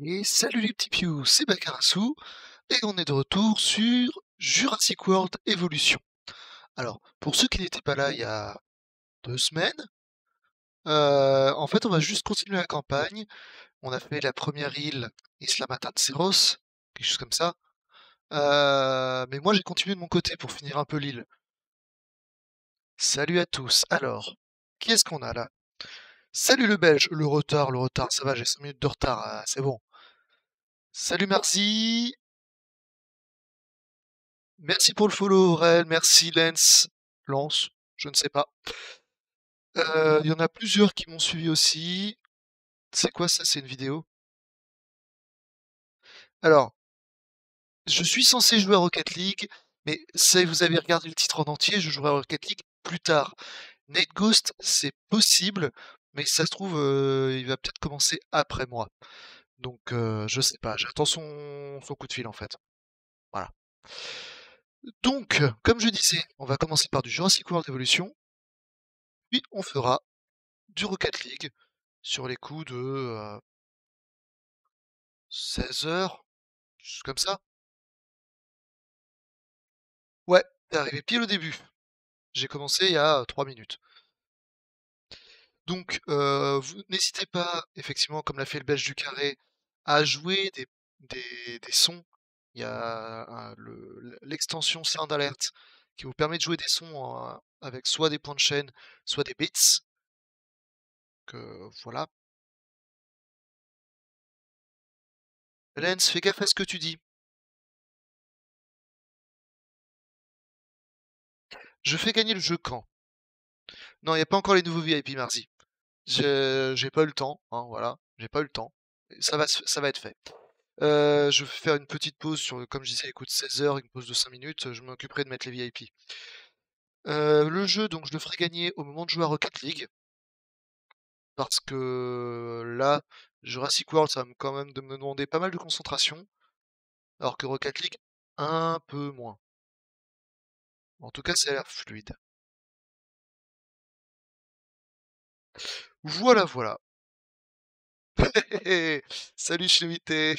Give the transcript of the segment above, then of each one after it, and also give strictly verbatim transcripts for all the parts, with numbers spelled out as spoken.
Et salut les petits pious, c'est Bakarasu, et on est de retour sur Jurassic World Evolution. Alors, pour ceux qui n'étaient pas là il y a deux semaines, euh, en fait on va juste continuer la campagne. On a fait la première île, Isla Matanceros, quelque chose comme ça. Euh, mais moi j'ai continué de mon côté pour finir un peu l'île. Salut à tous. Alors, qui est-ce qu'on a là? Salut le Belge, le retard, le retard, ça va, j'ai cinq minutes de retard, ah, c'est bon. Salut Marzi, merci pour le follow, Aurel. Merci, Lens. Lance, je ne sais pas. Euh, Il y en a plusieurs qui m'ont suivi aussi. C'est quoi ça? C'est une vidéo? Alors, je suis censé jouer à Rocket League, mais si vous avez regardé le titre en entier, je jouerai à Rocket League plus tard. Nate Ghost, c'est possible, mais si ça se trouve, euh, il va peut-être commencer après moi. Donc, euh, je sais pas. J'attends son, son coup de fil en fait. Voilà. Donc, comme je disais, on va commencer par du Jurassic World Evolution, puis on fera du Rocket League sur les coups de euh, seize heures, juste comme ça. Ouais, t'es arrivé pile au début. J'ai commencé il y a euh, trois minutes. Donc, euh, vous n'hésitez pas, effectivement, comme l'a fait le Belge du Carré, à jouer des, des, des sons. Il y a un- le- l'extension Sound Alert qui vous permet de jouer des sons en- avec soit des points de chaîne, soit des bits. Que voilà. Lens, fais gaffe à ce que tu dis. Je fais gagner le jeu quand? Non, il n'y a pas encore les nouveaux V I P, Marzi. J'ai j'ai pas eu le temps, hein, voilà, j'ai pas eu le temps. Ça va, se- ça va être fait. Euh, je vais faire une petite pause sur, comme je disais, écoute, seize heures, une pause de cinq minutes, je m'occuperai de mettre les V I P. Euh, le jeu, donc, je le ferai gagner au moment de jouer à Rocket League, parce que là, Jurassic World, ça va me- quand même de me demander pas mal de concentration, alors que Rocket League, un peu moins. En tout cas, ça a l'air fluide. Voilà, voilà. Salut Chloé.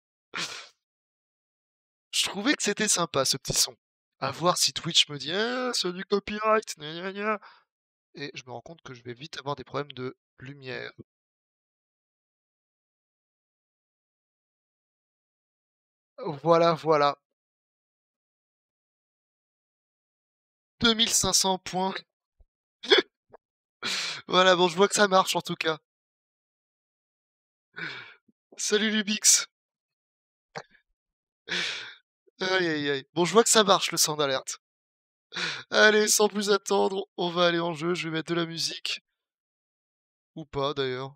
Je trouvais que c'était sympa ce petit son. À voir si Twitch me dit ah, c'est du copyright, gna gna gna. Et je me rends compte que je vais vite avoir des problèmes de lumière. Voilà, voilà. deux mille cinq cents points. Voilà, bon, je vois que ça marche en tout cas. Salut Lubix. Aïe aïe aïe. Bon, je vois que ça marche le sound alerte. Allez, sans plus attendre, on va aller en jeu. Je vais mettre de la musique. Ou pas d'ailleurs.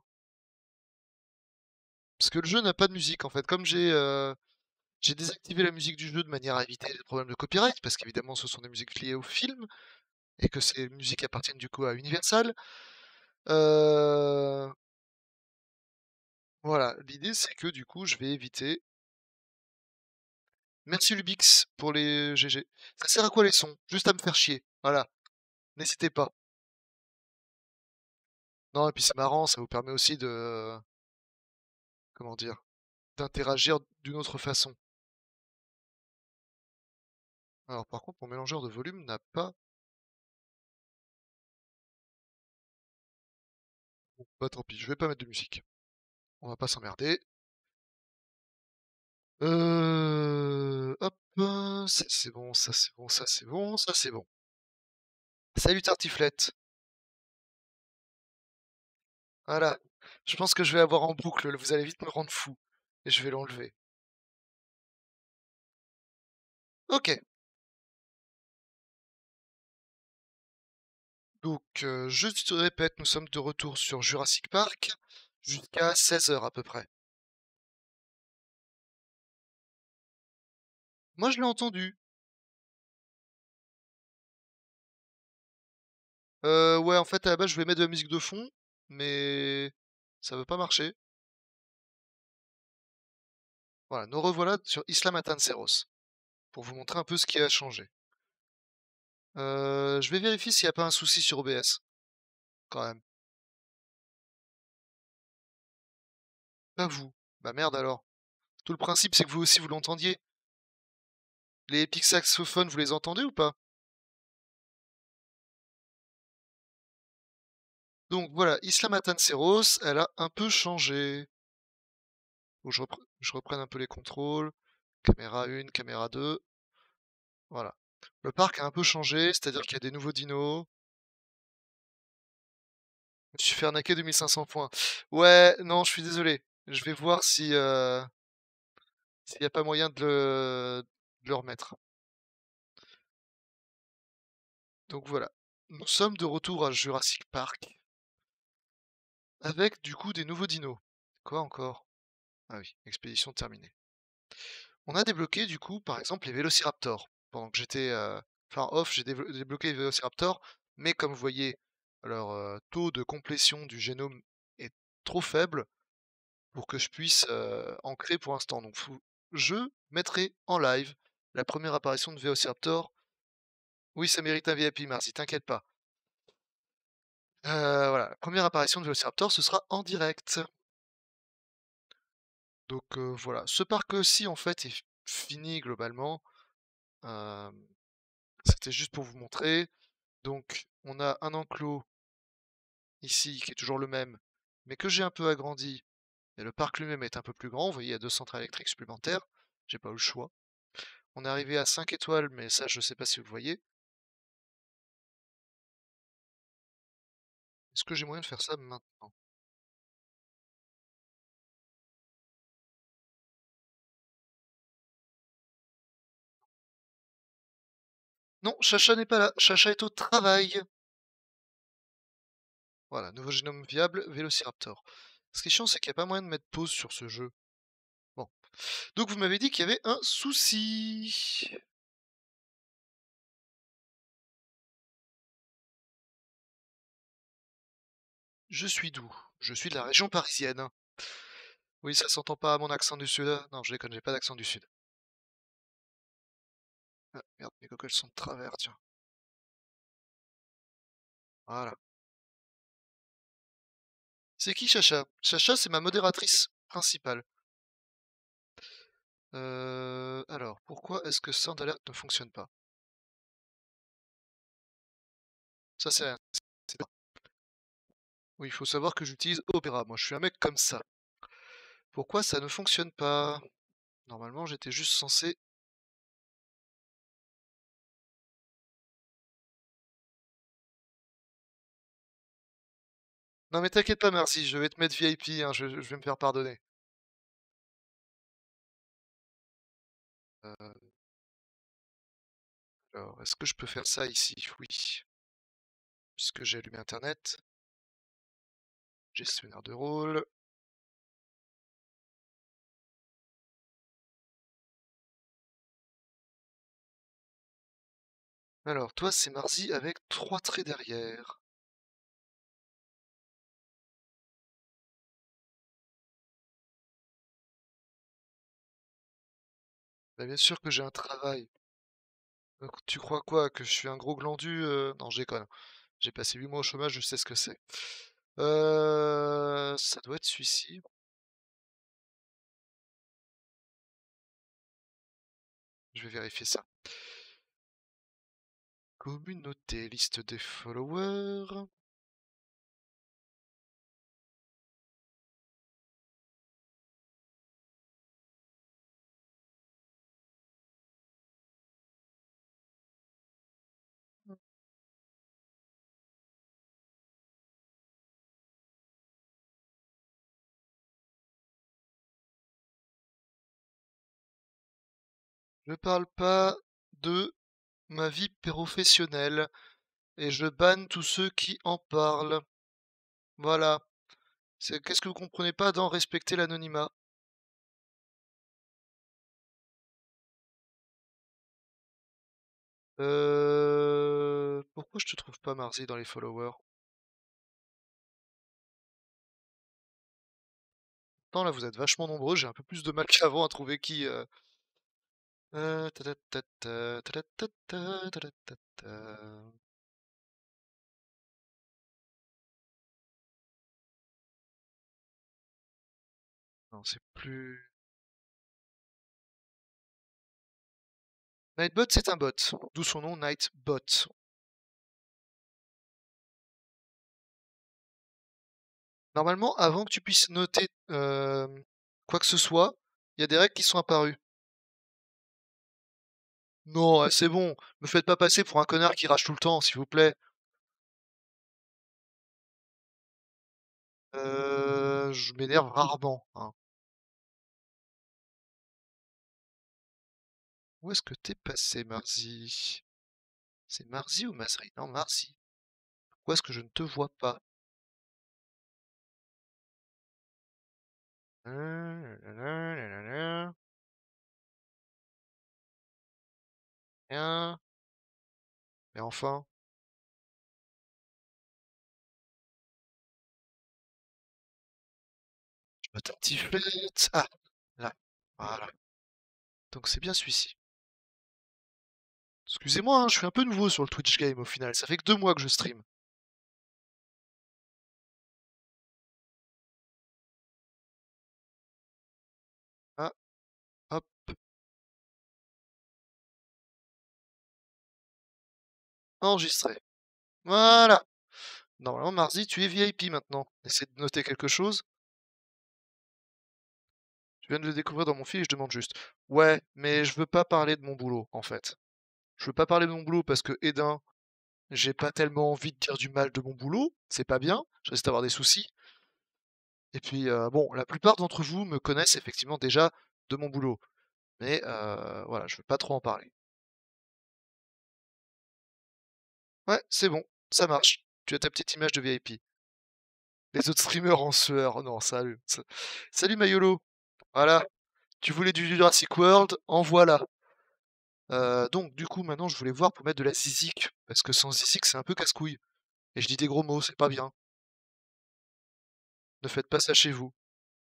Parce que le jeu n'a pas de musique en fait. Comme j'ai euh, j'ai désactivé la musique du jeu de manière à éviter les problèmes de copyright, parce qu'évidemment ce sont des musiques liées au film, et que ces musiques appartiennent du coup à Universal. Euh, Voilà, l'idée c'est que du coup je vais éviter. Merci Lubix pour les G G. Ça sert à quoi les sons? Juste à me faire chier. Voilà, n'hésitez pas. Non, et puis c'est marrant, ça vous permet aussi de, comment dire, d'interagir d'une autre façon. Alors par contre, mon mélangeur de volume n'a pas. Bon, bah tant pis, je vais pas mettre de musique. On va pas s'emmerder. Euh... Hop, ça c'est bon, ça c'est bon, ça c'est bon, ça c'est bon. Salut Tartiflette. Voilà. Je pense que je vais avoir en boucle, vous allez vite me rendre fou. Et je vais l'enlever. Ok. Donc, euh, je te répète, nous sommes de retour sur Jurassic Park jusqu'à seize heures à peu près. Moi, je l'ai entendu. Euh, ouais, en fait, à la base, je voulais mettre de la musique de fond, mais ça veut pas marcher. Voilà, nous revoilà sur Isla Matanceros, pour vous montrer un peu ce qui a changé. Euh, je vais vérifier s'il n'y a pas un souci sur O B S, quand même. Pas vous. Bah merde alors. Tout le principe, c'est que vous aussi vous l'entendiez. Les épiques saxophones, vous les entendez ou pas? Donc voilà, Isla Matanceros, elle a un peu changé. Faut que je, repre- je reprenne un peu les contrôles. Caméra un, caméra deux. Voilà. Le parc a un peu changé, c'est-à-dire qu'il y a des nouveaux dinos. Je me suis fait arnaquer deux mille cinq cents points. Ouais, non, je suis désolé. Je vais voir si euh, s'il n'y a pas moyen de le, de le remettre. Donc voilà. Nous sommes de retour à Jurassic Park avec du coup des nouveaux dinos. Quoi encore? Ah oui, expédition terminée. On a débloqué du coup, par exemple, les Vélociraptors. Pendant que j'étais euh, enfin off, j'ai dévo- débloqué les Vélociraptors, mais comme vous voyez, leur euh, taux de complétion du génome est trop faible pour que je puisse euh, en créer pour l'instant. Donc faut- je mettrai en live la première apparition de Vélociraptor. Oui, ça mérite un V I P, Marzi, t'inquiète pas. Euh, voilà, la première apparition de Vélociraptor, ce sera en direct. Donc euh, voilà, ce parc-ci en fait est f- fini globalement. Euh, C'était juste pour vous montrer. Donc on a un enclos ici qui est toujours le même, mais que j'ai un peu agrandi. Et le parc lui-même est un peu plus grand. Vous voyez, il y a deux centrales électriques supplémentaires. J'ai pas eu le choix. On est arrivé à cinq étoiles, mais ça je sais pas si vous le voyez. Est-ce que j'ai moyen de faire ça maintenant? Non, Chacha n'est pas là. Chacha est au travail. Voilà, nouveau génome viable, Vélociraptor. Ce qui est chiant, c'est qu'il n'y a pas moyen de mettre pause sur ce jeu. Bon. Donc vous m'avez dit qu'il y avait un souci. Je suis d'où? Je suis de la région parisienne. Oui, ça s'entend pas à mon accent du sud. Non, je déconne, j'ai pas d'accent du sud. Ah, merde, mes coquilles sont de travers, tiens. Voilà. C'est qui Chacha? Chacha, c'est ma modératrice principale. Euh, alors, pourquoi est-ce que Sound Alert ne fonctionne pas? Ça, c'est rien. C'est pas- Oui, il faut savoir que j'utilise Opera. Moi, je suis un mec comme ça. Pourquoi ça ne fonctionne pas? Normalement, j'étais juste censé... Non mais t'inquiète pas, merci, je vais te mettre V I P, hein, je, je vais me faire pardonner. Euh, alors, est-ce que je peux faire ça ici? Oui. Puisque j'ai allumé Internet. Gestionnaire de rôle. Alors, toi, c'est Marzi avec trois traits derrière. Bah, bien sûr que j'ai un travail. Donc, tu crois quoi? Que je suis un gros glandu? euh, Non, je déconne. J'ai passé huit mois au chômage, je sais ce que c'est. Euh... Ça doit être celui-ci. Je vais vérifier ça. Communauté, liste des followers. Je parle pas de ma vie professionnelle et je banne tous ceux qui en parlent. Voilà. C'est qu'est-ce que vous comprenez pas dans respecter l'anonymat? Euh... Pourquoi je te trouve pas Marzi dans les followers? Non, là vous êtes vachement nombreux, j'ai un peu plus de mal qu'avant à trouver qui. euh. Euh, ta-ta-ta-ta, ta-ta-ta-ta, ta-ta-ta-ta. Non, c'est plus... Nightbot, c'est un bot, d'où son nom Nightbot. Normalement, avant que tu puisses noter euh, quoi que ce soit, il y a des règles qui sont apparues. Non, ouais, c'est bon, me faites pas passer pour un connard qui rage tout le temps, s'il vous plaît. Euh, je m'énerve rarement, hein. Où est-ce que t'es passé, Marzi? C'est Marzi ou Masri? Non, Marzi. Pourquoi est-ce que je ne te vois pas? Rien. Mais enfin, je me tartiflette. Ah, là. Voilà. Donc c'est bien celui-ci. Excusez-moi, hein, je suis un peu nouveau sur le Twitch Game au final. Ça fait que deux mois que je stream. Ah, hop, enregistré. Voilà. Normalement, Marzi, tu es V I P maintenant. Essaie de noter quelque chose. Je viens de le découvrir dans mon fil et je demande juste. Ouais, mais je veux pas parler de mon boulot, en fait. Je veux pas parler de mon boulot parce que, Edin, j'ai pas tellement envie de dire du mal de mon boulot. C'est pas bien. Je risque d'avoir des soucis. Et puis, euh, bon, la plupart d'entre vous me connaissent effectivement déjà de mon boulot. Mais euh, voilà, je veux pas trop en parler. Ouais, c'est bon, ça marche. Tu as ta petite image de V I P. Les autres streamers en sueur. Oh non, salut. Sa- Salut Mayolo. Voilà. Tu voulais du Jurassic World, en voilà. Euh, donc, du coup, maintenant, je voulais voir pour mettre de la zizik. Parce que sans zizik, c'est un peu casse-couille. Et je dis des gros mots, c'est pas bien. Ne faites pas ça chez vous.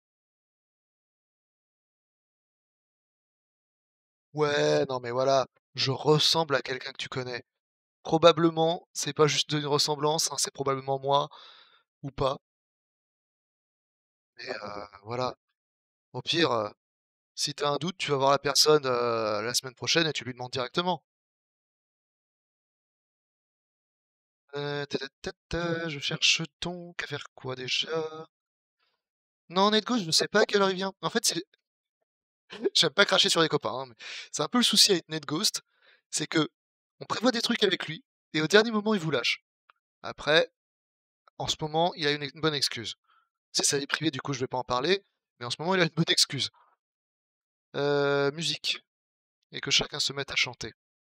Ouais, non mais voilà. Je ressemble à quelqu'un que tu connais. Probablement, c'est pas juste une ressemblance, hein, c'est probablement moi, ou pas. Mais euh, voilà. Au pire, euh, si t'as un doute, tu vas voir la personne euh, la semaine prochaine et tu lui demandes directement. Euh, ta-ta-ta-ta, je cherche ton... Qu'à faire quoi déjà? Non, Netgo, je ne sais pas à quelle heure il vient. En fait, c'est... j'aime pas cracher sur les copains, hein, mais c'est un peu le souci avec NetGhost, c'est que on prévoit des trucs avec lui, et au dernier moment, il vous lâche. Après, en ce moment, il a une, une bonne excuse. C'est sa vie privée, du coup, je vais pas en parler, mais en ce moment, il a une bonne excuse. Euh, musique, et que chacun se mette à chanter.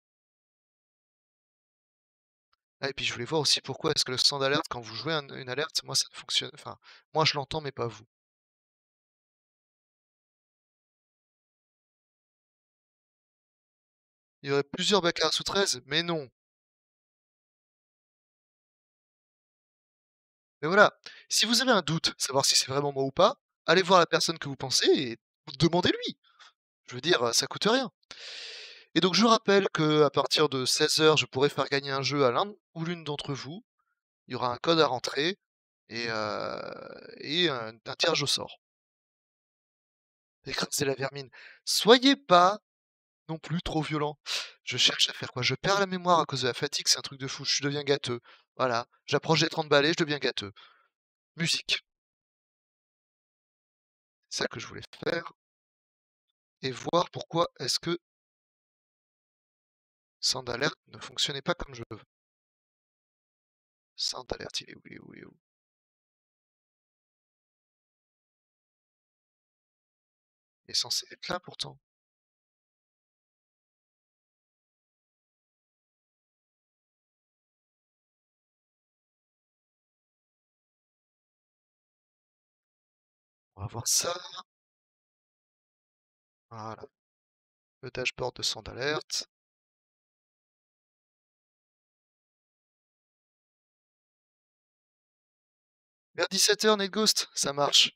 Ah, et puis je voulais voir aussi pourquoi est-ce que le stand d'alerte, quand vous jouez un- une alerte, moi ça fonctionne. Enfin, moi je l'entends, mais pas vous. Il y aurait plusieurs Baccarat sous treize, mais non. Mais voilà, si vous avez un doute, savoir si c'est vraiment moi ou pas, allez voir la personne que vous pensez et demandez-lui. Je veux dire, ça coûte rien. Et donc je rappelle que à partir de seize heures, je pourrai faire gagner un jeu à l'un ou l'une d'entre vous. Il y aura un code à rentrer et, euh, et un, un tirage au sort. Écrasez la vermine. Soyez pas non plus trop violent. Je cherche à faire quoi? Je perds la mémoire à cause de la fatigue, c'est un truc de fou. Je deviens gâteux. Voilà. J'approche des trente balais, je deviens gâteux. Musique. C'est ça que je voulais faire. Et voir pourquoi est-ce que Sound Alert ne fonctionnait pas comme je veux. Sound Alert, il est où, il est où, il est où? Il est censé être là pourtant. On va voir ça. Voilà. Le dashboard de Sound Alert. Vers dix-sept heures, NetGhost, ça marche.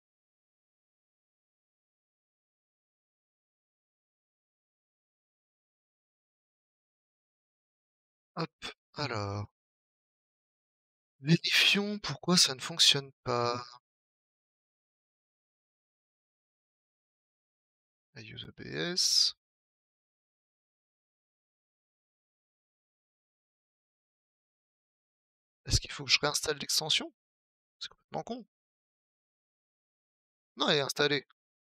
Hop, alors. Vérifions pourquoi ça ne fonctionne pas. I use O B S. Est-ce qu'il faut que je réinstalle l'extension? C'est complètement con. Non, elle est installée.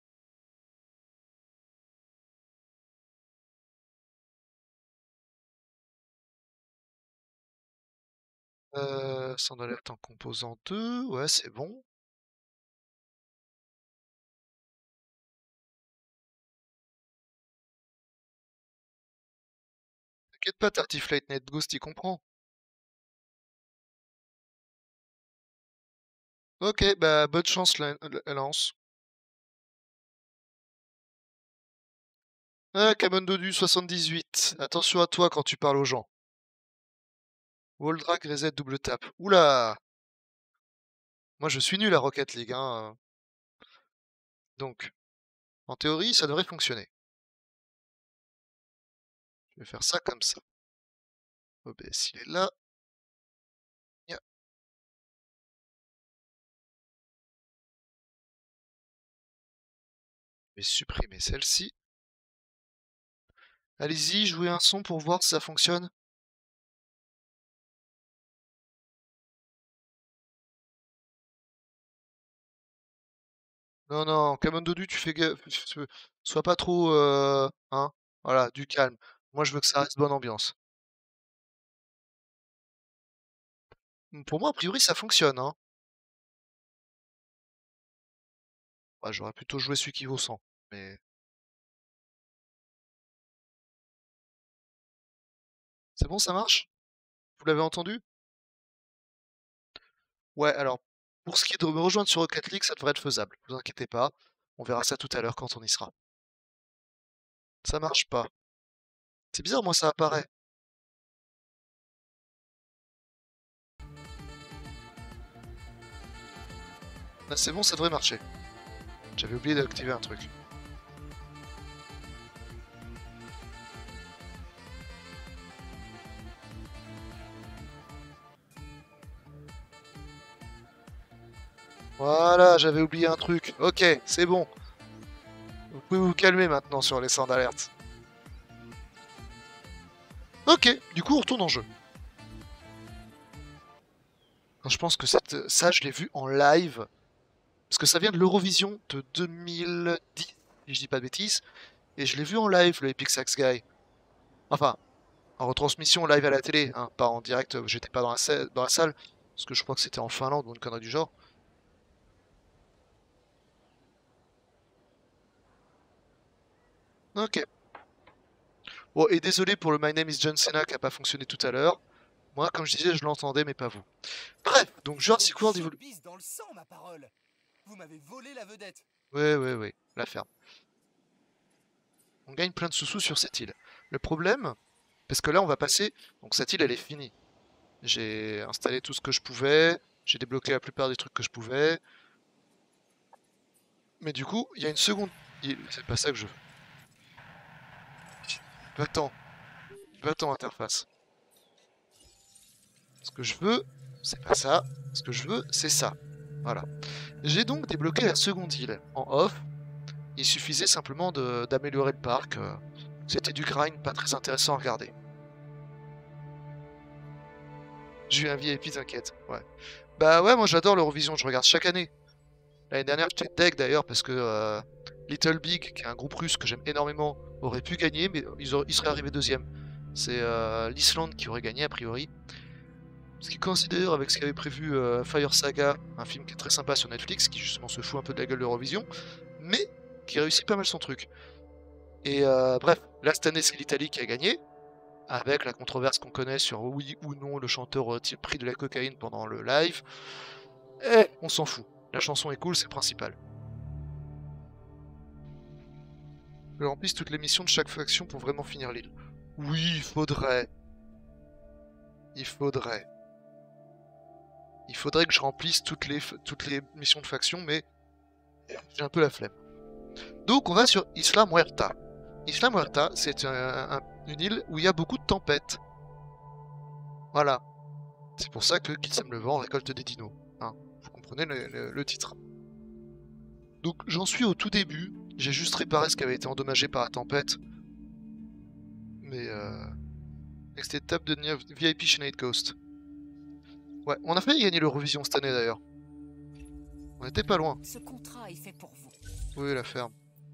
Euh, sans alerte en composant deux, ouais, c'est bon. T'inquiète pas, Tartiflight NetGhost, il comprend. Ok, bah bonne chance, la- la- Lance. Ah, Camon Dodu soixante-dix-huit. Attention à toi quand tu parles aux gens. Wall drag, reset, double tap. Oula! Moi je suis nul à Rocket League, hein. Donc, en théorie, ça devrait fonctionner. Je vais faire ça comme ça. O B S, il est là. Ya. Je vais supprimer celle-ci. Allez-y, jouez un son pour voir si ça fonctionne. Non, non, Camon Dodu, tu fais gaffe. Sois pas trop... Euh, hein? Voilà, du calme. Moi, je veux que ça reste bonne ambiance. Pour moi, a priori, ça fonctionne, hein. Ouais, j'aurais plutôt joué celui qui vaut cent. Mais... C'est bon, ça marche? Vous l'avez entendu? Ouais, alors, pour ce qui est de me rejoindre sur Rocket League, ça devrait être faisable. Vous inquiétez pas. On verra ça tout à l'heure quand on y sera. Ça marche pas. C'est bizarre, moi, ça apparaît. Là, c'est bon, ça devrait marcher. J'avais oublié d'activer un truc. Voilà, j'avais oublié un truc. Ok, c'est bon. Vous pouvez vous calmer maintenant sur les sound d'alerte. Ok, du coup, on retourne en jeu. Je pense que cette... ça, je l'ai vu en live. Parce que ça vient de l'Eurovision de deux mille dix, si je dis pas de bêtises. Et je l'ai vu en live, le Epic Sax Guy. Enfin, en retransmission live à la télé, hein, pas en direct, j'étais pas dans la, sa- dans la salle. Parce que je crois que c'était en Finlande ou une connerie du genre. Ok. Bon, et désolé pour le My Name is John Cena qui a pas fonctionné tout à l'heure. Moi, comme je disais, je l'entendais, mais pas vous. Bref, donc Jurassic World évolue. Showbiz dans le sang, ma parole. Vous m'avez volé la vedette. Ouais, ouais, ouais, la ferme. On gagne plein de sous-sous sur cette île. Le problème, parce que là, on va passer. Donc, cette île, elle est finie. J'ai installé tout ce que je pouvais. J'ai débloqué la plupart des trucs que je pouvais. Mais du coup, il y a une seconde île. C'est pas ça que je veux. Va-t'en. Va-t'en, interface. Ce que je veux, c'est pas ça. Ce que je veux, c'est ça. Voilà. J'ai donc débloqué la seconde île en off. Il suffisait simplement d'améliorer le parc. euh, C'était du grind pas très intéressant à regarder. J'ai eu un V I P, t'inquiète. Ouais. Bah ouais, moi j'adore l'Eurovision, je regarde chaque année. L'année dernière, j'étais deg d'ailleurs parce que euh, Little Big, qui est un groupe russe que j'aime énormément, aurait pu gagner, mais ils, auraient- ils seraient arrivés deuxième. C'est euh, l'Islande qui aurait gagné a priori. Ce qui coïncide d'ailleurs avec ce qu'avait prévu euh, Fire Saga, un film qui est très sympa sur Netflix, qui justement se fout un peu de la gueule de l'Eurovision, mais qui réussit pas mal son truc. Et euh, bref, là cette année c'est l'Italie qui a gagné, avec la controverse qu'on connaît sur oui ou non le chanteur aurait-il pris de la cocaïne pendant le live. Eh, on s'en fout. La chanson est cool, c'est le principal. Je remplisse toutes les missions de chaque faction pour vraiment finir l'île. Oui, il faudrait. Il faudrait. Il faudrait que je remplisse toutes les, toutes les missions de faction, mais j'ai un peu la flemme. Donc on va sur Isla Muerta. Isla Muerta, c'est un, un, une île où il y a beaucoup de tempêtes. Voilà. C'est pour ça que Qui sème le vent récolte des dinos. Hein, vous comprenez le, le, le titre. Donc j'en suis au tout début. J'ai juste réparé ce qui avait été endommagé par la tempête. Mais euh... Next étape de V I P chez Night Coast. Ouais, on a failli gagner l'Eurovision cette année d'ailleurs. On était pas loin. Ce contrat est fait pour vous. Oui, la ferme.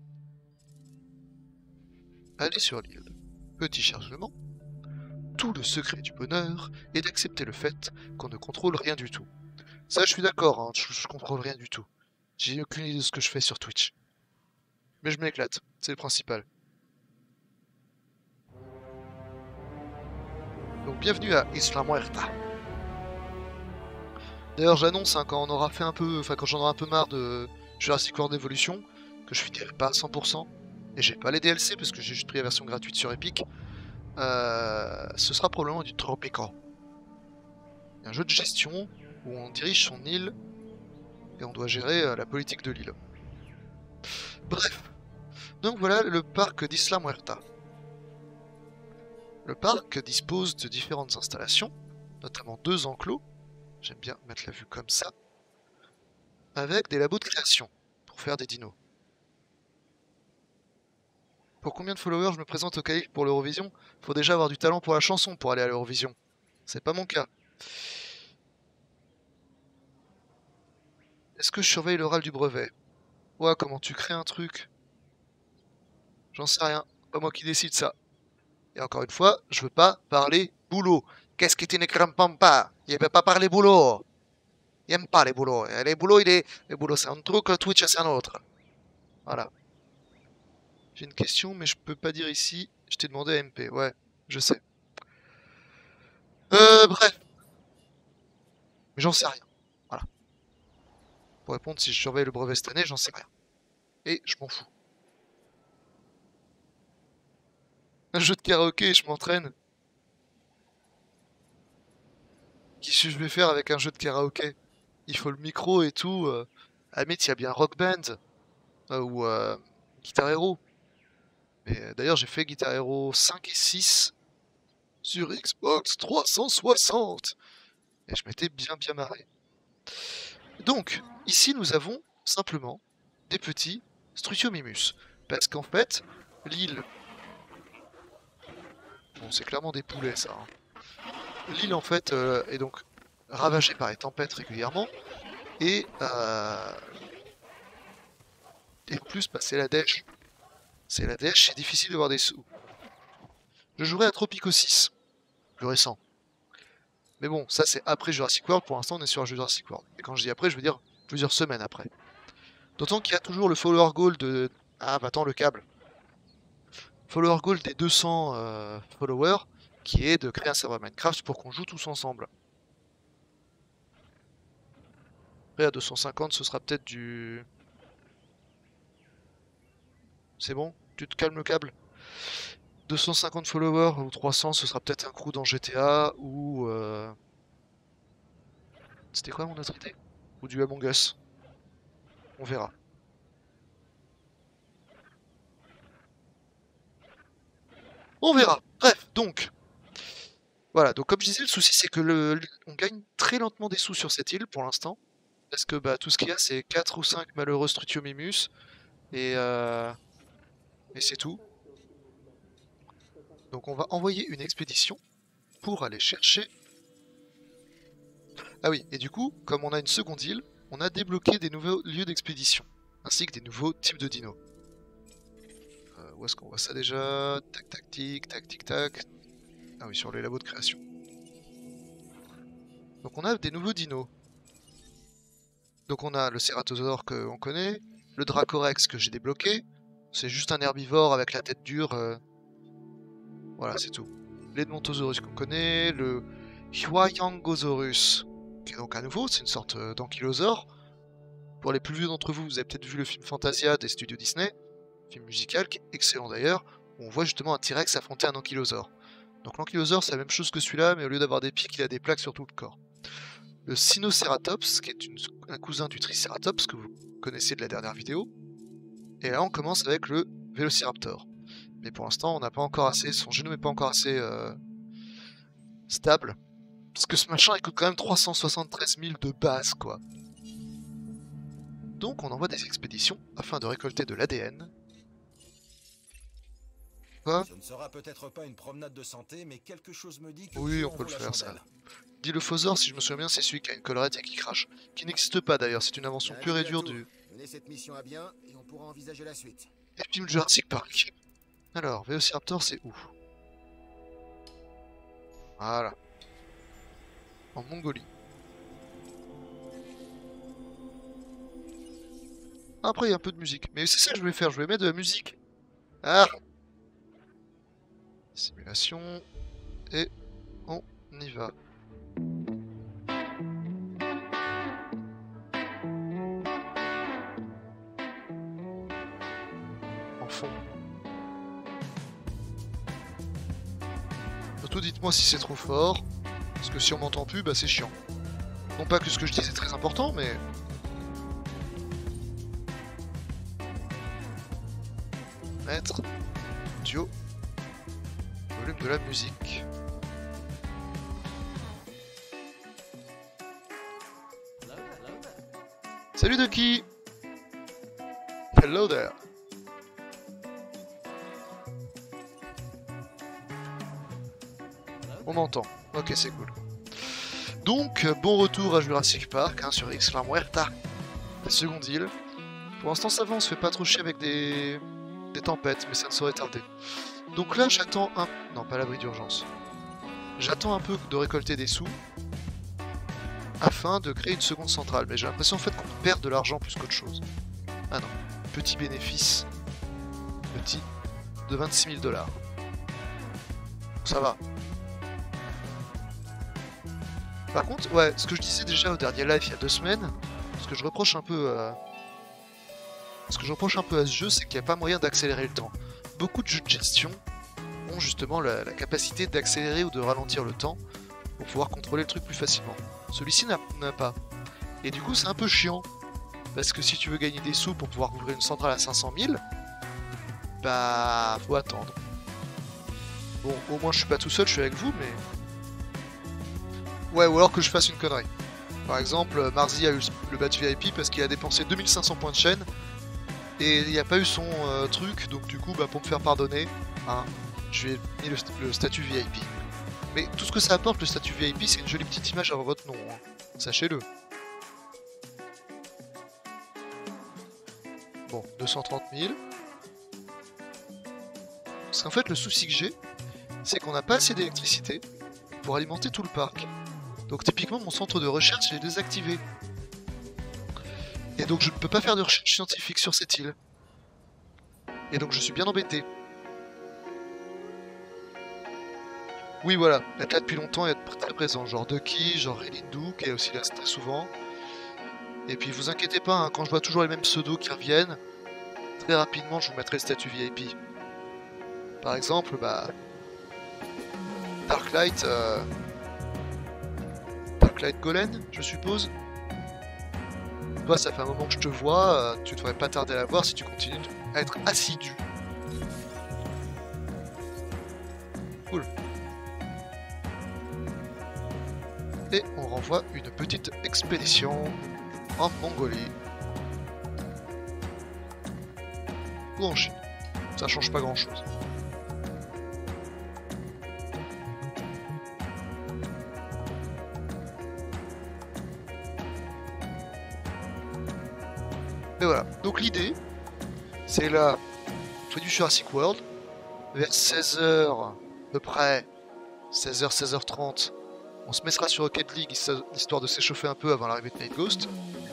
Allez sur l'île. Petit chargement. Tout le secret du bonheur est d'accepter le fait qu'on ne contrôle rien du tout. Ça, je suis d'accord, hein, je, je contrôle rien du tout. J'ai aucune idée de ce que je fais sur Twitch. Mais je m'éclate, c'est le principal. Donc bienvenue à Isla Muerta. D'ailleurs j'annonce hein, quand on aura fait un peu, enfin quand j'en aurai un peu marre de Jurassic World Evolution, que je finirai pas à cent pour cent, et j'ai pas les D L C parce que j'ai juste pris la version gratuite sur Epic, euh, ce sera probablement du Tropico. Un jeu de gestion où on dirige son île et on doit gérer euh, la politique de l'île. Bref, donc voilà le parc d'Isla Muerta. Le parc dispose de différentes installations, notamment deux enclos, j'aime bien mettre la vue comme ça, avec des labos de création pour faire des dinos. Pour combien de followers je me présente au qualif pour l'Eurovision? Faut déjà avoir du talent pour la chanson pour aller à l'Eurovision. C'est pas mon cas. Est-ce que je surveille l'oral du brevet? Ouais, comment tu crées un truc? J'en sais rien, pas moi qui décide ça. Et encore une fois, je veux pas parler boulot. Qu'est-ce que tu ne comprends pas? Il veut pas parler boulot. Il aime pas les boulots. Les boulots, il est... les boulots c'est un truc, le Twitch c'est un autre. Voilà. J'ai une question, mais je peux pas dire ici. Je t'ai demandé à M P, ouais, je sais. Euh, bref. Mais j'en sais rien. Voilà. Pour répondre si je surveille le brevet cette année, j'en sais rien. Et je m'en fous. Un jeu de karaoké, je m'entraîne. Qu'est-ce que je vais faire avec un jeu de karaoké? Il faut le micro et tout. Euh... À il y a bien Rock Band. Euh, ou euh, Guitar Hero. Mais euh, d'ailleurs, j'ai fait Guitar Hero cinq et six sur Xbox trois cent soixante. Et je m'étais bien bien marré. Donc, ici, nous avons simplement des petits Strutiomimus. Parce qu'en fait, l'île... Bon, c'est clairement des poulets, ça. Hein. L'île, en fait, euh, est donc ravagée par les tempêtes régulièrement. Et... Euh... Et en plus, bah, c'est la dèche. C'est la dèche, c'est difficile d'avoir des sous. Je jouerai à Tropico six, plus récent. Mais bon, ça c'est après Jurassic World, pour l'instant on est sur un jeu Jurassic World. Et quand je dis après, je veux dire plusieurs semaines après. D'autant qu'il y a toujours le follower goal de... Ah, bah attends, le câble. Follower goal des deux cents euh, followers, qui est de créer un serveur Minecraft pour qu'on joue tous ensemble. Après à deux cent cinquante, ce sera peut-être du... C'est bon? Tu te calmes le câble? deux cent cinquante followers ou trois cents, ce sera peut-être un crew dans G T A ou... Euh... C'était quoi mon autre idée? Ou du Among Us. On verra. On verra. Bref, donc... Voilà, donc comme je disais, le souci c'est que le... on gagne très lentement des sous sur cette île pour l'instant. Parce que bah, tout ce qu'il y a c'est quatre ou cinq malheureux Strutiomimus. Et... Euh... Et c'est tout. Donc on va envoyer une expédition pour aller chercher... Ah oui, et du coup, comme on a une seconde île, on a débloqué des nouveaux lieux d'expédition, ainsi que des nouveaux types de dinos. Euh, où est-ce qu'on voit ça déjà? Tac tac tic, tac tic tac. Ah oui, sur les labos de création. Donc on a des nouveaux dinos. Donc on a le Ceratosaure qu'on connaît, le Dracorex que j'ai débloqué, c'est juste un herbivore avec la tête dure... Euh... Voilà, c'est tout. L'Edmontosaurus qu'on connaît, le Huayangosaurus, qui est donc à nouveau, c'est une sorte d'ankylosaure. Pour les plus vieux d'entre vous, vous avez peut-être vu le film Fantasia des studios Disney, film musical, qui est excellent d'ailleurs, où on voit justement un T-Rex affronter un ankylosaure. Donc l'ankylosaure, c'est la même chose que celui-là, mais au lieu d'avoir des pics, il a des plaques sur tout le corps. Le Sinoceratops, qui est une, un cousin du Triceratops, que vous connaissez de la dernière vidéo. Et là, on commence avec le Vélociraptor. Mais pour l'instant, on n'a pas encore assez, son génome n'est pas encore assez euh, stable. Parce que ce machin, il coûte quand même trois cent soixante-treize mille de base, quoi. Donc on envoie des expéditions afin de récolter de l'A D N. Quoi? Ce ne sera peut-être pas une promenade de santé, mais quelque chose me dit que Oui, plus on en peut vaut le la faire, ça. chandelle. Dilophosaure, si je me souviens bien, c'est celui qui a une collerette et qui crache. Qui n'existe pas d'ailleurs, c'est une invention Bien pure dit, et dure Atou. du... Menez cette mission à bien et on pourra envisager la suite. Et film Jurassic Park. Alors, Velociraptor, c'est où? Voilà. En Mongolie. Après, il y a un peu de musique. Mais c'est ça que je voulais faire, je voulais mettre de la musique. Ah! Simulation. Et on y va. En fond. Surtout dites-moi si c'est trop fort. Parce que si on m'entend plus, bah c'est chiant. Non pas que ce que je dis c'est très important, mais... Mettre audio, volume de la musique. Salut Ducky. Hello there. On m'entend. Ok, c'est cool. Donc, bon retour à Jurassic Park hein, sur Isla Muerta, la seconde île. Pour l'instant, ça va, on se fait pas trop chier avec des... des tempêtes, mais ça ne saurait tarder. Donc là, j'attends un... Non, pas l'abri d'urgence. J'attends un peu de récolter des sous afin de créer une seconde centrale. Mais j'ai l'impression en fait qu'on perd de l'argent plus qu'autre chose. Ah non, petit bénéfice. Petit de vingt-six mille dollars. Ça va. Par contre, ouais, ce que je disais déjà au dernier live il y a deux semaines, ce que je reproche un peu à... Ce que je reproche un peu à ce jeu, c'est qu'il n'y a pas moyen d'accélérer le temps. Beaucoup de jeux de gestion ont justement la, la capacité d'accélérer ou de ralentir le temps pour pouvoir contrôler le truc plus facilement. Celui-ci n'a pas. Et du coup, c'est un peu chiant. Parce que si tu veux gagner des sous pour pouvoir ouvrir une centrale à cinq cent mille, bah, faut attendre. Bon, au moins je suis pas tout seul, je suis avec vous, mais... Ouais, ou alors que je fasse une connerie. Par exemple, Marzi a eu le badge V I P parce qu'il a dépensé deux mille cinq cents points de chaîne et il n'y a pas eu son euh, truc, donc du coup, bah, pour me faire pardonner, hein, je lui ai mis le, st le statut V I P. Mais tout ce que ça apporte, le statut V I P, c'est une jolie petite image à votre nom, hein. Sachez-le. Bon, deux cent trente mille. Parce qu'en fait, le souci que j'ai, c'est qu'on n'a pas assez d'électricité pour alimenter tout le parc. Donc typiquement, mon centre de recherche est désactivé. Et donc je ne peux pas faire de recherche scientifique sur cette île. Et donc je suis bien embêté. Oui voilà, être là depuis longtemps et être très présent. Genre Ducky, genre Elindou, qui est aussi là très souvent. Et puis vous inquiétez pas, hein, quand je vois toujours les mêmes pseudos qui reviennent, très rapidement je vous mettrai le statut V I P. Par exemple, bah... Darklight... Euh... Darklight Golem, je suppose. Toi, ça fait un moment que je te vois, euh, tu devrais pas tarder à la voir si tu continues à être assidu. Cool. Et on renvoie une petite expédition en Mongolie. Ou en Chine. Ça change pas grand chose. Et voilà, donc l'idée, c'est là, on fait du Jurassic World, vers seize heures à peu près, seize heures, seize heures trente, on se mettra sur Rocket League histoire de s'échauffer un peu avant l'arrivée de Night Ghost.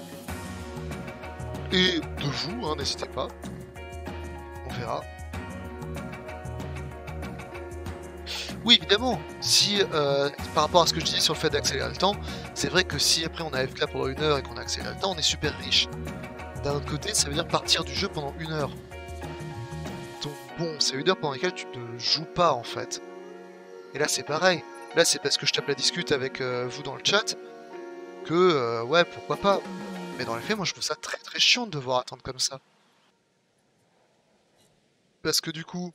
Et de vous, hein, n'hésitez pas, on verra. Oui, évidemment, si euh, par rapport à ce que je disais sur le fait d'accélérer le temps, c'est vrai que si après on a F K pendant une heure et qu'on accélère le temps, on est super riche. D'un autre côté, ça veut dire partir du jeu pendant une heure. Donc bon, c'est une heure pendant laquelle tu ne joues pas en fait. Et là c'est pareil. Là c'est parce que je tape la discute avec euh, vous dans le chat que euh, ouais, pourquoi pas. Mais dans les faits, moi je trouve ça très très chiant de devoir attendre comme ça. Parce que du coup,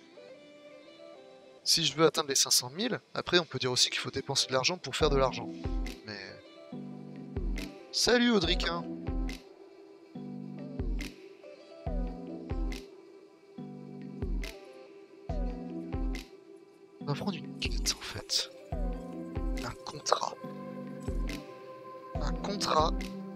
si je veux atteindre les cinq cent mille, après on peut dire aussi qu'il faut dépenser de l'argent pour faire de l'argent. Mais... Salut Audriquin. contrat...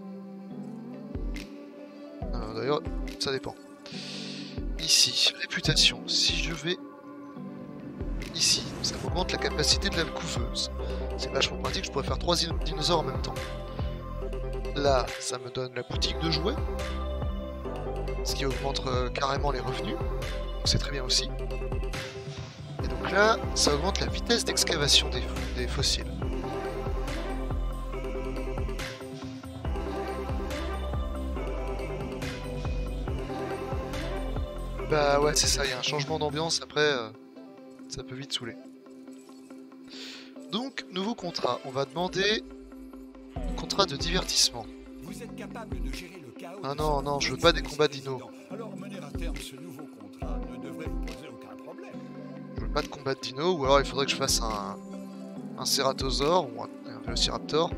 Euh, D'ailleurs, ça dépend. Ici, réputation. Si je vais... Ici, ça augmente la capacité de la couveuse. C'est vachement pratique, je pourrais faire trois dinosaures en même temps. Là, ça me donne la boutique de jouets. Ce qui augmente euh, carrément les revenus. Donc c'est très bien aussi. Et donc là, ça augmente la vitesse d'excavation des, des fossiles. Bah ouais, c'est ça, il y a un changement d'ambiance, après, euh, ça peut vite saouler. Donc, nouveau contrat, on va demander un contrat de divertissement. Vous êtes capable de gérer le chaos. Ah non, non, je veux pas des combats dinos. Alors mener à terme ce nouveau contrat ne devrait vous poser aucun problème. Je veux pas de combat de dinos, ou alors il faudrait que je fasse un, un cératosaure ou un, un vélociraptor.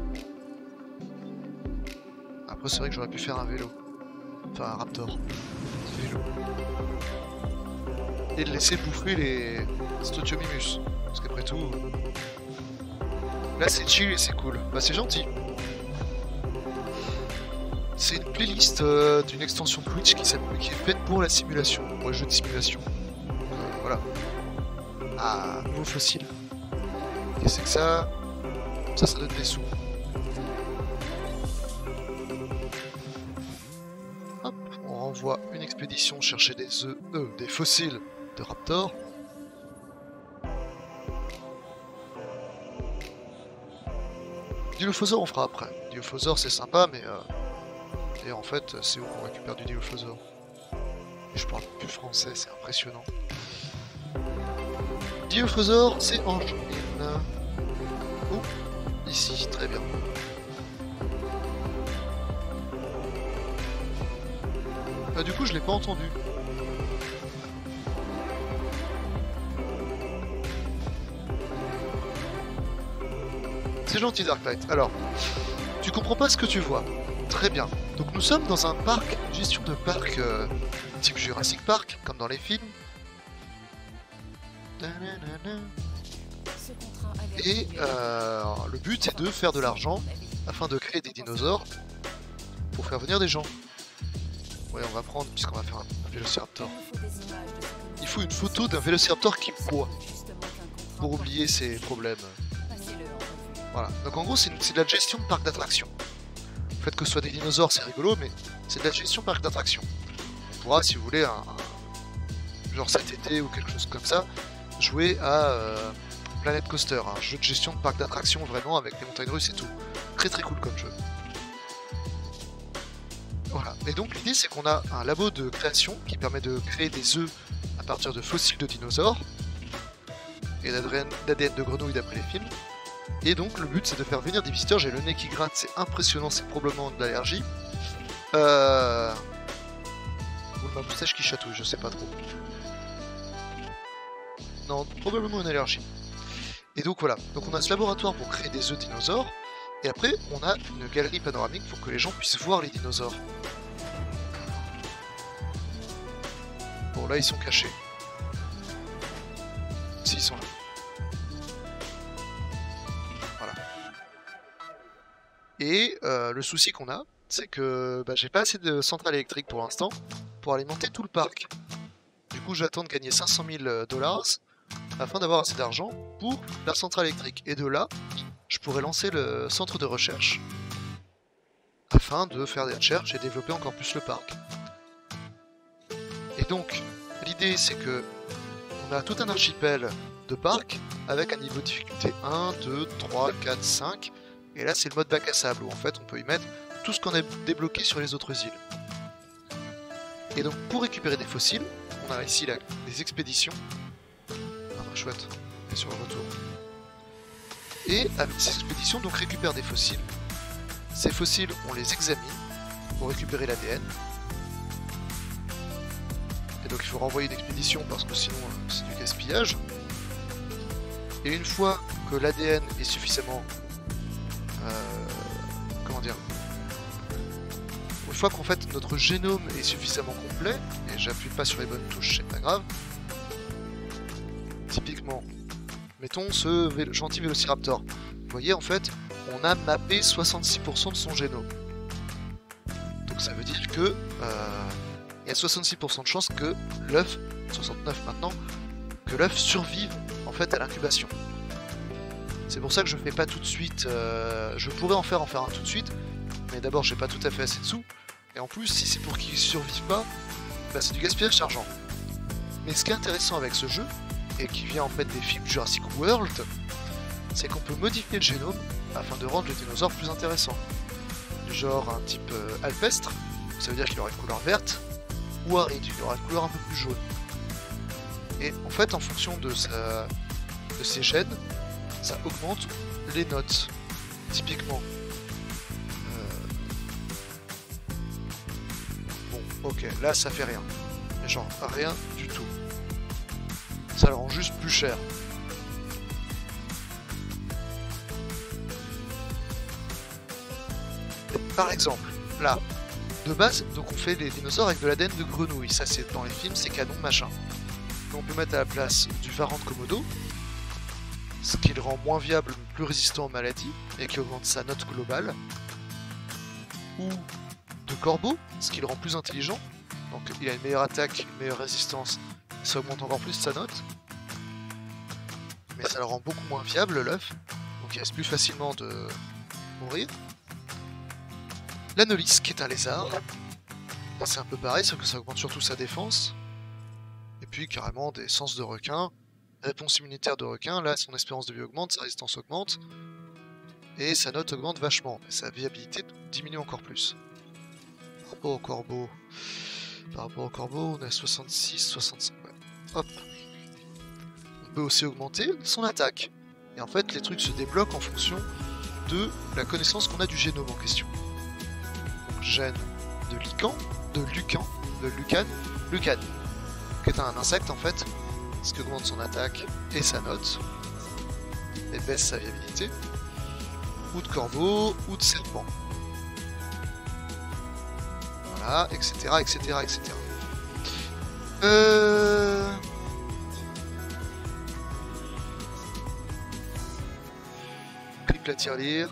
Après, c'est vrai que j'aurais pu faire un vélo. Enfin, un raptor. Un vélo. Et de laisser bouffer les Stotiomimus. Parce qu'après tout... Là, c'est chill et c'est cool. Bah, c'est gentil. C'est une playlist euh, d'une extension Twitch qui, qui est faite pour la simulation, pour les jeux de simulation. Donc, euh, voilà. Ah, nouveau fossile. Qu'est-ce que c'est que ça? Ça, ça donne des sous. Hop, on renvoie une expédition chercher des œufs, euh, des fossiles de raptor. Dilophosaure on fera après. Dilophosaure c'est sympa mais euh... et en fait c'est où qu'on récupère du Dilophosaure. Et je parle plus français, c'est impressionnant. Dilophosaure c'est en Chine. Oh, ici, très bien. Bah du coup je l'ai pas entendu. C'est gentil Darklight. Alors, tu comprends pas ce que tu vois. Très bien. Donc nous sommes dans un parc, une gestion de parc euh, type Jurassic Park, comme dans les films. Et euh, le but est de faire de l'argent afin de créer des dinosaures pour faire venir des gens. Ouais, on va prendre, puisqu'on va faire un, un vélociraptor. Il faut une photo d'un vélociraptor qui boit pour oublier ses problèmes. Voilà, donc en gros c'est de la gestion de parc d'attractions. Le fait que ce soit des dinosaures c'est rigolo, mais c'est de la gestion de parc d'attractions. On pourra, si vous voulez, un, un, genre cet été ou quelque chose comme ça, jouer à euh, Planet Coaster, un jeu de gestion de parc d'attractions vraiment avec les montagnes russes et tout. Très très cool comme jeu. Voilà, et donc l'idée c'est qu'on a un labo de création qui permet de créer des œufs à partir de fossiles de dinosaures et d'A D N de grenouilles d'après les films. Et donc le but c'est de faire venir des visiteurs. J'ai le nez qui gratte, c'est impressionnant, c'est probablement de l'allergie. Euh... Ou ma moustache qui chatouille, je sais pas trop. Non, probablement une allergie. Et donc voilà, donc on a ce laboratoire pour créer des œufs dinosaures. Et après on a une galerie panoramique pour que les gens puissent voir les dinosaures. Bon là ils sont cachés. Si, ils sont là. Et euh, le souci qu'on a, c'est que bah, j'ai pas assez de centrales électriques pour l'instant pour alimenter tout le parc. Du coup, j'attends de gagner cinq cent mille dollars afin d'avoir assez d'argent pour la centrale électrique. Et de là, je pourrais lancer le centre de recherche afin de faire des recherches et développer encore plus le parc. Et donc, l'idée c'est que on a tout un archipel de parcs avec un niveau de difficulté un, deux, trois, quatre, cinq. Et là c'est le mode bac à sable où en fait on peut y mettre tout ce qu'on a débloqué sur les autres îles. Et donc pour récupérer des fossiles, on a ici là, des expéditions. Ah bah chouette, et sur le retour. Et avec ces expéditions donc récupère des fossiles. Ces fossiles on les examine pour récupérer l'A D N. Et donc il faut renvoyer une expédition parce que sinon euh, c'est du gaspillage. Et une fois que l'A D N est suffisamment... Euh, comment dire, une fois qu'en fait notre génome est suffisamment complet, et j'appuie pas sur les bonnes touches, c'est pas grave. Typiquement, mettons ce vélo, gentil vélociraptor. Vous voyez en fait, on a mappé soixante-six pour cent de son génome. Donc ça veut dire que euh, il y a soixante-six pour cent de chances que l'œuf, soixante-neuf maintenant, que l'œuf survive en fait à l'incubation. C'est pour ça que je fais pas tout de suite. Euh, je pourrais en faire en faire un tout de suite, mais d'abord j'ai pas tout à fait assez de sous. Et en plus, si c'est pour qu'il survive pas, bah, c'est du gaspillage d'argent. Mais ce qui est intéressant avec ce jeu, et qui vient en fait des films Jurassic World, c'est qu'on peut modifier le génome afin de rendre le dinosaure plus intéressant. Du genre un type euh, alpestre, ça veut dire qu'il aura une couleur verte, ou aride, il aura une couleur un peu plus jaune. Et en fait, en fonction de, sa... de ses gènes, ça augmente les notes. Typiquement. Euh... Bon, ok, là ça fait rien. Mais genre rien du tout. Ça le rend juste plus cher. Par exemple, là, de base, donc on fait des dinosaures avec de l'A D N de grenouille. Ça, c'est dans les films, c'est canon, machin. Donc, on peut mettre à la place du varan de Komodo, ce qui le rend moins viable, plus résistant aux maladies, et qui augmente sa note globale. Ou de corbeau, ce qui le rend plus intelligent. Donc, il a une meilleure attaque, une meilleure résistance, ça augmente encore plus sa note. Mais ça le rend beaucoup moins viable, l'œuf. Donc, il reste plus facilement de mourir. L'anolis, qui est un lézard. C'est un peu pareil, sauf que ça augmente surtout sa défense. Et puis carrément des sens de requin. Réponse immunitaire de requin, là son espérance de vie augmente, sa résistance augmente. Et sa note augmente vachement, mais sa viabilité diminue encore plus. Par rapport au corbeau. Par rapport au corbeau, on est à soixante-six, soixante-cinq. Ouais. Hop. On peut aussi augmenter son attaque. Et en fait, les trucs se débloquent en fonction de la connaissance qu'on a du génome en question. Gène de Lycan, de Lucan, de Lucan, Lucan, qui est un insecte en fait, ce qui augmente son attaque et sa note, et baisse sa viabilité, ou de corbeau, ou de serpent. Voilà, et cetera, et cetera, et cetera. Euh... Clique la tirelire.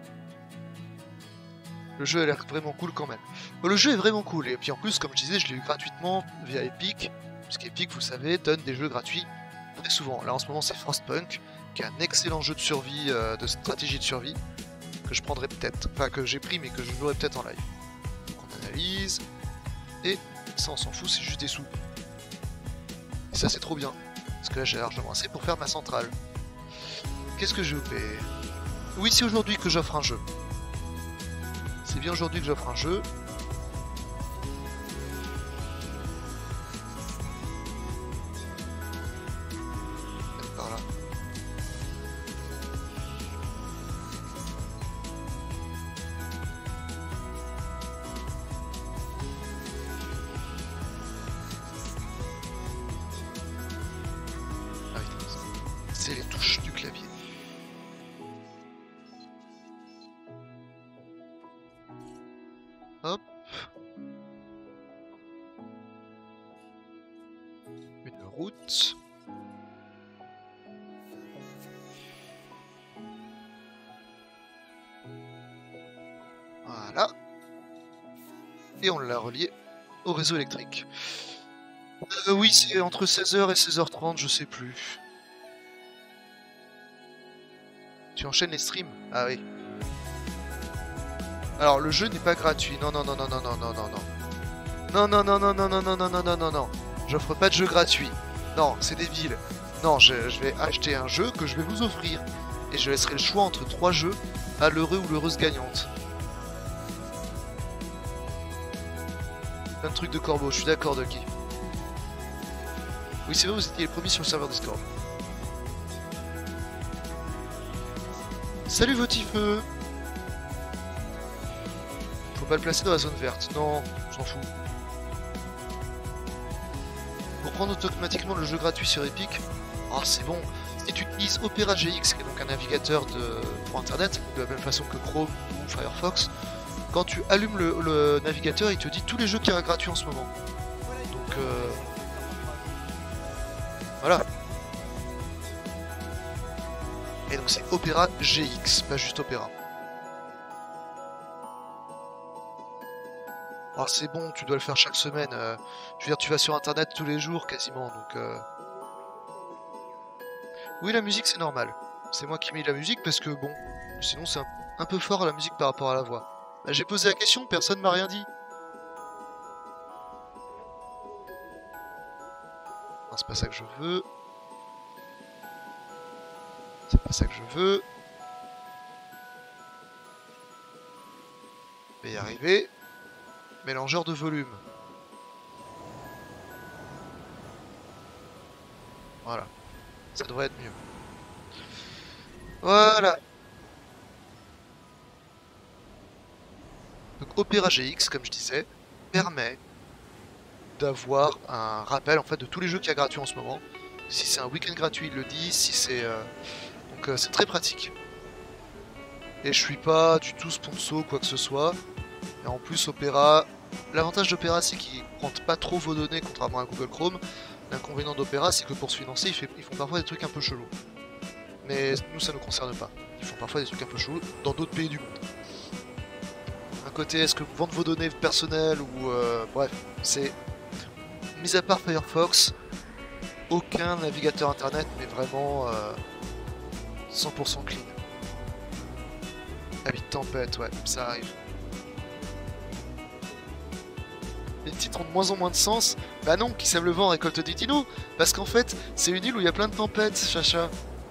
Le jeu a l'air vraiment cool quand même. Bon, le jeu est vraiment cool, et puis en plus, comme je disais, je l'ai eu gratuitement via Epic, puisque Epic, vous savez, donne des jeux gratuits très souvent. Là en ce moment c'est Frostpunk, qui est un excellent jeu de survie, euh, de stratégie de survie, que je prendrai peut-être, enfin que j'ai pris mais que je jouerai peut-être en live. Donc on analyse, et ça on s'en fout, c'est juste des sous. Et ça c'est trop bien, parce que là j'ai largement assez pour faire ma centrale. Qu'est-ce que j'ai loupé? Oui, c'est aujourd'hui que j'offre un jeu. C'est bien aujourd'hui que j'offre un jeu. Par là. Ah oui, c'est les touches du clavier. Hop. Une route. Voilà. Et on l'a relié au réseau électrique. Euh, oui, c'est entre seize heures et seize heures trente, je sais plus. Tu enchaînes les streams? Ah oui. Alors le jeu n'est pas gratuit. Non non non non non non non non non. Non non non non non non non non non non non non. J'offre pas de jeu gratuit. Non, c'est débile. Non, je, je vais acheter un jeu que je vais vous offrir. Et je laisserai le choix entre trois jeux à l'heureux ou l'heureuse gagnante. Plein de trucs de corbeau, je suis d'accord Ducky. Oui c'est vrai, vous étiez les premiers sur le serveur Discord. Salut Votifeu. Faut pas le placer dans la zone verte. Non, je m'en fous. Pour prendre automatiquement le jeu gratuit sur Epic, oh c'est bon. Si tu utilises Opera G X, qui est donc un navigateur de... pour internet, de la même façon que Chrome ou Firefox, quand tu allumes le, le navigateur, il te dit tous les jeux qu'il y a gratuits en ce moment. Donc euh... voilà. Et donc c'est Opera G X, pas juste Opera. Alors c'est bon, tu dois le faire chaque semaine. Euh, je veux dire, tu vas sur internet tous les jours quasiment, donc... Euh... Oui, la musique c'est normal. C'est moi qui mets la musique parce que bon, sinon c'est un, un peu fort la musique par rapport à la voix. Bah, j'ai posé la question, personne m'a rien dit. Non, c'est pas ça que je veux. C'est pas ça que je veux. Je vais y arriver. Mélangeur de volume. Voilà. Ça devrait être mieux. Voilà. Donc Opera G X, comme je disais, permet d'avoir un rappel en fait de tous les jeux qu'il y a gratuits en ce moment. Si c'est un week-end gratuit, il le dit. Si c'est euh... donc euh, c'est très pratique. Et je suis pas du tout sponsor quoi que ce soit. Et en plus Opera, l'avantage d'Opera c'est qu'ils ne prennent pas trop vos données contrairement à Google Chrome. L'inconvénient d'Opera c'est que pour se financer ils, fait... ils font parfois des trucs un peu chelous. Mais nous ça ne nous concerne pas. Ils font parfois des trucs un peu chelous dans d'autres pays du monde. Un côté est-ce que vous vendez vos données personnelles ou euh... bref, c'est... Mis à part Firefox, aucun navigateur internet n'est vraiment euh, cent pour cent clean. Ah oui, tempête, ouais, ça arrive. Les titres ont de moins en moins de sens. Bah non, qui sème le vent récolte des dinos. Parce qu'en fait, c'est une île où il y a plein de tempêtes, chacha.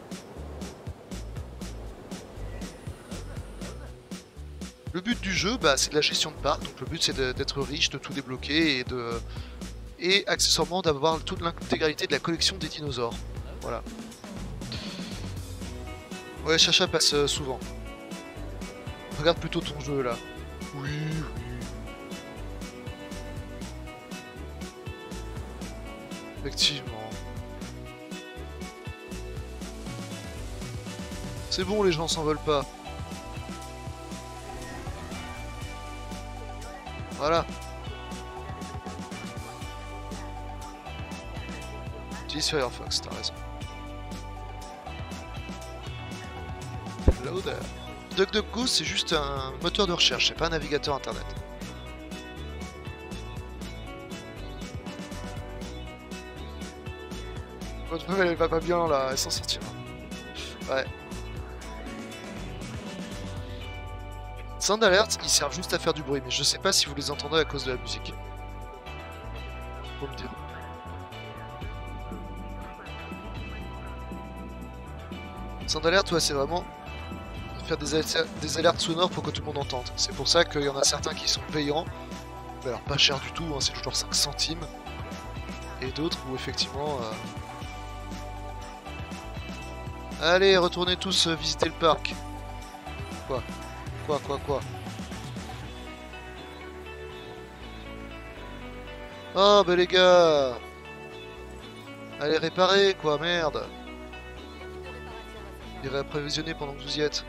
Le but du jeu, bah, c'est de la gestion de parc. Donc le but, c'est d'être riche, de tout débloquer et de... Et accessoirement d'avoir toute l'intégralité de la collection des dinosaures. Voilà. Ouais, Chacha passe euh, souvent. Regarde plutôt ton jeu là. Oui, oui. Effectivement. C'est bon, les gens s'envolent pas. Voilà. Utilise Firefox, t'as raison. Loader. DuckDuckGo, c'est juste un moteur de recherche, c'est pas un navigateur internet. Votre meuf elle va pas bien là, elle s'en sortira. Ouais. Sound Alert, ils servent juste à faire du bruit, mais je sais pas si vous les entendez à cause de la musique. Faut me dire. Sound Alert, ouais, c'est vraiment faire des, aler des alertes sonores pour que tout le monde entende. C'est pour ça qu'il y en a certains qui sont payants, mais alors pas cher du tout, hein, c'est toujours cinq centimes, et d'autres où effectivement... Euh... Allez, retournez tous euh, visiter le parc. Quoi? Quoi, quoi, quoi? Oh, bah les gars! Allez réparer, quoi, merde! Irez approvisionner pendant que vous y êtes.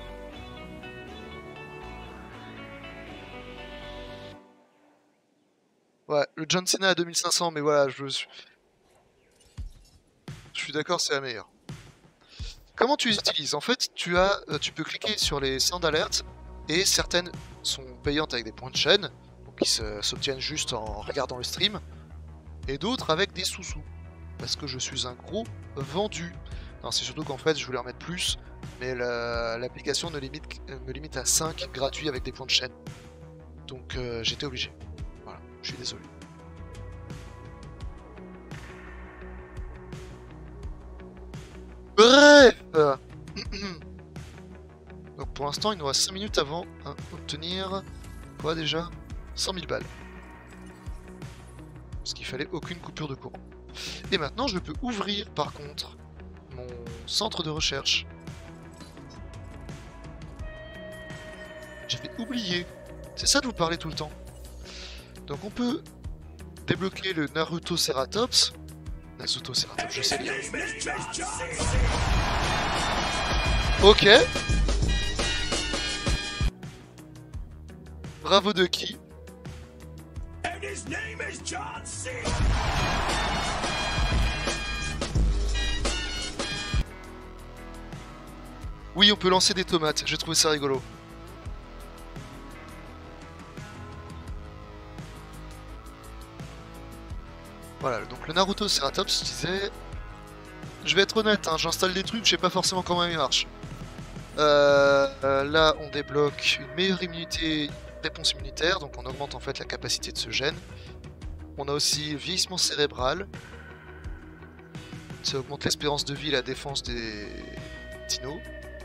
Ouais, le John Cena à deux mille cinq cents, mais voilà, je suis... Je suis d'accord, c'est la meilleure. Comment tu les utilises? En fait, tu as, euh, tu peux cliquer sur les sound alerts, et certaines sont payantes avec des points de chaîne, donc qui s'obtiennent juste en regardant le stream, et d'autres avec des sous-sous, parce que je suis un gros vendu. Non, c'est surtout qu'en fait, je voulais en mettre plus, mais l'application la, limite, me limite à cinq gratuits avec des points de chaîne. Donc euh, j'étais obligé. Voilà, je suis désolé. Bref. Donc pour l'instant, il nous reste cinq minutes avant d'obtenir quoi déjà cent mille balles. Parce qu'il fallait aucune coupure de courant. Et maintenant, je peux ouvrir par contre mon centre de recherche. J'avais oublié. C'est ça de vous parler tout le temps. Donc on peut débloquer le Naruto Ceratops. Naruto Ceratops, je sais bien. Ok. Bravo Ducky. Oui, on peut lancer des tomates, j'ai trouvé ça rigolo. Voilà, donc le Naruto Ceratops, je disais... Je vais être honnête, hein, j'installe des trucs, je sais pas forcément comment ils marchent. Euh, euh, là, on débloque une meilleure immunité, réponse immunitaire, donc on augmente en fait la capacité de ce gène. On a aussi vieillissement cérébral. Ça augmente l'espérance de vie et la défense des dinos.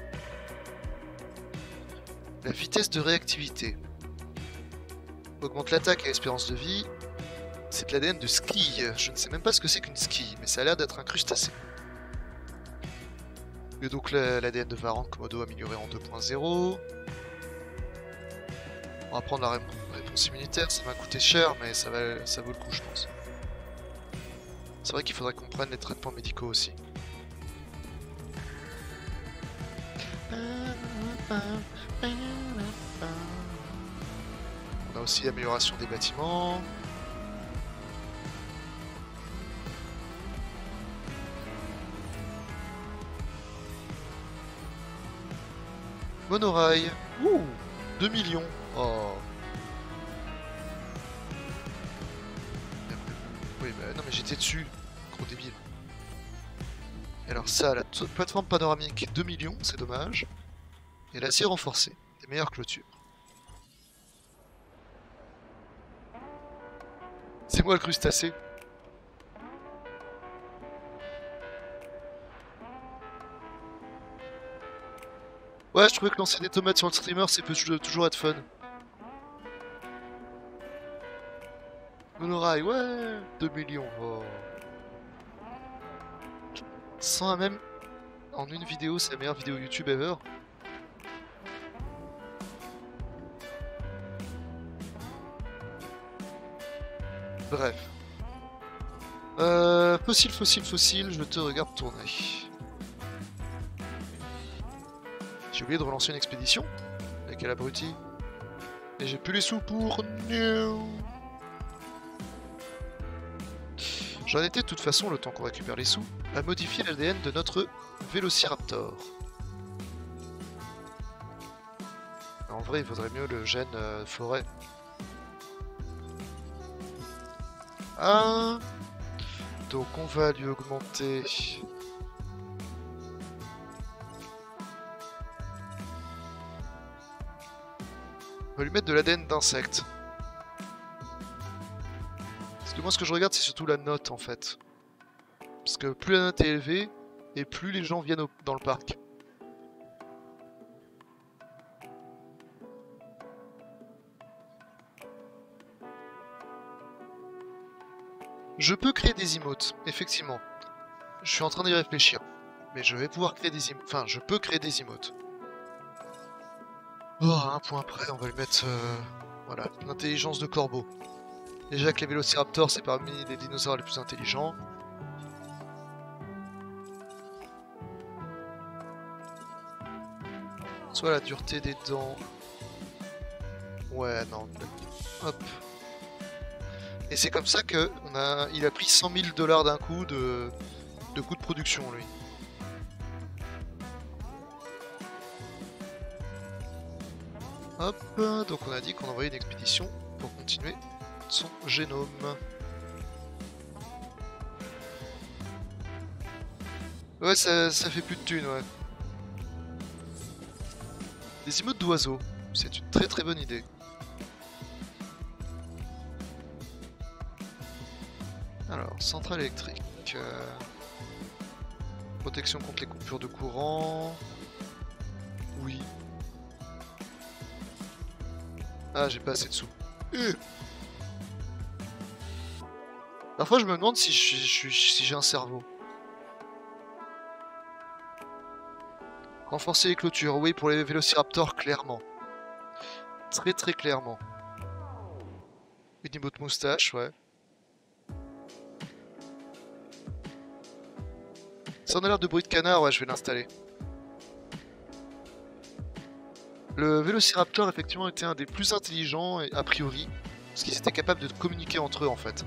La vitesse de réactivité augmente l'attaque et l'espérance de vie. C'est de l'A D N de ski. Je ne sais même pas ce que c'est qu'une ski, mais ça a l'air d'être un crustacé. Et donc l'A D N de Varan Komodo amélioré en deux point zéro. On va prendre la ré réponse immunitaire, ça m'a coûté cher, mais ça, va, ça vaut le coup, je pense. C'est vrai qu'il faudrait qu'on prenne les traitements médicaux aussi. On a aussi amélioration des bâtiments. Monorail. Ouh, deux millions. Oh. Oui, bah non, mais j'étais dessus. Gros débile. Et alors ça, la plateforme panoramique, deux millions, c'est dommage. Et l'acier renforcé, des meilleures clôtures. C'est moi le crustacé. Ouais, je trouvais que lancer des tomates sur le streamer, ça peut toujours être fun. Monorail, ouais, deux millions. Oh. cent même en une vidéo, c'est la meilleure vidéo YouTube ever. Bref. Euh, fossile, fossile, fossile, je te regarde tourner. J'ai oublié de relancer une expédition. Et quel abruti. Et j'ai plus les sous pour... J'en étais de toute façon, le temps qu'on récupère les sous, à modifier l'A D N de notre Vélociraptor. En vrai, il vaudrait mieux le gène euh, forêt. Ah, donc on va lui augmenter... On va lui mettre de l'A D N d'insectes. Parce que moi ce que je regarde c'est surtout la note en fait. Parce que plus la note est élevée, et plus les gens viennent au... dans le parc. Je peux créer des emotes, effectivement. Je suis en train d'y réfléchir. Mais je vais pouvoir créer des emotes. Enfin, je peux créer des emotes. Oh, un point près, on va lui mettre... Euh... Voilà, l'intelligence de corbeau. Déjà que les vélociraptors, c'est parmi les dinosaures les plus intelligents. Soit la dureté des dents... Ouais, non. Hop. Et c'est comme ça que on a, il a pris cent mille dollars d'un coup de, de coût de production, lui. Hop, donc on a dit qu'on envoyait une expédition pour continuer son génome. Ouais, ça, ça fait plus de thunes, ouais. Des emotes d'oiseaux, c'est une très très bonne idée. Alors, centrale électrique. Euh... Protection contre les coupures de courant. Oui. Ah, j'ai pas assez de sous. Euh Parfois, je me demande si j'ai si si un cerveau. Renforcer les clôtures. Oui, pour les vélociraptors, clairement. Très très clairement. Une emote moustache, ouais. Ça en a l'air de bruit de canard, ouais, je vais l'installer. Le Vélociraptor, effectivement, était un des plus intelligents, a priori, parce qu'ils étaient capables de communiquer entre eux, en fait.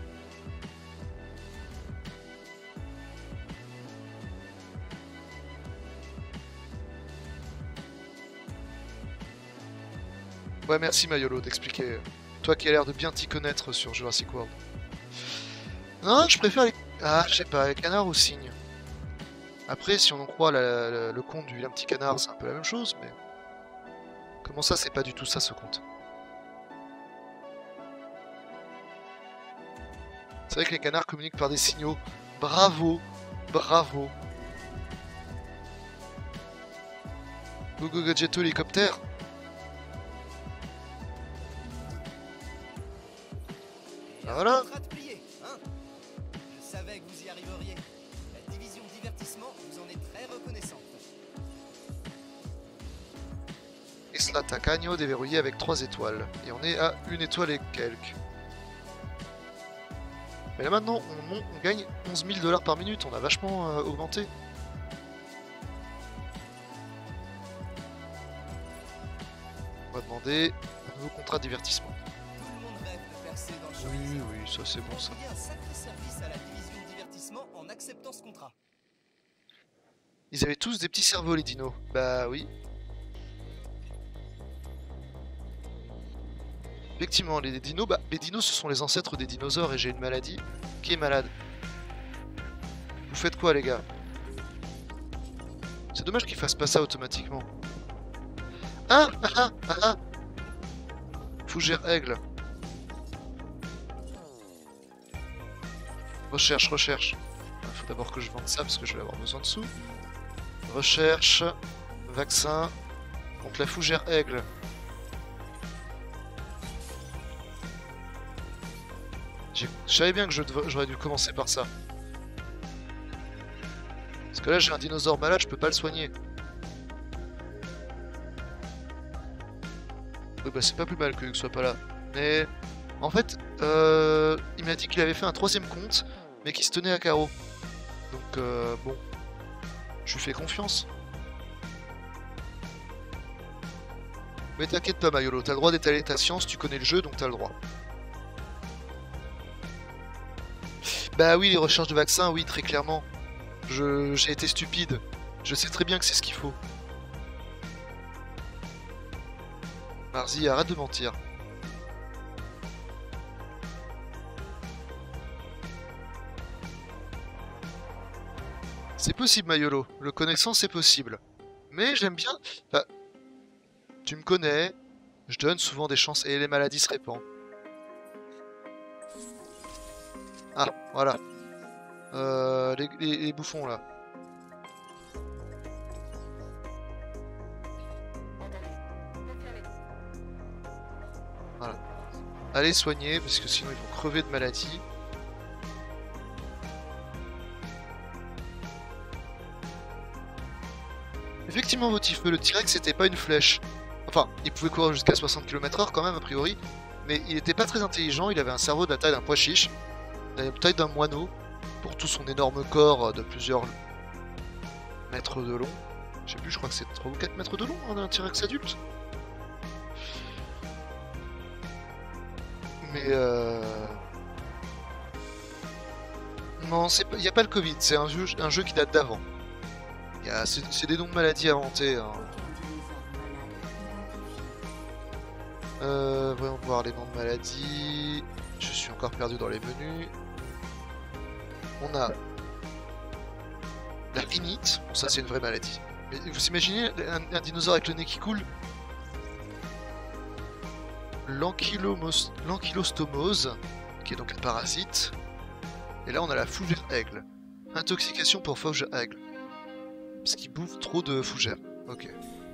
Ouais, merci Mayolo d'expliquer. Toi qui as l'air de bien t'y connaître sur Jurassic World. Non, je préfère les... Ah, je sais pas, les canards ou cygnes. Après, si on en croit la, la, le conte du vilain petit canard, c'est un peu la même chose, mais... Comment ça, c'est pas du tout ça, ce conte? C'est vrai que les canards communiquent par des signaux. Bravo, bravo. Go go gadgeto hélicoptère. Ah, voilà. Hein, je savais que vous y arriveriez. La division divertissement vous en est très reconnaissante. Isla Tacaño déverrouillé avec trois étoiles. Et on est à une étoile et quelques. Mais là maintenant, on, on gagne onze mille dollars par minute. On a vachement euh, augmenté. On va demander un nouveau contrat de divertissement. Tout le monde rêve de percer dans le show Oui, business. oui, ça c'est bon ça. Vous un sacré service à la division divertissement en acceptant ce contrat. Ils avaient tous des petits cerveaux les dinos. Bah oui. Effectivement, les dinos, bah, les dinos ce sont les ancêtres des dinosaures et j'ai une maladie. Qui est malade? Vous faites quoi les gars? C'est dommage qu'ils fassent pas ça automatiquement. Ah ah ah ah ah Fougère aigle. Recherche, recherche. Il faut d'abord que je vende ça parce que je vais avoir besoin de sous. Recherche, vaccin contre la fougère aigle. Je savais bien que j'aurais dû commencer par ça. Parce que là j'ai un dinosaure malade, je peux pas le soigner. Oui bah c'est pas plus mal que Hugues soit pas là. Mais en fait, euh, il m'a dit qu'il avait fait un troisième compte, mais qui se tenait à carreau. Donc euh, bon, je lui fais confiance. Mais t'inquiète pas Mayolo, t'as le droit d'étaler ta science, tu connais le jeu donc t'as le droit. Bah oui, les recherches de vaccins, oui, très clairement. Je, j'ai été stupide. Je sais très bien que c'est ce qu'il faut. Marzi, arrête de mentir. C'est possible, Mayolo. Le connaissant, c'est possible. Mais j'aime bien... Enfin, tu me connais. Je donne souvent des chances et les maladies se répandent. Ah, voilà. Euh, les, les, les bouffons, là. Voilà. Allez soigner, parce que sinon ils vont crever de maladie. Effectivement, Votifeu, le T-Rex c'était pas une flèche. Enfin, il pouvait courir jusqu'à soixante kilomètres heure quand même, a priori. Mais il était pas très intelligent, il avait un cerveau de la taille d'un pois chiche, de la taille d'un moineau, pour tout son énorme corps de plusieurs mètres de long. Je sais plus, je crois que c'est trois ou quatre mètres de long, hein, un T-Rex adulte. Mais euh... non, il n'y a pas le Covid, c'est un jeu, un jeu qui date d'avant. C'est des noms de maladies inventés. Hein. Euh, voyons voir les noms de maladies. Je suis encore perdu dans les menus. On a la rhinite. Bon, ça c'est une vraie maladie. Mais vous imaginez un, un dinosaure avec le nez qui coule? L'ankylostomose, qui est donc un parasite. Et là on a la fougère aigle. Intoxication pour fougère aigle. Parce qu'il bouffe trop de fougères. Ok.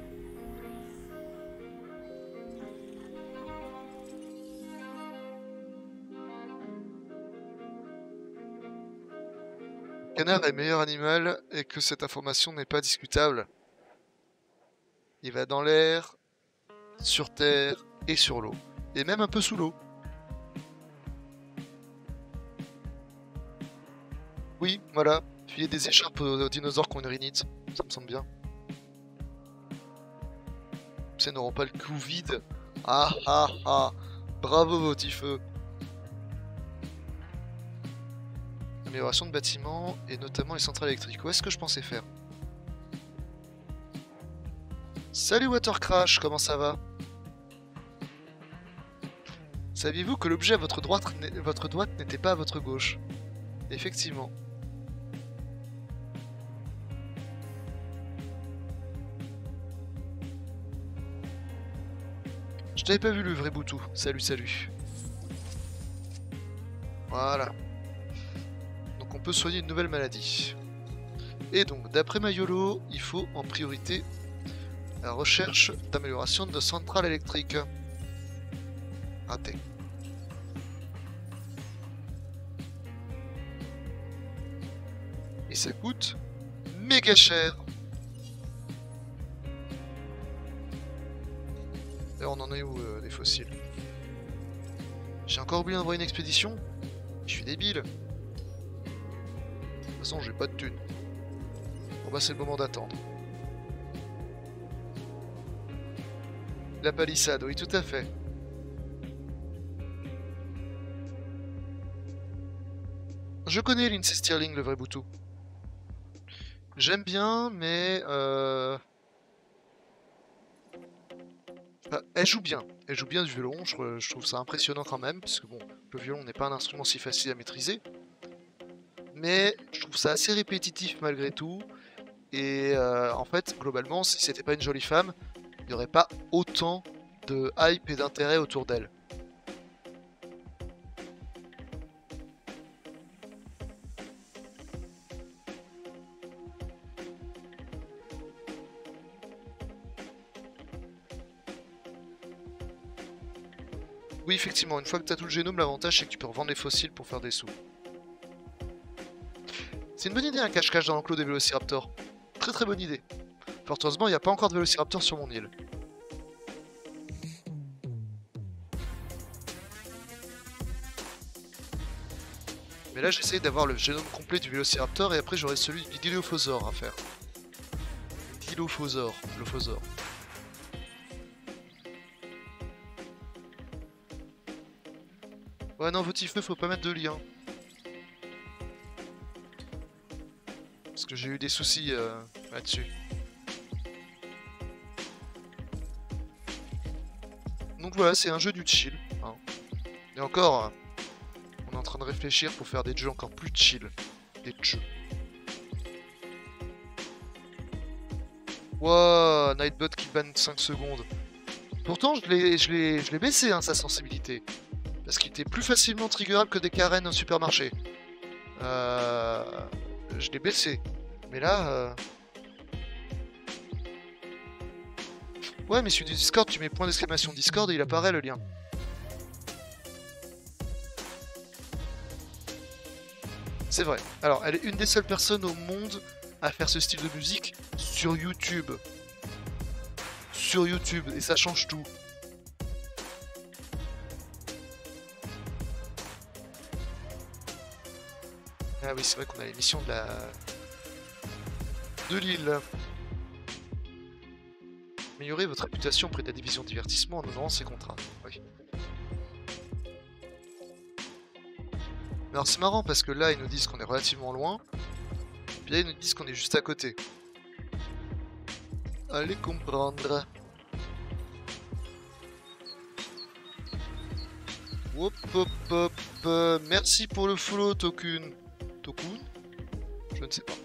Le canard est le meilleur animal et que cette information n'est pas discutable. Il va dans l'air, sur terre et sur l'eau. Et même un peu sous l'eau. Oui, voilà. Filer des écharpes aux dinosaures qui ont une rhinite. Ça me semble bien. Ces n'auront pas le cou vide. Ah ah ah. Bravo Votifeu. Amélioration de bâtiments et notamment les centrales électriques. Où est-ce que je pensais faire? Salut Watercrash, comment ça va? Saviez-vous que l'objet à votre droite, votre droite n'était pas à votre gauche? Effectivement. Je t'avais pas vu le vrai Boutou. Salut, salut. Voilà. Donc on peut soigner une nouvelle maladie. Et donc, d'après Mayolo, il faut en priorité la recherche d'amélioration de centrale électrique. Raté. Et ça coûte méga cher. Et on en est où euh, des fossiles? J'ai encore oublié d'envoyer une expédition? Je suis débile. De toute façon, j'ai pas de thunes. Bon bah c'est le moment d'attendre. La palissade, oui tout à fait. Je connais Lindsey Stirling, le vrai Boutou. J'aime bien, mais... Euh... Enfin, elle joue bien. Elle joue bien du violon, je, je trouve ça impressionnant quand même, parce que bon, le violon n'est pas un instrument si facile à maîtriser. Mais je trouve ça assez répétitif malgré tout. Et euh, en fait, globalement, si c'était pas une jolie femme, il n'y aurait pas autant de hype et d'intérêt autour d'elle. Oui, effectivement, une fois que tu as tout le génome, l'avantage c'est que tu peux revendre les fossiles pour faire des sous. C'est une bonne idée un cache-cache dans l'enclos des vélociraptors. Très très bonne idée. Fort heureusement, il n'y a pas encore de vélociraptors sur mon île. Mais là, j'essaye d'avoir le génome complet du vélociraptor et après j'aurai celui du Dilophosaure à faire. Dilophosaure, le phosaure. Ouais non, Votifeu, faut pas mettre de lien. Parce que j'ai eu des soucis euh, là-dessus. Donc voilà, c'est un jeu du chill. Hein. Et encore, euh, on est en train de réfléchir pour faire des jeux encore plus chill. Des jeux. Wow, Nightbot qui banne cinq secondes. Pourtant, je l'ai je l'ai je l'ai baissé, hein, sa sensibilité. Parce qu'il était plus facilement triggerable que des Karen au supermarché. Euh... Je l'ai baissé. Mais là... Euh... Ouais, mais celui du Discord, tu mets point d'exclamation Discord et il apparaît le lien. C'est vrai. Alors, elle est une des seules personnes au monde à faire ce style de musique sur YouTube. Sur YouTube, et ça change tout. Ah oui, c'est vrai qu'on a l'émission de la... de l'île. Améliorer votre réputation auprès de la division divertissement en honorant ses contrats. Oui. Mais alors c'est marrant parce que là ils nous disent qu'on est relativement loin, puis là ils nous disent qu'on est juste à côté. Allez comprendre. Hop hop hop. Euh, merci pour le follow Tokun. Tokun? Je ne sais pas.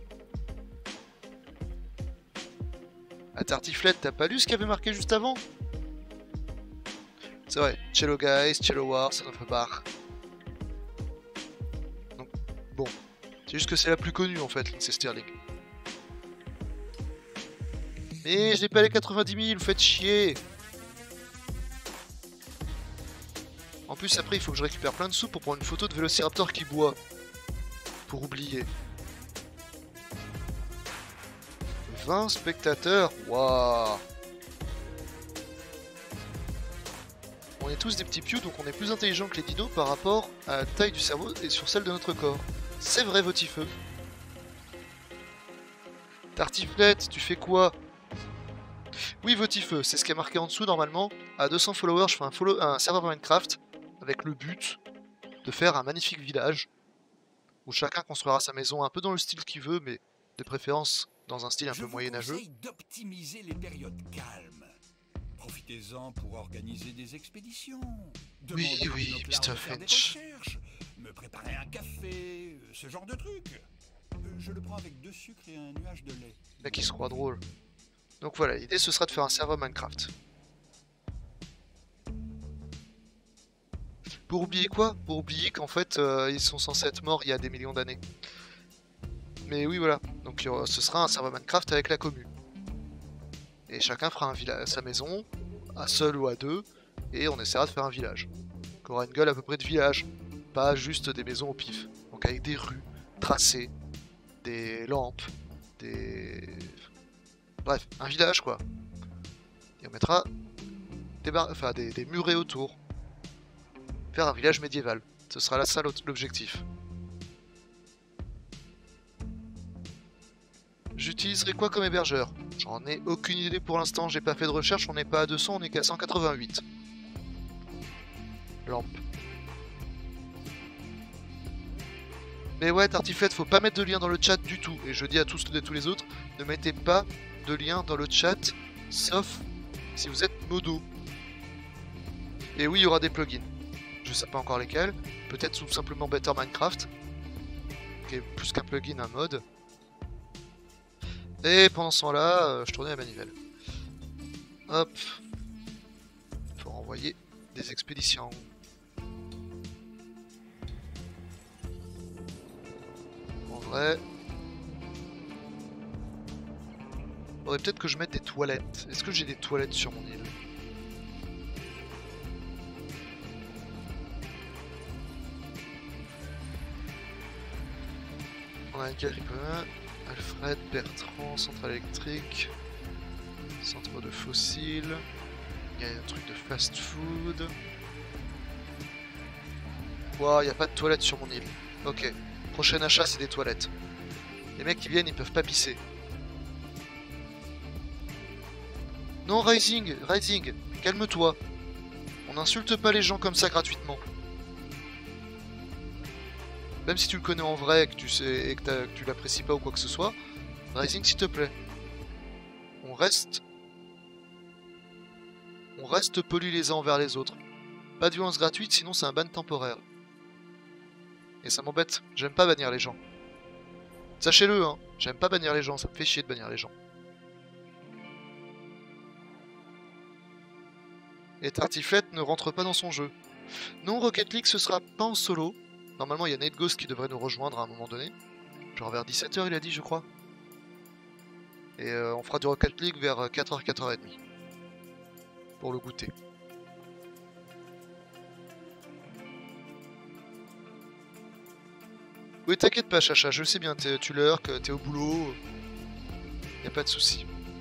À Tartiflette, t'as pas lu ce qu'il y avait marqué juste avant? C'est vrai, Cello Guys, Cello War, c'est notre bar. Donc, bon. C'est juste que c'est la plus connue en fait, Lindsey Stirling. Mais je n'ai pas les quatre-vingt-dix mille, vous faites chier. En plus, après, il faut que je récupère plein de sous pour prendre une photo de Vélociraptor qui boit. Pour oublier. vingt spectateurs, waouh. On est tous des petits pious, donc on est plus intelligents que les dinos par rapport à la taille du cerveau et sur celle de notre corps. C'est vrai, Votifeu. Tartiflette, tu fais quoi? Oui, Votifeu, c'est ce qui est marqué en dessous normalement. À deux cents followers, je fais un, follow un serveur Minecraft avec le but de faire un magnifique village où chacun construira sa maison un peu dans le style qu'il veut, mais de préférence dans un style un Je peu vous moyenâgeux. conseille d'optimiser les périodes calmes. Profitez-en pour organiser des expéditions. Oui, Demandez oui, aux Noclars mister de faire des Finch. recherches. me préparer un café, euh, ce genre de truc. Euh, je le prends avec deux sucres et un nuage de lait. Le mec, il se croit drôle. Donc voilà, l'idée ce sera de faire un serveur Minecraft. Pour oublier quoi? Pour oublier qu'en fait, euh, ils sont censés être morts il y a des millions d'années. Mais oui, voilà. Donc euh, ce sera un serveur Minecraft avec la commune. Et chacun fera un village, sa maison, à seul ou à deux, et on essaiera de faire un village. Qui aura une gueule à peu près de village, pas juste des maisons au pif. Donc avec des rues tracées, des lampes, des... Bref, un village quoi. Et on mettra des, bar... enfin, des, des murets autour. Faire un village médiéval. Ce sera là ça l'objectif. J'utiliserai quoi comme hébergeur? J'en ai aucune idée pour l'instant, j'ai pas fait de recherche, on n'est pas à deux cents, on est qu'à cent quatre-vingt-huit. Lampe. Mais ouais, Tartiflette, faut pas mettre de lien dans le chat du tout. Et je dis à tous et tous les autres, ne mettez pas de lien dans le chat, sauf si vous êtes modo. Et oui, il y aura des plugins. Je sais pas encore lesquels. Peut-être tout simplement Better Minecraft, qui est plus qu'un plugin, un mode. Et pendant ce temps-là, euh, je tournais la manivelle. Hop. Faut renvoyer des expéditions. En vrai... Faudrait peut-être que je mette des toilettes. Est-ce que j'ai des toilettes sur mon île? On a un Caribin, Alfred, Bertrand, centrale électrique, centre de fossiles, il y a un truc de fast-food. Wow, il n'y a pas de toilettes sur mon île. Ok, prochain achat c'est des toilettes. Les mecs qui viennent ils peuvent pas pisser. Non Rising, Rising, calme-toi. On n'insulte pas les gens comme ça gratuitement. Même si tu le connais en vrai et que tu sais et que, que tu l'apprécies pas ou quoi que ce soit, Rising s'il te plaît. On reste... On reste polis les uns envers les autres. Pas de violence gratuite, sinon c'est un ban temporaire. Et ça m'embête, j'aime pas bannir les gens. Sachez-le, hein, j'aime pas bannir les gens, ça me fait chier de bannir les gens. Et Tartiflette ne rentre pas dans son jeu. Non, Rocket League ce sera pas en solo. Normalement il y a Nate Ghost qui devrait nous rejoindre à un moment donné. Genre vers dix-sept heures il a dit je crois. Et euh, on fera du Rocket League vers quatre heures, quatre heures trente. Pour le goûter. Oui t'inquiète pas Chacha, je sais bien, tu lurk, t'es au boulot. Y a pas de souci.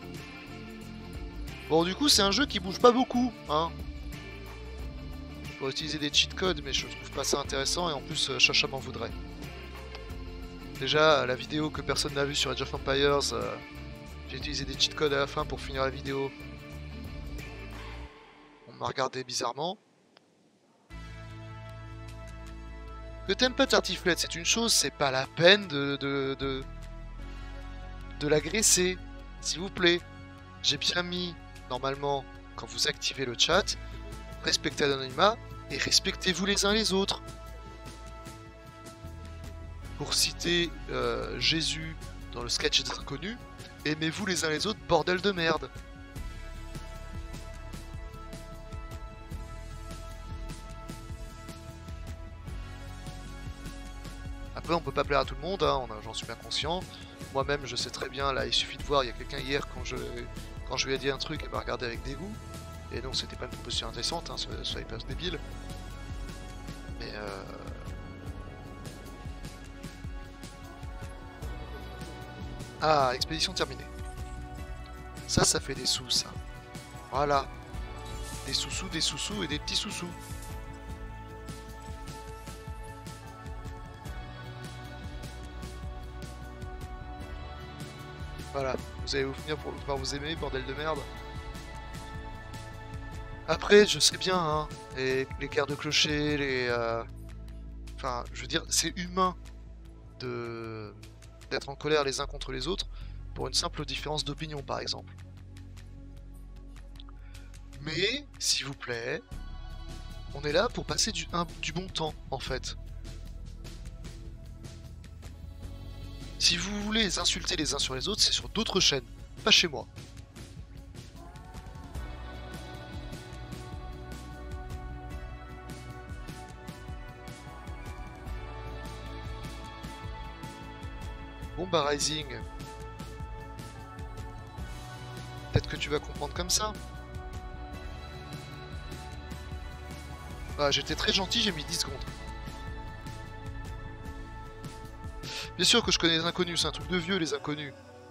Bon du coup c'est un jeu qui bouge pas beaucoup, hein. Pour utiliser des cheat codes, mais je trouve pas ça intéressant et en plus euh, Chacha m'en voudrait. Déjà la vidéo que personne n'a vue sur Age of Empires, euh, j'ai utilisé des cheat codes à la fin pour finir la vidéo. On m'a regardé bizarrement. Que t'aimes pas Tartiflette, c'est une chose, c'est pas la peine de de, de, de l'agresser, s'il vous plaît. J'ai bien mis, normalement, quand vous activez le chat, respectez l'anonymat et respectez-vous les uns les autres. Pour citer euh, Jésus dans le sketch des inconnus, aimez-vous les uns les autres, bordel de merde. Après on peut pas plaire à tout le monde, hein, j'en suis bien conscient. Moi-même je sais très bien, là il suffit de voir, il y a quelqu'un hier quand je, quand je lui ai dit un truc, elle m'a regardé avec dégoût. Et donc c'était pas une proposition intéressante, hein, soyez pas débile. Mais euh... Ah, expédition terminée. Ça, ça fait des sous, ça. Voilà. Des sous-sous, des sous-sous et des petits sous-sous. Voilà, vous allez vous finir pour, par vous aimer, bordel de merde. Après, je sais bien, hein, les, les guerres de clochers, les... Euh... Enfin, je veux dire, c'est humain de d'être en colère les uns contre les autres pour une simple différence d'opinion, par exemple. Mais, s'il vous plaît, on est là pour passer du, un, du bon temps, en fait. Si vous voulez insulter les uns sur les autres, c'est sur d'autres chaînes, pas chez moi. Bon bah Rising. Peut-être que tu vas comprendre comme ça. Ah, j'étais très gentil, j'ai mis dix secondes. Bien sûr que je connais les inconnus, c'est un truc de vieux les inconnus.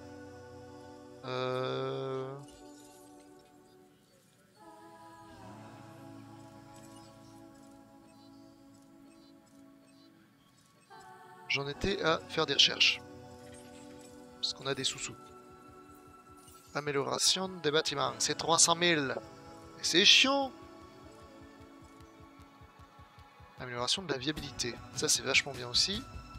Euh... J'en étais à faire des recherches. Parce qu'on a des sous-sous. Amélioration des bâtiments, c'est trois cent mille. C'est chiant. Amélioration de la viabilité, ça c'est vachement bien aussi.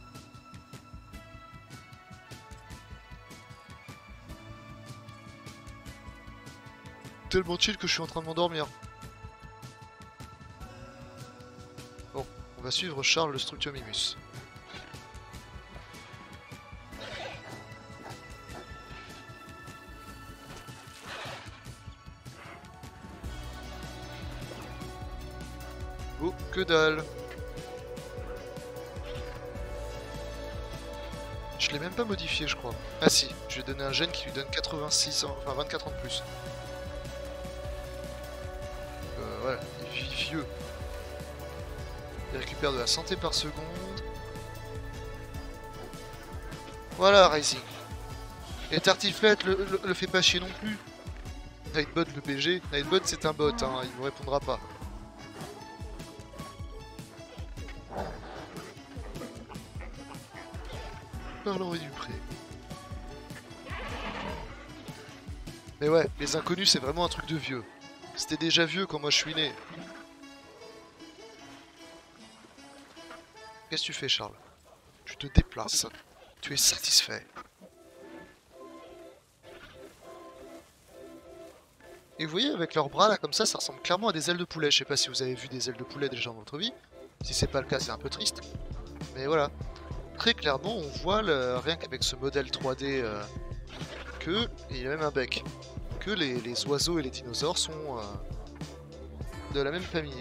Tellement chill que je suis en train de m'endormir. Bon, on va suivre Charles le Structiomimus. Oh, que dalle. Je l'ai même pas modifié, je crois. Ah si, je lui ai donné un gène qui lui donne quatre-vingt-six ans, enfin vingt-quatre ans de plus. Euh, voilà, il vit vieux. Il récupère de la santé par seconde. Voilà, Rising. Et Tartiflette le, le, le fait pas chier non plus. Nightbot, le P G. Nightbot, c'est un bot, hein, il vous répondra pas. Par l'envie du pré. Mais ouais, les inconnus, c'est vraiment un truc de vieux. C'était déjà vieux quand moi je suis né. Qu'est-ce que tu fais, Charles? Tu te déplaces. Tu es satisfait. Et vous voyez, avec leurs bras là, comme ça, ça ressemble clairement à des ailes de poulet. Je sais pas si vous avez vu des ailes de poulet déjà dans votre vie. Si c'est pas le cas, c'est un peu triste. Mais voilà. Très clairement, on voit, le, rien qu'avec ce modèle trois D, euh, que, et il y a même un bec, que les, les oiseaux et les dinosaures sont euh, de la même famille.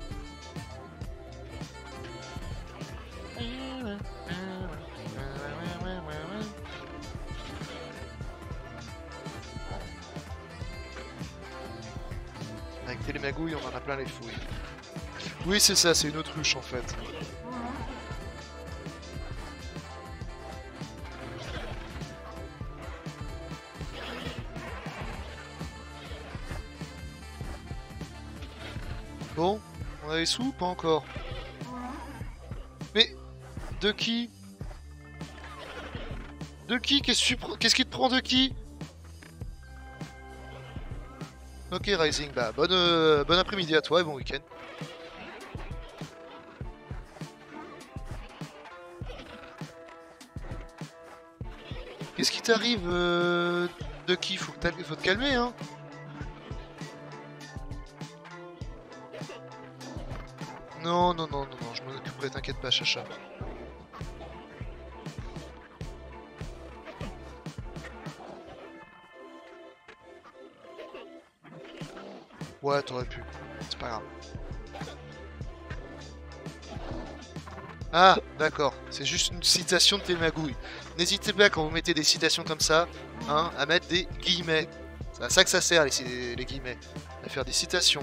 Avec Télémagouille, on en a plein les fouilles. Oui, c'est ça, c'est une autruche en fait. Bon, on a les sous ou pas encore? Mais, de qui? De qui? Qu'est-ce Qu'est-ce qui te prend de qui? Ok Rising, bah bonne, euh, bon après-midi à toi et bon week-end. Qu'est-ce qui t'arrive euh, de qui? Faut, que faut te calmer hein. Non, non, non, non, non, je m'en occuperai, t'inquiète pas, Chacha. Ouais, t'aurais pu. C'est pas grave. Ah, d'accord. C'est juste une citation de Télémagouille. N'hésitez pas quand vous mettez des citations comme ça, hein, à mettre des guillemets. C'est à ça que ça sert, les, les guillemets. À faire des citations.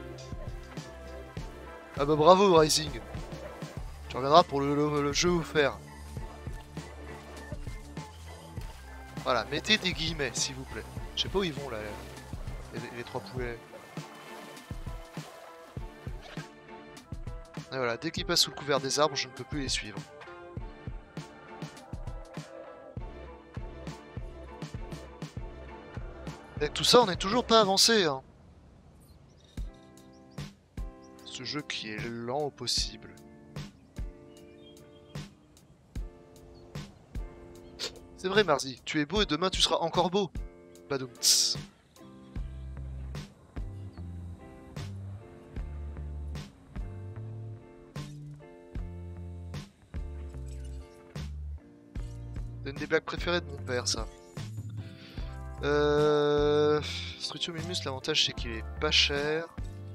Ah bah bravo, Rising. Tu reviendras pour le, le, le jeu offert. Voilà, mettez des guillemets, s'il vous plaît. Je sais pas où ils vont, là, les, les trois poulets. Et voilà, dès qu'ils passent sous le couvert des arbres, je ne peux plus les suivre. Avec tout ça, on n'est toujours pas avancé, hein. Ce jeu qui est lent au possible. C'est vrai, Marzi, tu es beau et demain tu seras encore beau. Badoumts. C'est une des blagues préférées de mon père, ça. Euh... Strutiomimus, l'avantage c'est qu'il est pas cher.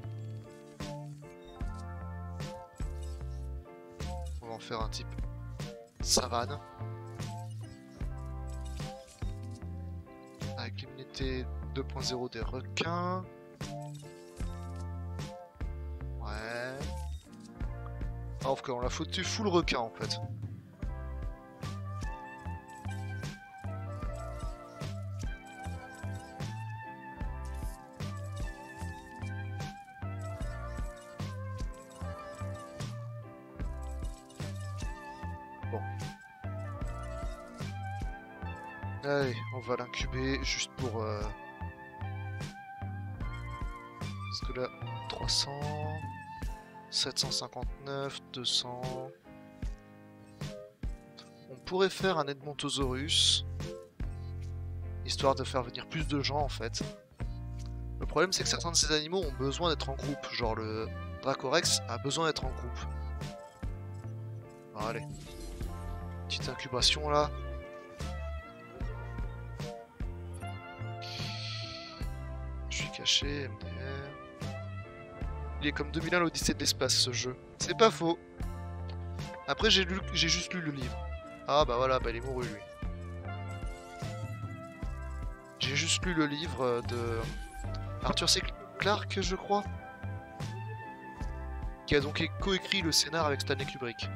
On va en faire un type savane. Avec l'immunité deux point zéro des requins. Ouais. Ah, ouf, on l'a foutu full requin en fait. Bon. Allez, on va l'incuber juste pour... Euh... Parce que là, trois cents... sept cent cinquante-neuf, deux cents... On pourrait faire un Edmontosaurus, histoire de faire venir plus de gens en fait. Le problème c'est que certains de ces animaux ont besoin d'être en groupe, genre le Dracorex a besoin d'être en groupe. Alors, allez, petite incubation là. Je suis caché, M D R. Il est comme deux mille un l'Odyssée de l'espace ce jeu. C'est pas faux. Après j'ai lu, j'ai juste lu le livre. Ah bah voilà, bah il est mouru lui. J'ai juste lu le livre de Arthur C. Clarke, je crois, qui a donc coécrit le scénar avec Stanley Kubrick.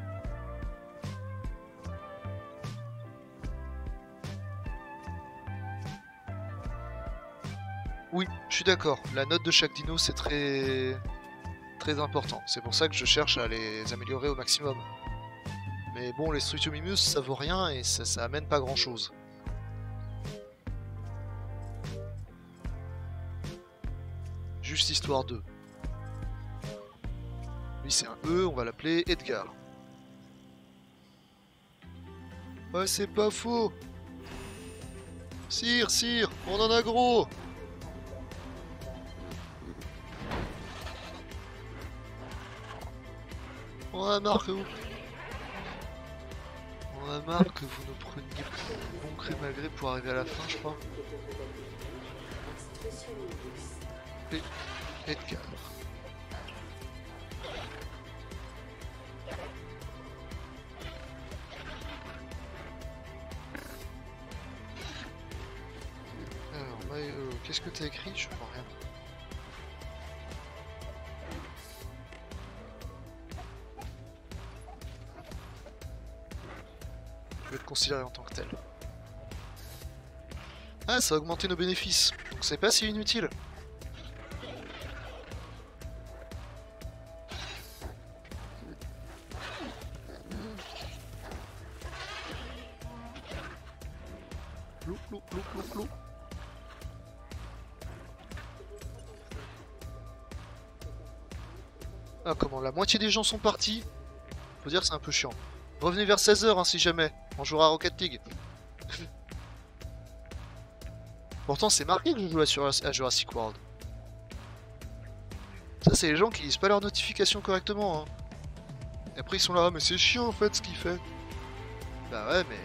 Oui, je suis d'accord, la note de chaque dino c'est très très important. C'est pour ça que je cherche à les améliorer au maximum. Mais bon, les Strutiomimus ça vaut rien et ça, ça amène pas grand chose. Juste histoire d'eux. Lui c'est un E, on va l'appeler Edgar. Ouais, c'est pas faux. Sire, sire, on en a gros. On a marre que vous... On a marre que vous nous preniez bon gré mal gré pour arriver à la fin, je crois. Et... Edgar. Alors, bah, euh, qu'est-ce que t'as écrit? Je vois rien. Je vais te considérer en tant que tel. Ah, ça a augmenté nos bénéfices, donc c'est pas si inutile. Plou, plou, plou, plou, plou. Ah, comment la moitié des gens sont partis? Faut dire que c'est un peu chiant. Revenez vers seize heures hein, si jamais, on jouera à Rocket League. Pourtant c'est marqué que je joue à Jurassic World. Ça c'est les gens qui lisent pas leurs notifications correctement. Hein. Et après ils sont là, mais c'est chiant en fait ce qu'il fait. Bah ouais mais...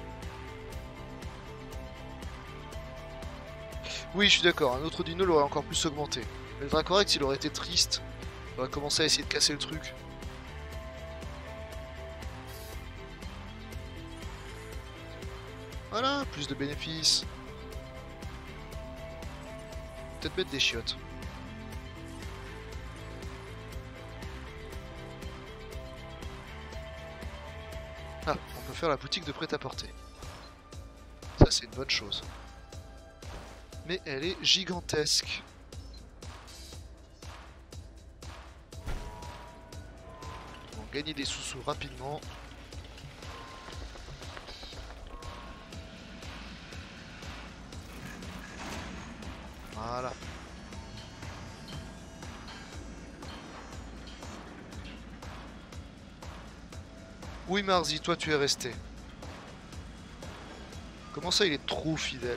Oui je suis d'accord, un autre dino l'aurait encore plus augmenté. Mais le Dracorex il aurait été triste. Il aurait commencé à essayer de casser le truc. Voilà, plus de bénéfices. Peut-être mettre des chiottes. Ah, on peut faire la boutique de prêt-à-porter. Ça, c'est une bonne chose. Mais elle est gigantesque. On va gagner des sous-sous rapidement. Voilà. Oui Marzi, toi tu es resté. Comment ça il est trop fidèle?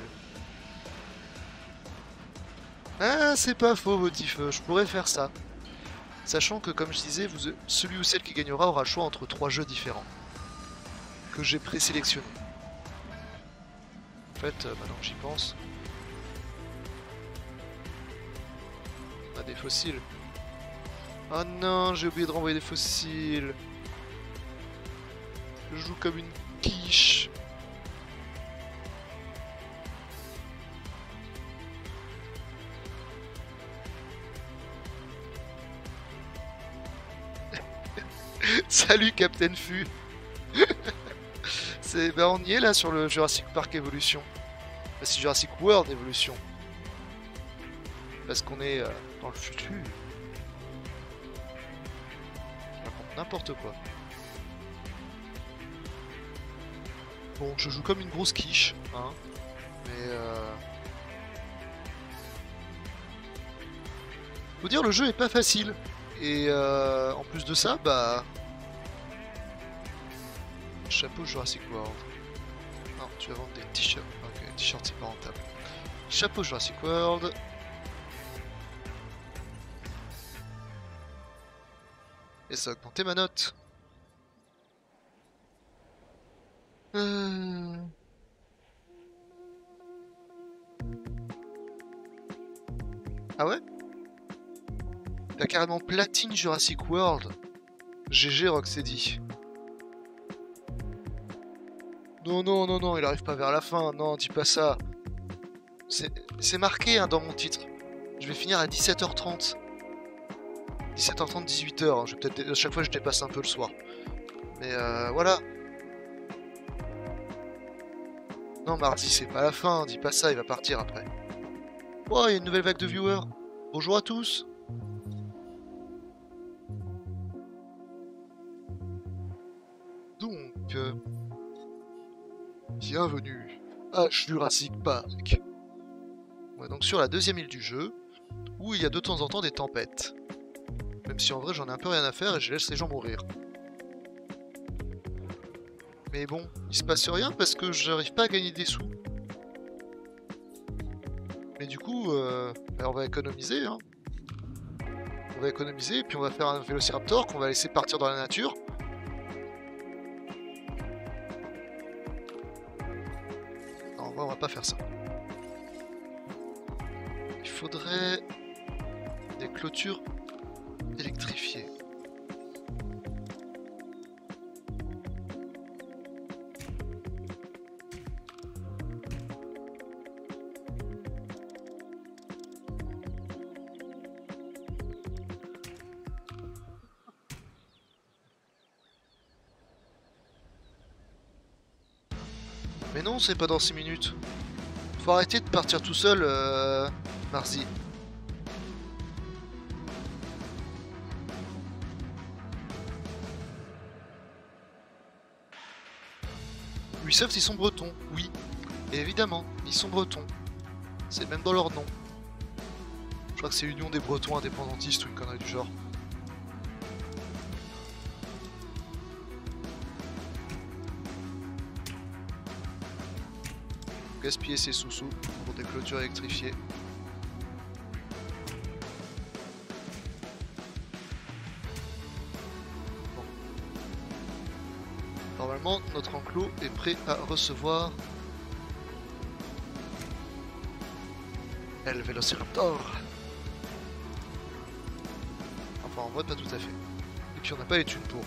Ah c'est pas faux Motifeu, je pourrais faire ça. Sachant que comme je disais, vous, celui ou celle qui gagnera aura le choix entre trois jeux différents. Que j'ai présélectionnés. fait, euh, maintenant que j'y pense. On a des fossiles. Oh non, j'ai oublié de renvoyer des fossiles. Je joue comme une quiche. Salut Captain Fu. C'est ben on y est là sur le Jurassic Park Evolution. Enfin, c'est Jurassic World Evolution. Parce qu'on est euh, dans le futur. Je raconte n'importe quoi. Bon, je joue comme une grosse quiche, hein. Mais euh... faut dire le jeu est pas facile. Et euh, en plus de ça, bah... Chapeau Jurassic World. Non, tu vas vendre des t-shirts. Ok, t-shirts c'est pas rentable. Chapeau Jurassic World. Et ça a augmenté ma note. Euh... Ah ouais? T'as carrément platine Jurassic World. G G Rocksteady. Non, non, non, non, il arrive pas vers la fin. Non, dis pas ça. C'est marqué hein, dans mon titre. Je vais finir à dix-sept heures trente. dix-sept heures trente, dix-huit heures. Hein. Je vais peut-être à chaque fois je dépasse un peu le soir. Mais euh, voilà. Non, mardi, c'est pas la fin. Dis pas ça, il va partir après. Oh, il y a une nouvelle vague de viewers. Bonjour à tous. Donc, euh, bienvenue à Jurassic Park. Ouais, donc sur la deuxième île du jeu, où il y a de temps en temps des tempêtes. Même si en vrai j'en ai un peu rien à faire et je laisse les gens mourir. Mais bon, il se passe rien parce que j'arrive pas à gagner des sous. Mais du coup, euh, bah on va économiser. Hein. On va économiser et puis on va faire un Vélociraptor qu'on va laisser partir dans la nature. Non, en vrai, on va pas faire ça. Il faudrait des clôtures électrifiées. Mais non, c'est pas dans six minutes. Faut arrêter de partir tout seul, euh, Marzi. Ubisoft, ils sont bretons, oui. Et évidemment, ils sont bretons. C'est même dans leur nom. Je crois que c'est Union des Bretons indépendantistes ou une connerie du genre. Gaspiller ses sous-sous pour des clôtures électrifiées. Bon. Normalement, notre enclos est prêt à recevoir El Vélociraptor. Enfin, en vrai, pas tout à fait. Et puis, on n'a pas les thunes pour.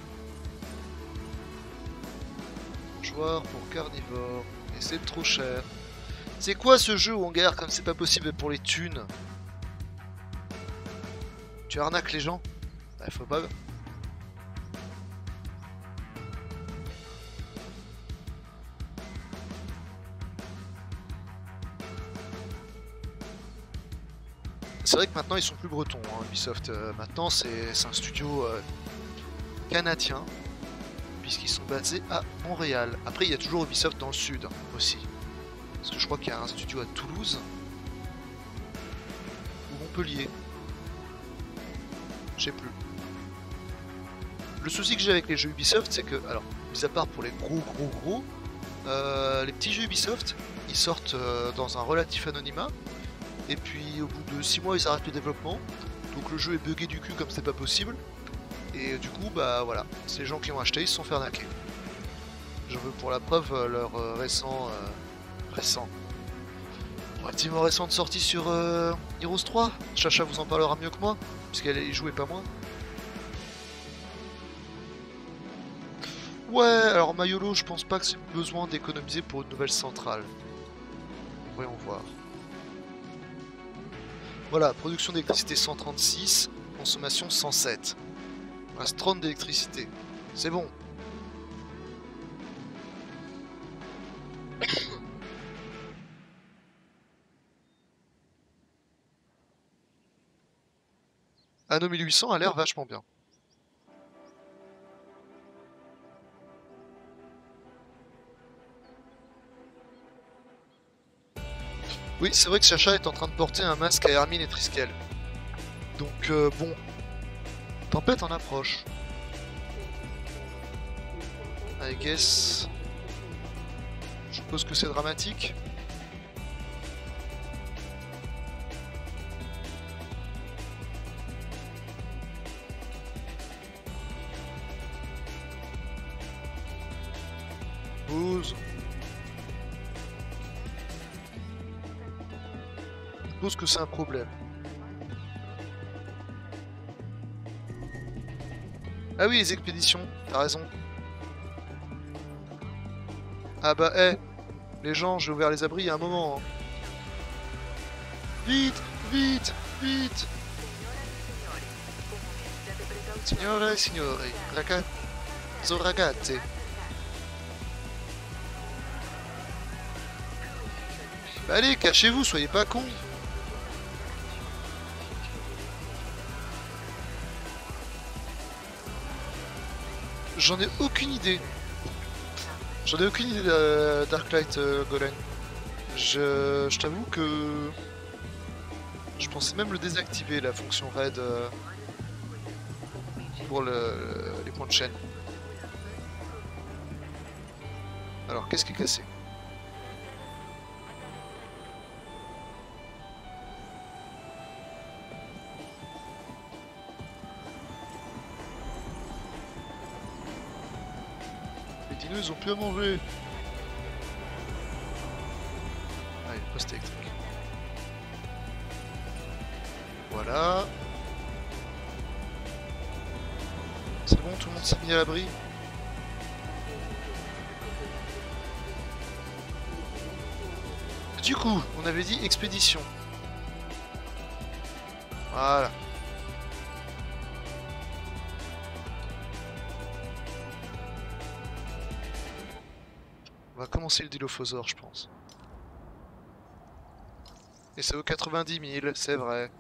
Joueur pour carnivore. Et c'est trop cher. C'est quoi ce jeu où on galère comme c'est pas possible pour les thunes? Tu arnaques les gens? Bah, faut pas... C'est vrai que maintenant ils sont plus bretons, hein, Ubisoft. Euh, maintenant c'est un studio euh, canadien. Puisqu'ils sont basés à Montréal. Après, il y a toujours Ubisoft dans le sud hein, aussi. Parce que je crois qu'il y a un studio à Toulouse ou Montpellier. Je sais plus. Le souci que j'ai avec les jeux Ubisoft, c'est que, alors, mis à part pour les gros gros gros, euh, les petits jeux Ubisoft, ils sortent euh, dans un relatif anonymat. Et puis au bout de six mois, ils arrêtent le développement. Donc le jeu est buggé du cul comme c'est pas possible. Et du coup, bah voilà, ces gens qui ont acheté, ils se sont fait arnaquer. Je veux pour la preuve leur euh, récent euh, récent. Relativement récente sortie sur euh, Heroes trois. Chacha vous en parlera mieux que moi, puisqu'elle y joue et pas moi. Ouais, alors Mayolo, je pense pas que c'est besoin d'économiser pour une nouvelle centrale. Voyons voir. Voilà, production d'électricité cent trente-six, consommation cent sept. Il reste trente d'électricité. C'est bon. Anno mille huit cents a l'air vachement bien. Oui, c'est vrai que Chacha est en train de porter un masque à Hermine et Triskel. Donc, euh, bon. Tempête en approche. I guess. Je suppose que c'est dramatique. Pause. Je suppose que c'est un problème. Ah oui, les expéditions, t'as raison. Ah bah, hé, hey, les gens, j'ai ouvert les abris il y a un moment. Hein. Vite, vite, vite. Signore, signore, ragazzo, ragazze. Bah allez, cachez-vous, soyez pas cons. J'en ai aucune idée. J'en ai aucune idée de Darklight euh, Golem. Je, je t'avoue que je pensais même le désactiver, la fonction raid euh, pour le, les points de chaîne. Alors, qu'est-ce qui est cassé? Ils ont plus à manger. Allez, poste électrique. Voilà. C'est bon, tout le monde s'est mis à l'abri. Du coup, on avait dit expédition. Voilà. On va commencer le Dilophosaure, je pense. Et c'est aux quatre-vingt-dix mille, c'est vrai.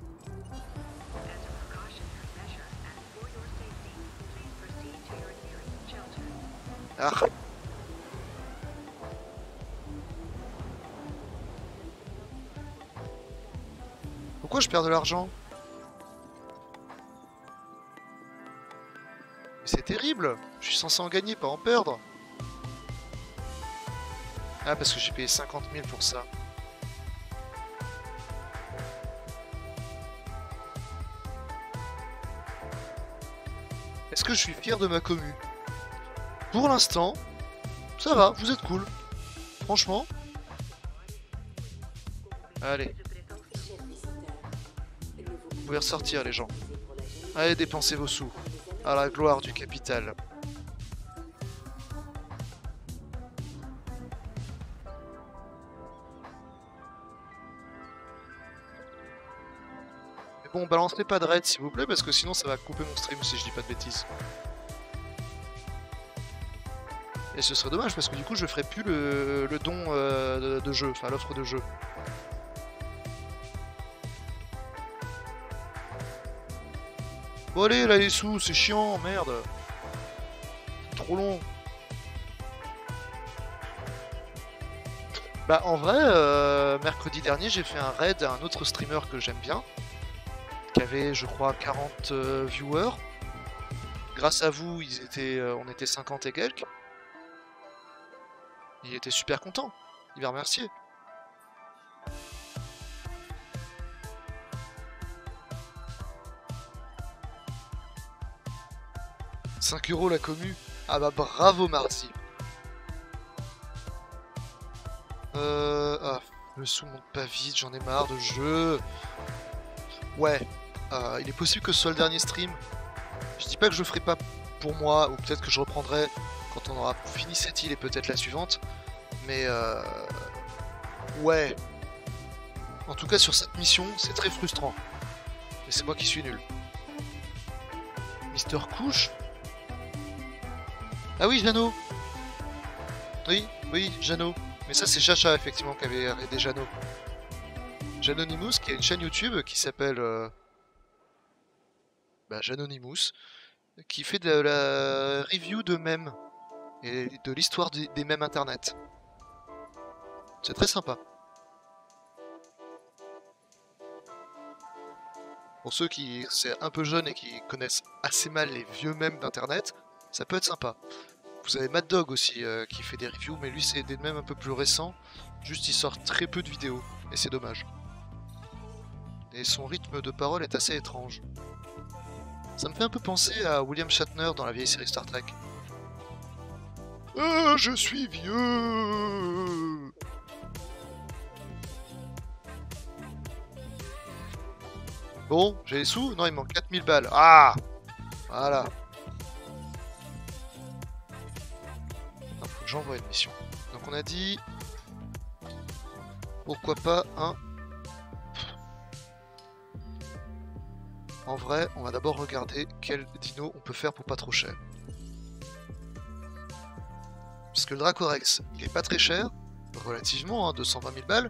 Ah. Pourquoi je perds de l'argent? Mais c'est terrible! Je suis censé en gagner, pas en perdre. Ah, parce que j'ai payé cinquante mille pour ça. Est-ce que je suis fier de ma commu? Pour l'instant, ça va, vous êtes cool. Franchement. Allez. Vous pouvez ressortir, les gens. Allez, dépensez vos sous. À la gloire du capital. Bon, balancez pas de raid s'il vous plaît, parce que sinon ça va couper mon stream si je dis pas de bêtises. Et ce serait dommage, parce que du coup je ferai plus le, le don euh, de, de jeu, enfin l'offre de jeu. Bon allez, là les sous, c'est chiant, merde. C'est trop long. Bah en vrai, euh, mercredi dernier j'ai fait un raid à un autre streamer que j'aime bien. Qui avait je crois quarante euh, viewers. Grâce à vous, ils étaient, euh, on était cinquante et quelques. Il était super content. Il m'a remercié. cinq euros la commu. Ah bah bravo Marzi. Euh... Ah, le sous monte pas vite, j'en ai marre de jeu. Ouais, euh, il est possible que ce soit le dernier stream. Je dis pas que je le ferai pas pour moi, ou peut-être que je reprendrai quand on aura fini cette île et peut-être la suivante. Mais euh... ouais. En tout cas sur cette mission, c'est très frustrant. Et c'est moi qui suis nul. Mister Couche. Ah oui, Jeannot. Oui, oui, Jeannot. Mais ça c'est Chacha effectivement qui avait aidé Jeannot. Janonymous qui a une chaîne YouTube qui s'appelle... Euh... Bah, Janonymous. Qui fait de la review de mèmes. Et de l'histoire des mèmes internet. C'est très sympa. Pour ceux qui c'est un peu jeunes et qui connaissent assez mal les vieux mèmes d'internet, ça peut être sympa. Vous avez Mad Dog aussi euh, qui fait des reviews, mais lui c'est des mèmes un peu plus récents. Juste il sort très peu de vidéos, et c'est dommage. Et son rythme de parole est assez étrange. Ça me fait un peu penser à William Shatner dans la vieille série Star Trek. Euh, je suis vieux. Bon, j'ai les sous? Non, il manque quatre mille balles. Ah! Voilà. Il faut que j'envoie une mission. Donc on a dit... Pourquoi pas un... En vrai, on va d'abord regarder quel dino on peut faire pour pas trop cher. Parce que le Dracorex, il est pas très cher, relativement, hein, deux cent vingt mille balles.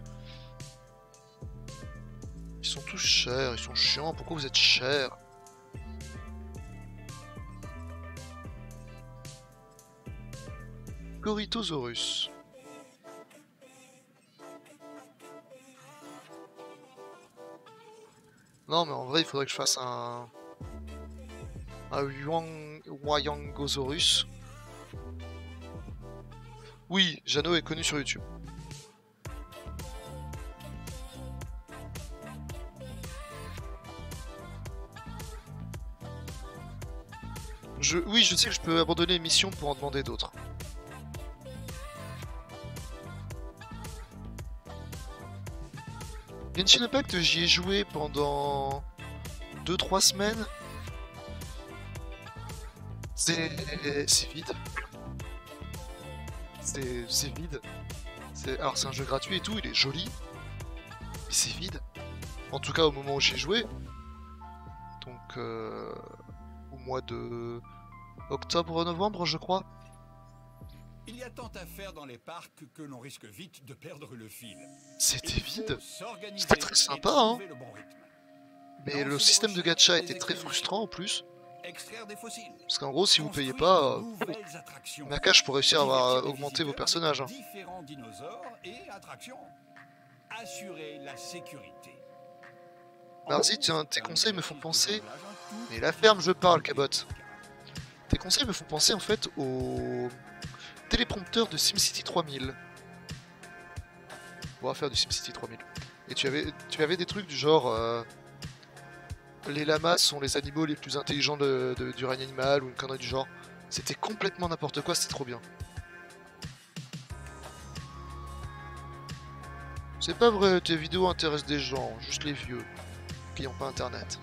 Ils sont tous chers, ils sont chiants, pourquoi vous êtes chers? Corythosaurus. Non mais en vrai il faudrait que je fasse un... Un Wang... Wayangosaurus. Oui, Jeannot est connu sur YouTube. Je... Oui, je sais que je peux abandonner les missions pour en demander d'autres. Genshin Impact, j'y ai joué pendant deux trois semaines. C'est c'est vide. C'est vide. Alors c'est un jeu gratuit et tout, il est joli. Mais c'est vide. En tout cas au moment où j'ai joué. Donc euh, au mois de octobre-novembre je crois. Il y a tant à faire dans les parcs que l'on risque vite de perdre le fil. C'était vide. C'était très sympa, hein. Bon mais le système de gacha était très frustrant en plus. Extraire des fossiles. Parce qu'en gros, si vous payez pas, euh, Nakash pour réussir à avoir augmenté vos personnages. Hein. Différents dinosaures et attractions. Assurer la sécurité. Marzi, tiens, tes conseils me font penser. Mais la ferme, je parle, Cabot. Tes conseils me font penser en fait au téléprompteur de SimCity trois mille. On va faire du SimCity trois mille. Et tu avais, tu avais des trucs du genre. Euh, les lamas sont les animaux les plus intelligents de, de, du règne animal ou une connerie du genre. C'était complètement n'importe quoi, c'était trop bien. C'est pas vrai, tes vidéos intéressent des gens, juste les vieux, qui n'ont pas internet.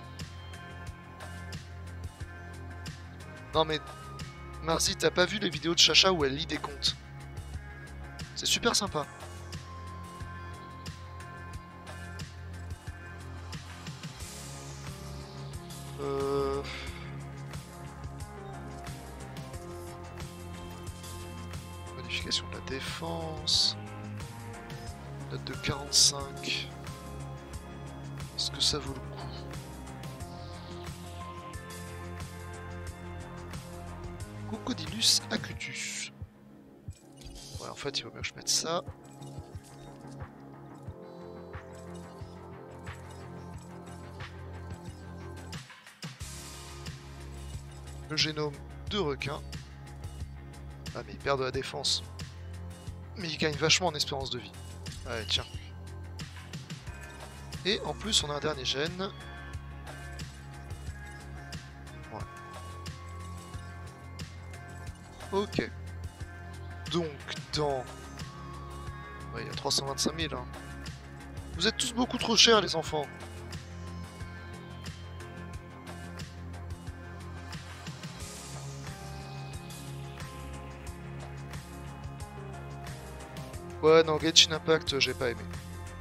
Non mais, Marzi, t'as pas vu les vidéos de Chacha où elle lit des contes? C'est super sympa. Euh... Modification de la défense. Note de quarante-cinq. Est-ce que ça vaut le coup? Crocodilus acutus. Ouais, en fait, il vaut mieux que je mette ça. Le génome de requin. Ah mais il perd de la défense. Mais il gagne vachement en espérance de vie. Allez tiens. Et en plus on a un dernier gène. Voilà. Ok. Donc dans Ouais, il y a trois cent vingt-cinq mille. Hein. Vous êtes tous beaucoup trop chers, les enfants. Ouais, non, Genshin Impact, j'ai pas aimé.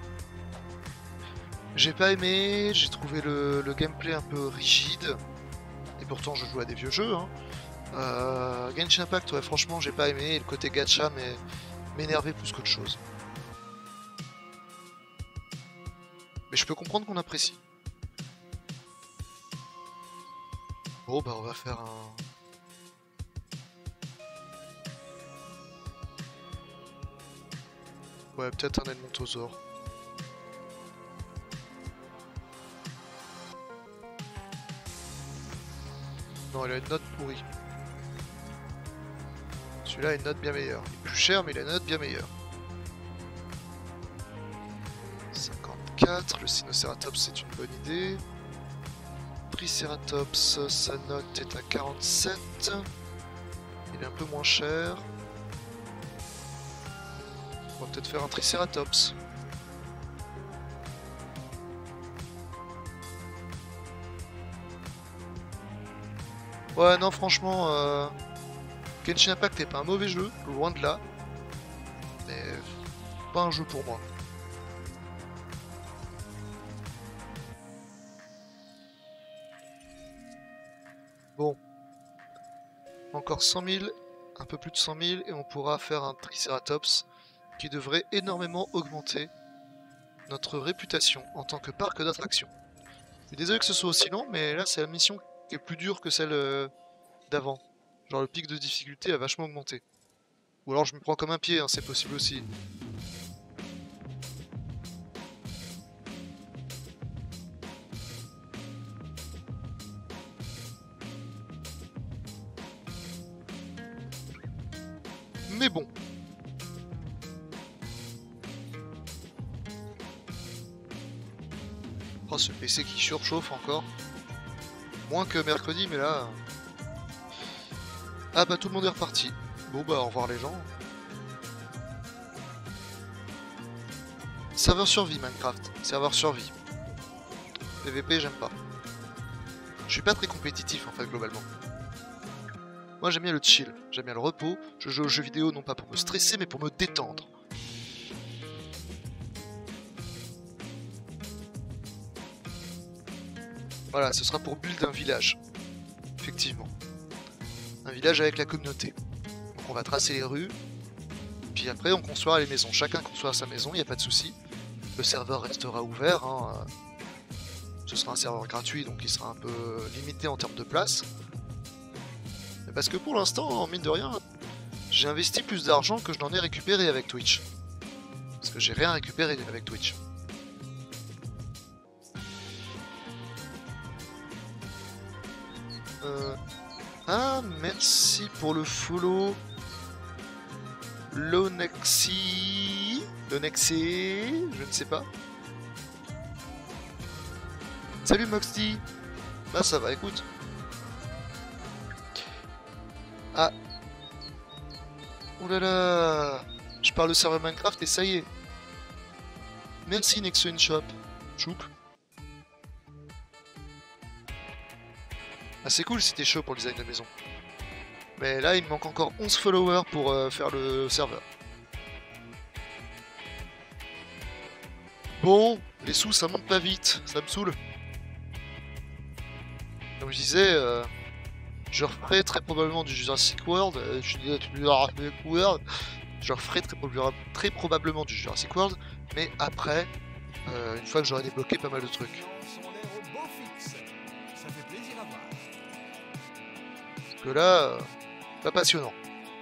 J'ai pas aimé, j'ai trouvé le, le gameplay un peu rigide. Et pourtant, je joue à des vieux jeux. Hein. Euh, Genshin Impact, ouais, franchement, j'ai pas aimé. Et le côté gacha m'énervait plus qu'autre chose. Mais je peux comprendre qu'on apprécie. Bon, bah, on va faire un... Ouais, peut-être un Edmontosaur. Non, il a une note pourrie. Celui-là a une note bien meilleure. Il est plus cher, mais il a une note bien meilleure. cinquante-quatre, le Sinocératops c'est une bonne idée. Triceratops, sa note est à quarante-sept. Il est un peu moins cher. On va peut-être faire un Triceratops. Ouais, non, franchement, euh... Genshin Impact n'est pas un mauvais jeu, loin de là. Mais pas un jeu pour moi. Bon. Encore cent mille, un peu plus de cent mille, et on pourra faire un Triceratops qui devrait énormément augmenter notre réputation en tant que parc d'attractions. Je suis désolé que ce soit aussi long, mais là c'est la mission qui est plus dure que celle euh, d'avant. Genre le pic de difficulté a vachement augmenté. Ou alors je me prends comme un pied, hein, c'est possible aussi. Mais bon. Oh, ce P C qui surchauffe encore. Moins que mercredi, mais là... Ah bah tout le monde est reparti. Bon bah au revoir les gens. Serveur survie Minecraft. Serveur survie. P V P j'aime pas. Je suis pas très compétitif en fait globalement. Moi j'aime bien le chill, j'aime bien le repos. Je joue aux jeux vidéo non pas pour me stresser mais pour me détendre. Voilà, ce sera pour build un village. Effectivement. Un village avec la communauté. Donc on va tracer les rues. Puis après on construira les maisons. Chacun construira sa maison, il n'y a pas de souci. Le serveur restera ouvert. Hein. Ce sera un serveur gratuit, donc il sera un peu limité en termes de place. Mais parce que pour l'instant, mine de rien, j'ai investi plus d'argent que je n'en ai récupéré avec Twitch. Parce que j'ai rien récupéré avec Twitch. Euh... Ah, merci pour le follow. Lonexi. Lonexi. Je ne sais pas. Salut Moxty. Bah ça va, écoute. Ah. Oh là là. Je parle de serveur Minecraft et ça y est. Merci Nexo Shop. Choup. Ah c'est cool si t'es chaud pour le design de maison. Mais là il me manque encore onze followers pour euh, faire le serveur. Bon, les sous ça monte pas vite, ça me saoule. Comme je disais, euh, je referai très probablement du Jurassic World. Euh, je dis du Jurassic World. Je referai très, proba très probablement du Jurassic World, mais après, euh, une fois que j'aurai débloqué pas mal de trucs. Que là, euh, pas passionnant.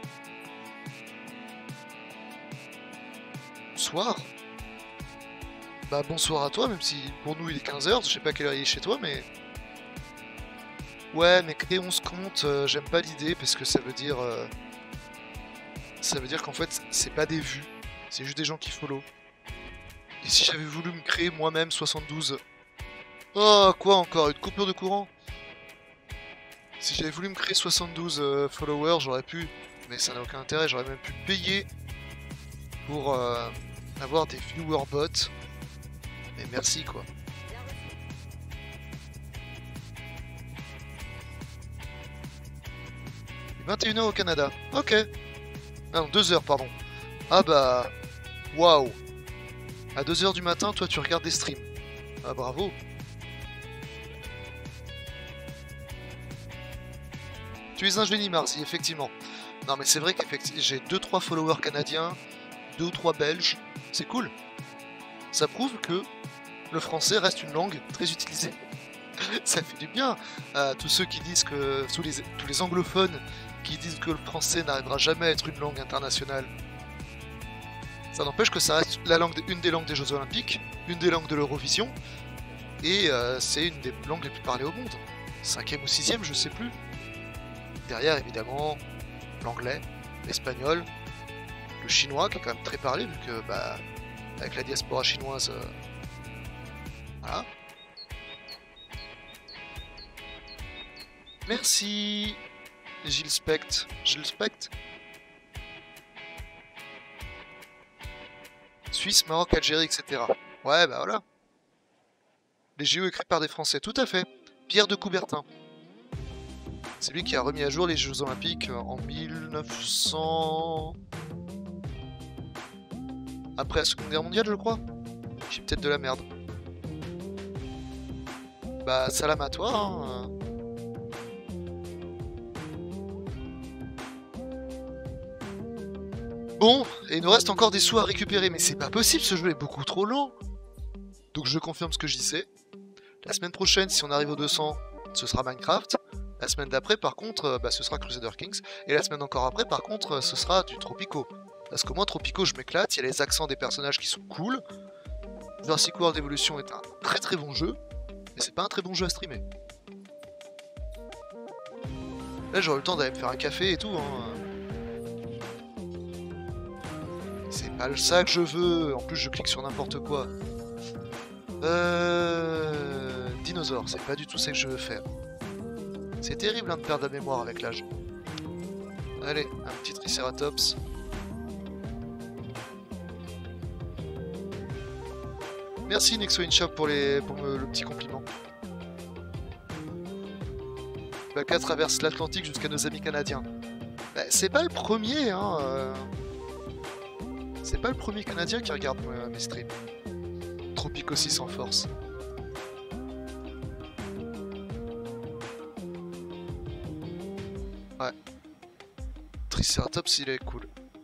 Bonsoir. Bah bonsoir à toi, même si pour nous il est quinze heures, je sais pas quelle heure il est chez toi, mais... Ouais, mais créer onze comptes, euh, j'aime pas l'idée, parce que ça veut dire... Euh... Ça veut dire qu'en fait, c'est pas des vues, c'est juste des gens qui follow. Et si j'avais voulu me créer moi-même soixante-douze... Oh, quoi encore? Une coupure de courant? Si j'avais voulu me créer soixante-douze euh, followers, j'aurais pu, mais ça n'a aucun intérêt, j'aurais même pu payer pour, euh, avoir des viewer bots. Et merci quoi. vingt et une heures au Canada. Ok. Ah non, deux heures, pardon. Ah bah... Waouh. À deux heures du matin, toi, tu regardes des streams. Ah, bravo. Tu es un génie, Marzi, effectivement. Non, mais c'est vrai que j'ai deux trois followers canadiens, deux ou trois belges. C'est cool. Ça prouve que le français reste une langue très utilisée. Ça fait du bien à tous ceux qui disent que... Tous les, tous les anglophones qui disent que le français n'arrivera jamais à être une langue internationale. Ça n'empêche que ça reste la langue, une des langues des Jeux Olympiques, une des langues de l'Eurovision, et euh, c'est une des langues les plus parlées au monde. Cinquième ou sixième, je sais plus. Derrière, évidemment, l'anglais, l'espagnol, le chinois, qui est quand même très parlé, vu que, bah, avec la diaspora chinoise... Euh... Voilà. Merci Gilles Spect. Gilles Spect. Suisse, Maroc, Algérie, et cetera. Ouais, bah voilà. Les J O écrits par des Français, tout à fait. Pierre de Coubertin. C'est lui qui a remis à jour les Jeux Olympiques en mille neuf cents... Après la Seconde Guerre mondiale, je crois. J'ai peut-être de la merde. Bah, salam à toi, hein. Bon, et il nous reste encore des sous à récupérer, mais c'est pas possible, ce jeu est beaucoup trop long. Donc je confirme ce que je disais. La semaine prochaine, si on arrive aux deux cents, ce sera Minecraft. La semaine d'après, par contre, bah, ce sera Crusader Kings. Et la semaine encore après, par contre, ce sera du Tropico. Parce que moi, Tropico, je m'éclate, il y a les accents des personnages qui sont cool. Jurassic World Evolution est un très très bon jeu, mais c'est pas un très bon jeu à streamer. Là, j'aurai le temps d'aller me faire un café et tout, hein. C'est pas ça que je veux. En plus, je clique sur n'importe quoi. Euh... Dinosaure, c'est pas du tout ça que je veux faire. C'est terrible hein, de perdre la mémoire avec l'âge. Allez, un petit Triceratops. Merci Nexo InShop pour, les... pour me... le petit compliment. Baka traverse l'Atlantique jusqu'à nos amis canadiens. Bah, c'est pas le premier, hein. Euh... C'est pas le premier Canadien qui regarde euh, mes streams. Tropico six en force. Ouais. Triceratops, il est cool.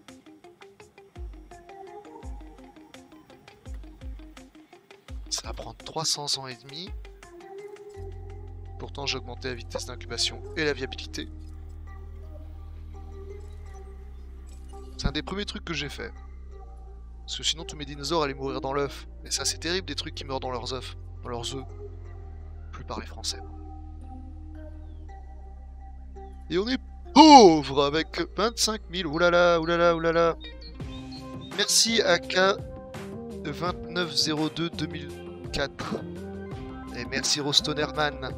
Ça va prendre trois cents ans et demi. Pourtant, j'ai augmenté la vitesse d'incubation et la viabilité. C'est un des premiers trucs que j'ai fait. Parce que sinon tous mes dinosaures allaient mourir dans l'œuf. Et ça c'est terrible des trucs qui meurent dans leurs œufs. Dans leurs œufs. Plus parler français. Et on est pauvre avec vingt-cinq mille. Oulala, oulala, oulala. Merci A K vingt-neuf zéro deux deux mille quatre. Et merci Rostonerman.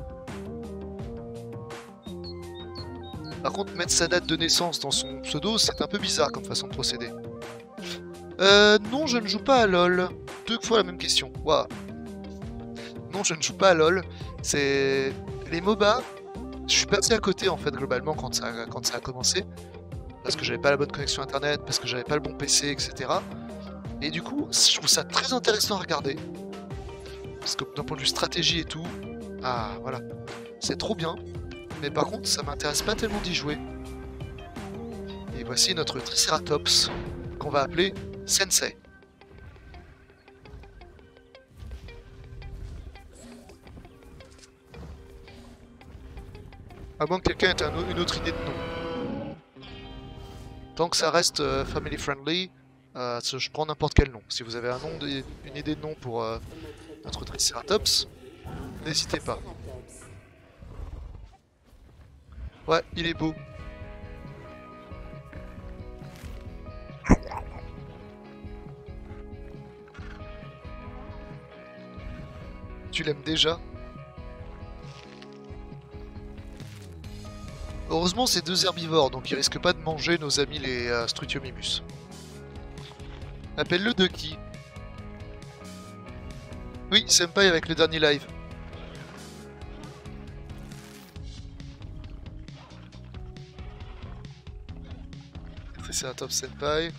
Par contre, mettre sa date de naissance dans son pseudo, c'est un peu bizarre comme façon de procéder. Euh, non, je ne joue pas à LoL. Deux fois la même question. Waouh. Non, je ne joue pas à LoL. C'est... Les MOBA, je suis passé à côté en fait globalement quand ça, quand ça a commencé. Parce que j'avais pas la bonne connexion internet, parce que j'avais pas le bon P C, et cetera. Et du coup, je trouve ça très intéressant à regarder. Parce que d'un point de vue stratégie et tout, ah voilà, c'est trop bien. Mais par contre, ça m'intéresse pas tellement d'y jouer. Et voici notre Triceratops, qu'on va appeler Sensei. À moins que quelqu'un ait un, une autre idée de nom. Tant que ça reste euh, family friendly, euh, je prends n'importe quel nom. Si vous avez un nom de, une idée de nom pour euh, notre Triceratops, n'hésitez pas. Ouais, il est beau. Tu l'aimes déjà? Heureusement, c'est deux herbivores, donc ils risquent pas de manger nos amis les euh, Strutiomimus. Appelle-le Ducky. Oui, Senpai avec le dernier live. Triceratops Senpai.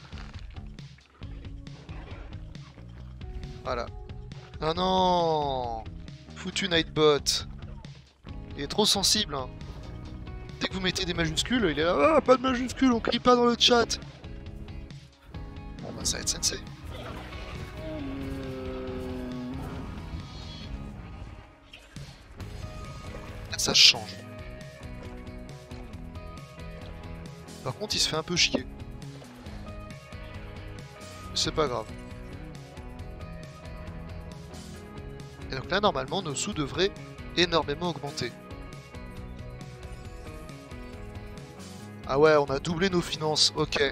Voilà. Ah non, foutu Nightbot. Il est trop sensible. Hein. Dès que vous mettez des majuscules, il est là. Ah, pas de majuscules, on crie pas dans le chat. Bon bah ça va être sensei. Ça change. Par contre, il se fait un peu chier. C'est pas grave. Et donc là, normalement, nos sous devraient énormément augmenter. Ah ouais, on a doublé nos finances, ok.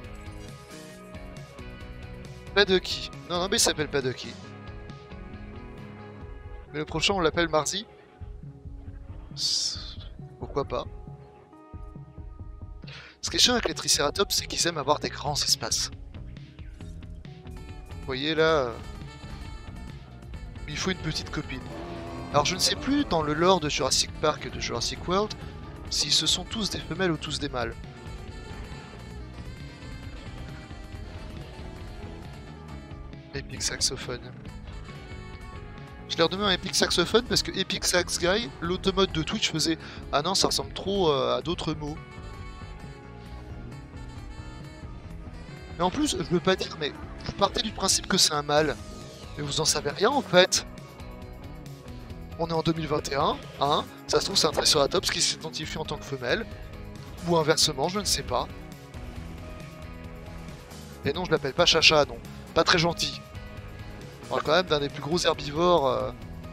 Padoki. Non, non, mais il s'appelle Padoki. Mais le prochain, on l'appelle Marzi. Pourquoi pas. Ce qui est chiant avec les Triceratops, c'est qu'ils aiment avoir des grands espaces. Vous voyez là, il faut une petite copine. Alors je ne sais plus dans le lore de Jurassic Park et de Jurassic World si ce sont tous des femelles ou tous des mâles. Epic Saxophone. Je l'ai redonné un Epic Saxophone parce que Epic Sax Guy, l'automode de Twitch faisait « Ah non, ça ressemble trop euh, à d'autres mots ». Mais en plus, je veux pas dire, mais vous partez du principe que c'est un mâle. Mais vous en savez rien en fait. On est en deux mille vingt et un, hein. Ça se trouve c'est un Triceratops qui s'identifie en tant que femelle. Ou inversement, je ne sais pas. Et non, je l'appelle pas Chacha, non. Pas très gentil. On parle quand même d'un des plus gros herbivores. Euh...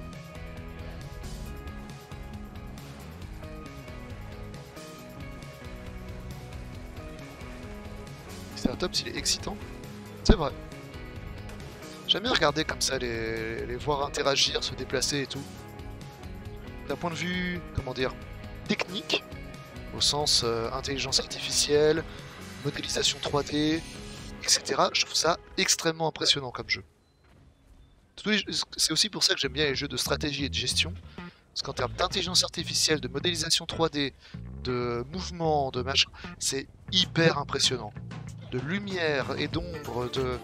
Triceratops, il est excitant. C'est vrai. J'aime bien regarder comme ça, les, les voir interagir, se déplacer et tout. D'un point de vue, comment dire, technique, au sens euh, intelligence artificielle, modélisation trois D, et cetera. Je trouve ça extrêmement impressionnant comme jeu. C'est aussi pour ça que j'aime bien les jeux de stratégie et de gestion. Parce qu'en termes d'intelligence artificielle, de modélisation trois D, de mouvement, de machin, c'est hyper impressionnant. De lumière et d'ombre, de...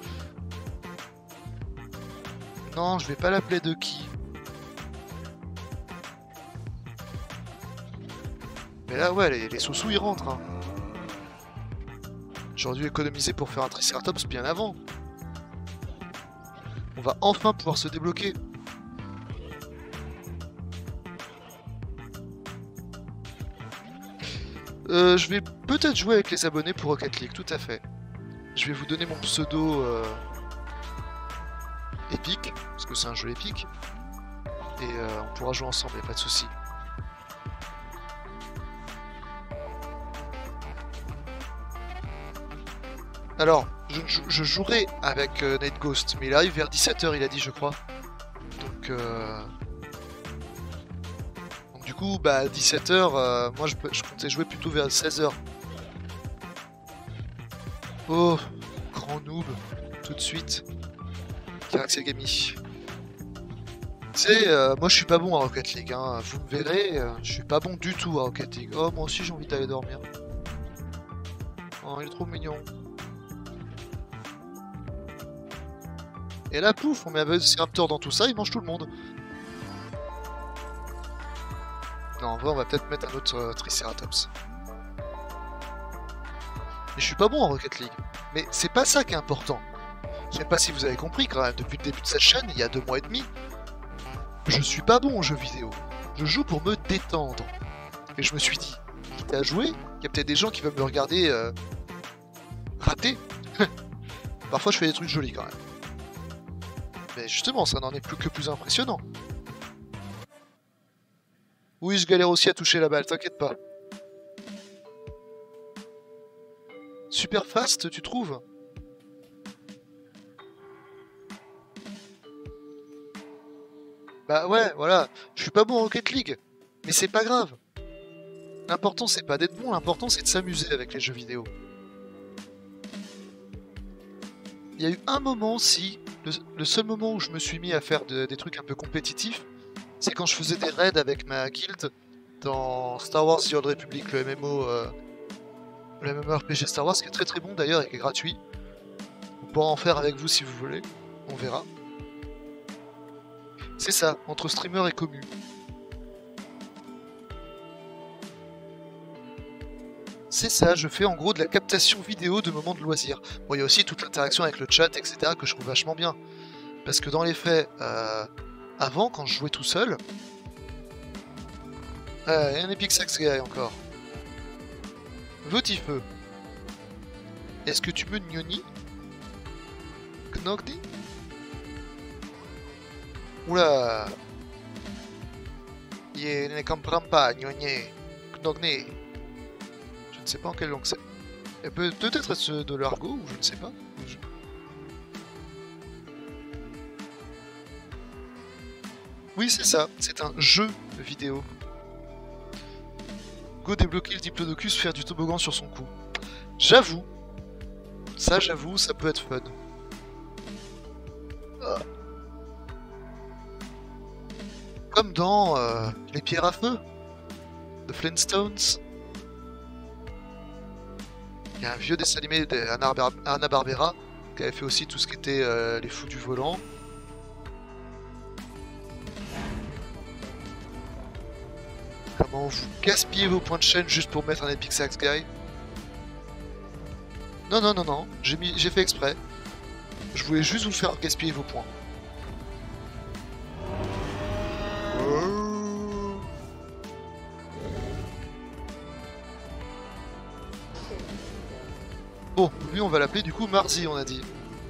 Non, je vais pas l'appeler de qui. Mais là, ouais, les, les sous-sous, ils rentrent. Hein. J'aurais dû économiser pour faire un Triceratops bien avant. On va enfin pouvoir se débloquer. Euh, je vais peut-être jouer avec les abonnés pour Rocket League, tout à fait. Je vais vous donner mon pseudo euh, épique, parce que c'est un jeu épique. Et euh, on pourra jouer ensemble, y a pas de souci. Alors, je, je, je jouerai avec euh, Night Ghost, mais il arrive vers dix-sept heures, il a dit, je crois. Donc, euh... Donc du coup, bah, dix-sept heures, euh, moi je, je comptais jouer plutôt vers seize heures. Oh, grand noob, tout de suite. Karaxegami. Tu sais, euh, moi je suis pas bon à Rocket League, hein. Vous me verrez, euh, je suis pas bon du tout à Rocket League. Oh, moi aussi j'ai envie d'aller dormir. Oh, il est trop mignon. Et là, pouf, on met un Velociraptor dans tout ça, il mange tout le monde. Non, en vrai, on va peut-être mettre un autre euh, Triceratops. Mais je suis pas bon en Rocket League. Mais c'est pas ça qui est important. Je sais pas si vous avez compris, quand même, depuis le début de cette chaîne, il y a deux mois et demi, je suis pas bon en jeux vidéo. Je joue pour me détendre. Et je me suis dit, quitte à jouer, il y a peut-être des gens qui veulent me regarder euh, rater. Parfois, je fais des trucs jolis quand même. Mais justement, ça n'en est plus que plus impressionnant. Oui, je galère aussi à toucher la balle, t'inquiète pas. Super fast, tu trouves? Bah ouais, voilà. Je suis pas bon en Rocket League. Mais c'est pas grave. L'important, c'est pas d'être bon, l'important, c'est de s'amuser avec les jeux vidéo. Il y a eu un moment, si, Le, le seul moment où je me suis mis à faire de, des trucs un peu compétitifs, c'est quand je faisais des raids avec ma guilde dans Star Wars The Old Republic, le M M O, euh, le MMORPG Star Wars, qui est très très bon d'ailleurs et qui est gratuit. On pourra en faire avec vous si vous voulez, on verra. C'est ça, entre streamer et commu. C'est ça, je fais en gros de la captation vidéo de moments de loisirs. Bon, il y a aussi toute l'interaction avec le chat, et cetera que je trouve vachement bien. Parce que dans les faits, euh, avant, quand je jouais tout seul... Ah, il y a un Epic Sax Guy encore. Votifeu. Est-ce que tu me gnoni? Knogdi? Oula. Je ne comprends pas, gnoni. Knogni. Je ne sais pas en quelle langue c'est. Elle peut peut-être être de l'argot, ou je ne sais pas. Je... Oui, c'est ça. C'est un jeu vidéo. Go débloquer le diplodocus, faire du toboggan sur son cou. J'avoue. Ça, j'avoue, ça peut être fun. Ah. Comme dans euh, Les Pierres à Feu de Flintstones. Il y a un vieux dessin animé d'Hanna Barbera qui avait fait aussi tout ce qui était euh, Les Fous du Volant. Comment vous gaspillez vos points de chaîne juste pour mettre un Epic Sax Guy? Non, non, non, non, j'ai mis... j'ai fait exprès. Je voulais juste vous faire gaspiller vos points. Bon, lui on va l'appeler du coup Marzi, on a dit.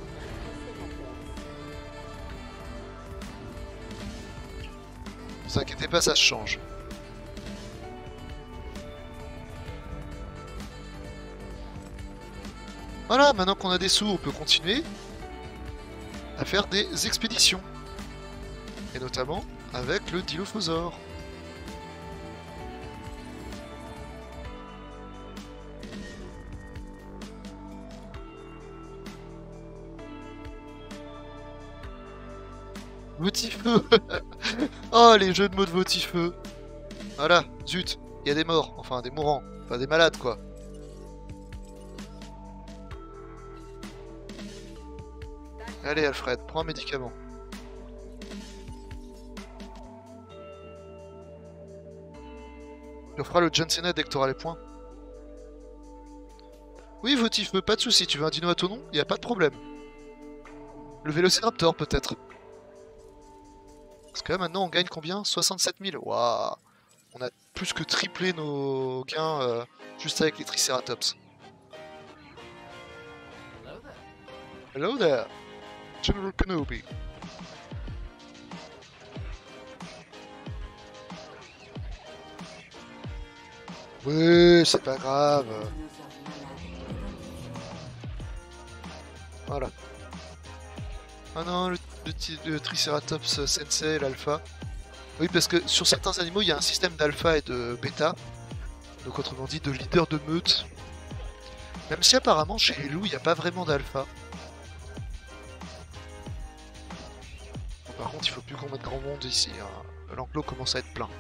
Ne vous inquiétez pas, ça se change. Voilà, maintenant qu'on a des sous, on peut continuer à faire des expéditions. Et notamment avec le Dilophosaure. Votifeu. Oh, les jeux de mots de Votifeu. Voilà, zut, il y a des morts, enfin des mourants, enfin des malades quoi. Allez Alfred, prends un médicament. Tu feras le John Cena dès que tu auras les points. Oui, Votifeu, pas de soucis, tu veux un dino à ton nom? Y a pas de problème. Le Vélociraptor peut-être. Parce que là maintenant on gagne combien? soixante-sept mille. Waouh. On a plus que triplé nos gains euh, juste avec les Triceratops. Hello there, General Kenobi. Oui, c'est pas grave. Voilà. Ah non, le, le, le Triceratops Sensei, l'alpha. Oui, parce que sur certains animaux, il y a un système d'alpha et de bêta. Donc autrement dit, de leader de meute. Même si apparemment, chez les loups, il n'y a pas vraiment d'alpha. Bon, par contre, il faut plus qu'on mette grand monde ici. Hein. L'enclos commence à être plein.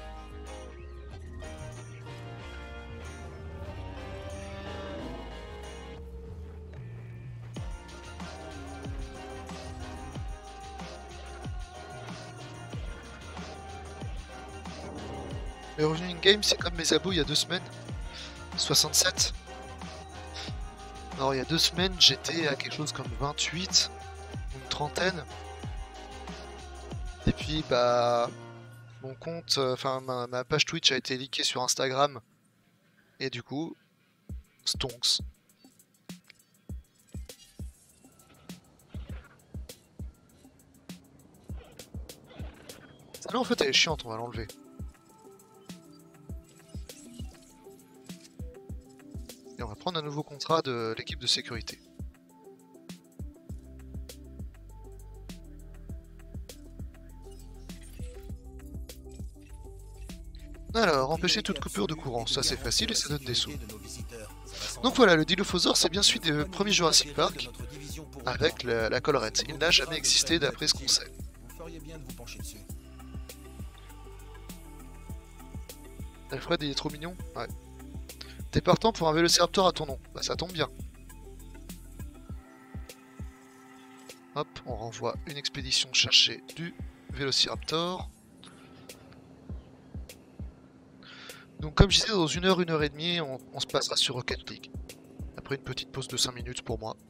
Le revenu in-game, c'est comme mes abos il y a deux semaines. soixante-sept. Alors il y a deux semaines, j'étais à quelque chose comme vingt-huit, une trentaine. Et puis bah mon compte, enfin ma, ma page Twitch a été leakée sur Instagram. Et du coup, stonks. Celle-là en fait elle est chiante, on va l'enlever. Et on va prendre un nouveau contrat de l'équipe de sécurité. Alors, empêcher toute coupure de courant, ça c'est facile et ça donne des sous. Donc voilà, le Dilophosaure c'est bien celui des premiers Jurassic Park. avec la, la collerette. Il n'a jamais existé d'après ce qu'on sait. Vous feriez bien de vous pencher dessus. Alfred, il est trop mignon. Ouais. T'es partant pour un vélociraptor à ton nom. Bah ça tombe bien. Hop, on renvoie une expédition chercher du vélociraptor. Donc comme je disais, dans une heure, une heure et demie, on, on se passera sur Rocket League. Après une petite pause de cinq minutes pour moi.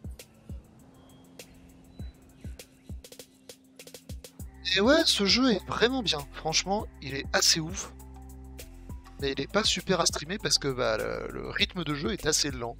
Et ouais, ce jeu est vraiment bien. Franchement, il est assez ouf. Mais il est pas super à streamer parce que bah, le, le rythme de jeu est assez lent.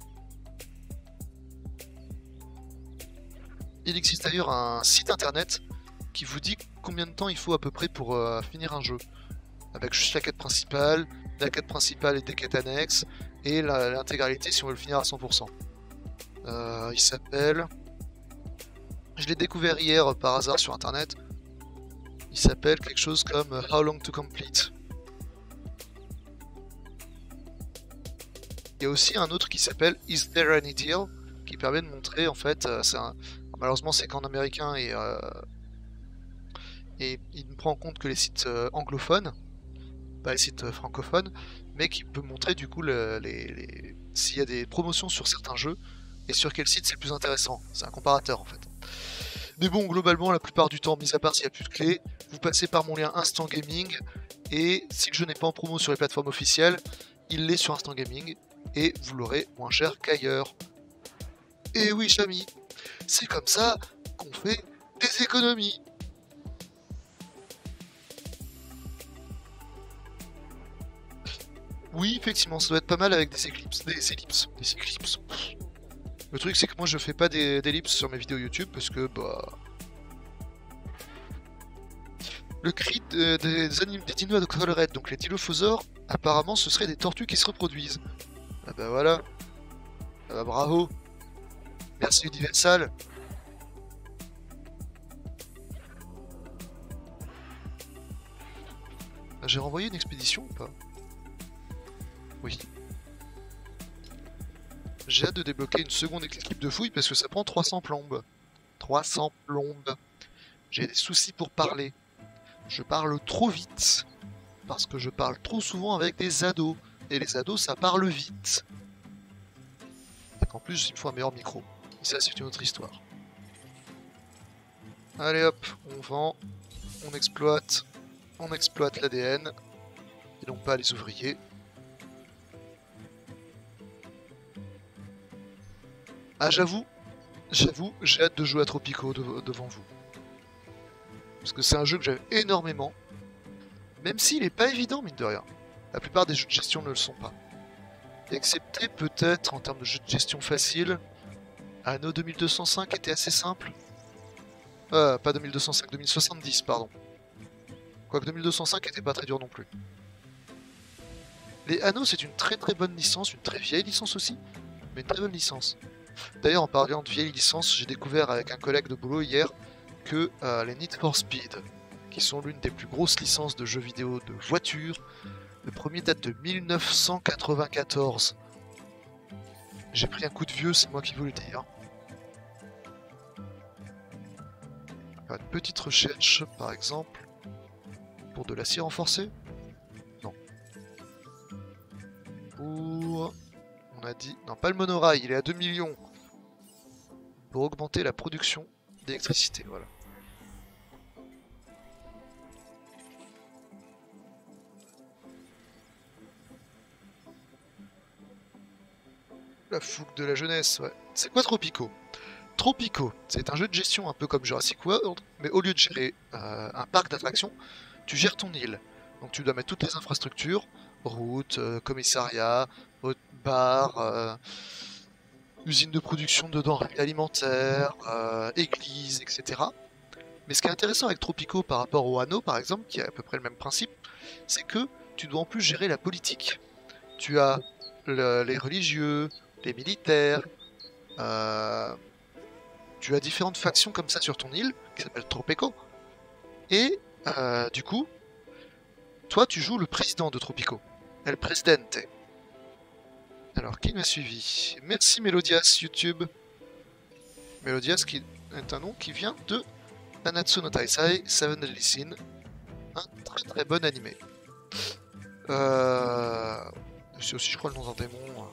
Il existe d'ailleurs un site internet qui vous dit combien de temps il faut à peu près pour euh, finir un jeu. Avec juste la quête principale, la quête principale et des quêtes annexes, et l'intégralité si on veut le finir à cent pour cent. Euh, il s'appelle... Je l'ai découvert hier par hasard sur internet. Il s'appelle quelque chose comme How Long to Complete. Il y a aussi un autre qui s'appelle Is There Any Deal, qui permet de montrer en fait, euh, un... malheureusement c'est qu'en américain et, euh... et il ne prend en compte que les sites euh, anglophones, pas les sites euh, francophones, mais qui peut montrer du coup le, les, les... s'il y a des promotions sur certains jeux et sur quel site c'est le plus intéressant. C'est un comparateur en fait. Mais bon, globalement, la plupart du temps, mis à part s'il n'y a plus de clés, vous passez par mon lien Instant Gaming et si le jeu n'est pas en promo sur les plateformes officielles, il l'est sur Instant Gaming. Et vous l'aurez moins cher qu'ailleurs. Et oui, Chami, c'est comme ça qu'on fait des économies. Oui, effectivement, ça doit être pas mal avec des éclipses. Des ellipses. Des éclipses. Le truc, c'est que moi, je fais pas d'ellipses sur mes vidéos YouTube parce que, bah... Le cri de, des animes des dinos de collerette, donc les dilophosaures, apparemment, ce seraient des tortues qui se reproduisent. Ah bah voilà. Ah bah bravo. Merci Universal. J'ai renvoyé une expédition ou pas? Oui. J'ai hâte de débloquer une seconde équipe de fouilles parce que ça prend trois cents plombes. trois cents plombes. J'ai des soucis pour parler. Je parle trop vite. Parce que je parle trop souvent avec des ados. Et les ados, ça parle vite. Et qu'en plus, il me faut un meilleur micro. Et ça, c'est une autre histoire. Allez hop, on vend, on exploite, on exploite l'A D N. Et non pas les ouvriers. Ah, j'avoue, j'avoue, j'ai hâte de jouer à Tropico de devant vous. Parce que c'est un jeu que j'aime énormément. Même s'il est pas évident, mine de rien. La plupart des jeux de gestion ne le sont pas. Excepté peut-être en termes de jeux de gestion facile, Anno deux mille deux cent cinq était assez simple. Euh, pas deux mille deux cent cinq, deux mille soixante-dix, pardon. Quoique deux mille deux cent cinq était pas très dur non plus. Les Anno, c'est une très très bonne licence, une très vieille licence aussi, mais une très bonne licence. D'ailleurs, en parlant de vieille licence, j'ai découvert avec un collègue de boulot hier que euh, les Need for Speed, qui sont l'une des plus grosses licences de jeux vidéo de voitures, le premier date de mille neuf cent quatre-vingt-quatorze. J'ai pris un coup de vieux, c'est moi qui vous le dis. Hein. Une petite recherche, par exemple, pour de l'acier renforcé. Non. Pour... On a dit... Non, pas le monorail, il est à deux millions. Pour augmenter la production d'électricité, voilà. La fougue de la jeunesse, ouais. C'est quoi Tropico? Tropico, c'est un jeu de gestion un peu comme Jurassic World, mais au lieu de gérer euh, un parc d'attractions, tu gères ton île. Donc tu dois mettre toutes les infrastructures, routes, euh, commissariat, bar, euh, usine de production de denrées alimentaires, euh, église, et cetera. Mais ce qui est intéressant avec Tropico par rapport au Anno par exemple, qui a à peu près le même principe, c'est que tu dois en plus gérer la politique. Tu as le, les religieux, les militaires, euh, tu as différentes factions comme ça sur ton île, qui s'appelle Tropico, et euh, du coup, toi tu joues le président de Tropico, El Presidente. Alors, qui m'a suivi? Merci Mélodias, YouTube. Melodias qui est un nom qui vient de Nanatsu no Taisai Seven Deadly Sins, un très très bon animé. Euh... C'est aussi je crois le nom d'un démon.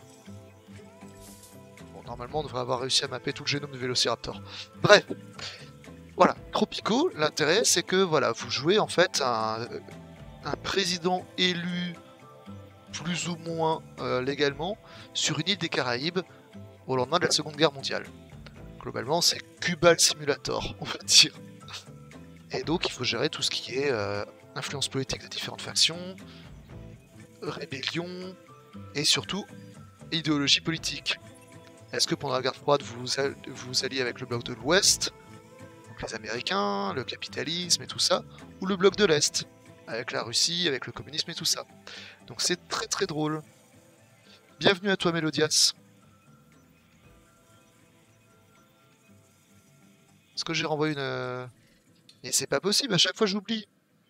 Bon, normalement on devrait avoir réussi à mapper tout le génome de Vélociraptor. Bref, voilà, Tropico, l'intérêt c'est que voilà, vous jouez en fait un, un président élu plus ou moins euh, légalement sur une île des Caraïbes au lendemain de la Seconde Guerre mondiale. Globalement, c'est Cubal Simulator, on va dire. Et donc, il faut gérer tout ce qui est euh, influence politique de différentes factions, rébellion, et surtout, idéologie politique. Est-ce que pendant la guerre froide, vous vous alliez avec le bloc de l'Ouest, donc les Américains, le capitalisme et tout ça, ou le bloc de l'Est, avec la Russie, avec le communisme et tout ça. Donc c'est très très drôle. Bienvenue à toi, Melodias. Est-ce que j'ai renvoyé une... euh, Et c'est pas possible, à chaque fois j'oublie.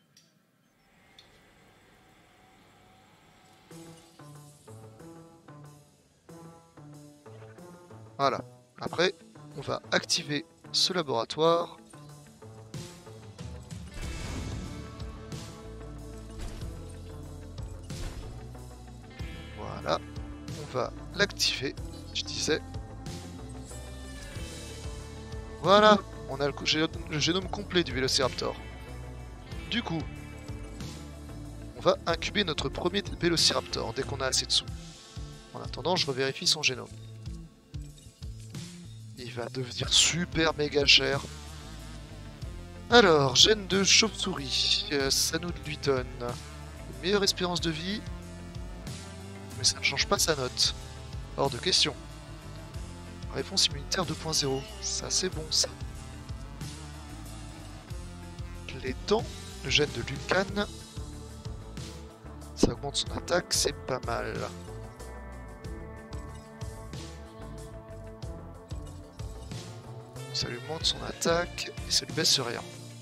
Voilà. Après, on va activer ce laboratoire. Voilà. On va l'activer, je disais. Voilà. On a le, le génome complet du Vélociraptor. Du coup, on va incuber notre premier Vélociraptor dès qu'on a assez de sous. En attendant, je revérifie son génome. Il va devenir super méga cher. Alors, gène de chauve-souris. Euh, ça nous lui donne une meilleure espérance de vie. Mais ça ne change pas sa note. Hors de question. Réponse immunitaire deux point zéro. Ça, c'est bon, ça. Les dents, le gène de Lucan, ça augmente son attaque, c'est pas mal. Ça lui augmente son attaque et ça lui baisse rien.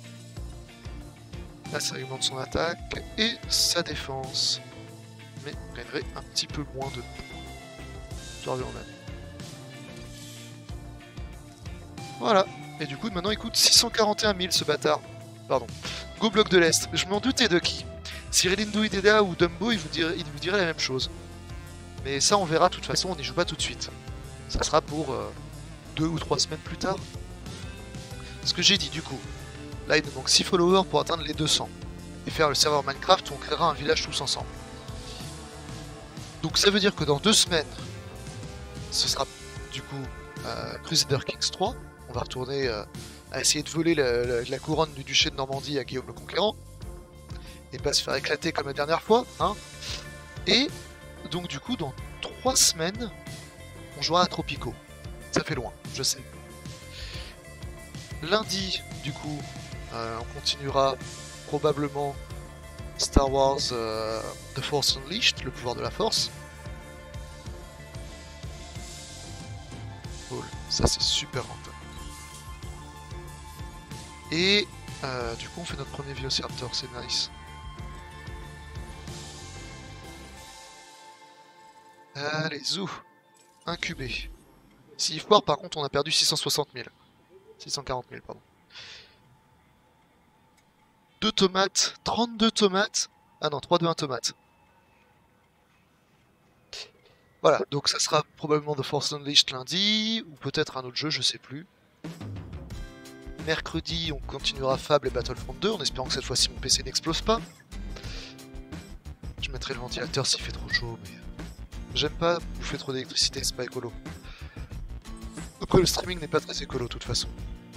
Là, ça augmente son attaque et sa défense. Mais il gagnerait un petit peu moins de points. Je reviens même. Voilà. Et du coup, maintenant, il coûte six cent quarante et un mille ce bâtard. Pardon. Go bloc de l'Est. Je m'en doutais de qui. Cyril Indouideda ou Dumbo, il vous, dirait, il vous dirait la même chose. Mais ça, on verra. De toute façon, on n'y joue pas tout de suite. Ça sera pour euh, deux ou trois semaines plus tard. Ce que j'ai dit, du coup. Là, il nous manque six followers pour atteindre les deux cents. Et faire le serveur Minecraft où on créera un village tous ensemble. Donc ça veut dire que dans deux semaines, ce sera du coup euh, Crusader Kings trois. On va retourner euh, à essayer de voler la, la, la couronne du duché de Normandie à Guillaume le Conquérant. Et pas se faire éclater comme la dernière fois. Hein. Et donc du coup, dans trois semaines, on jouera à Tropico. Ça fait loin, je sais. Lundi, du coup, euh, on continuera probablement Star Wars euh, The Force Unleashed, le pouvoir de la force. Cool, ça c'est super rentable. Et euh, du coup on fait notre premier Vélociraptor, c'est nice. Allez, zou, incubé. Si foire par contre on a perdu six cent soixante mille. six cent quarante mille, pardon. deux tomates, trente-deux tomates. Ah non, trois, deux, un tomates. Voilà, donc ça sera probablement The Force Unleashed lundi, ou peut-être un autre jeu, je sais plus. Mercredi, on continuera Fable et Battlefront deux, en espérant que cette fois-ci mon P C n'explose pas. Je mettrai le ventilateur s'il fait trop chaud, mais... J'aime pas bouffer trop d'électricité, c'est pas écolo. Après, le streaming n'est pas très écolo, de toute façon.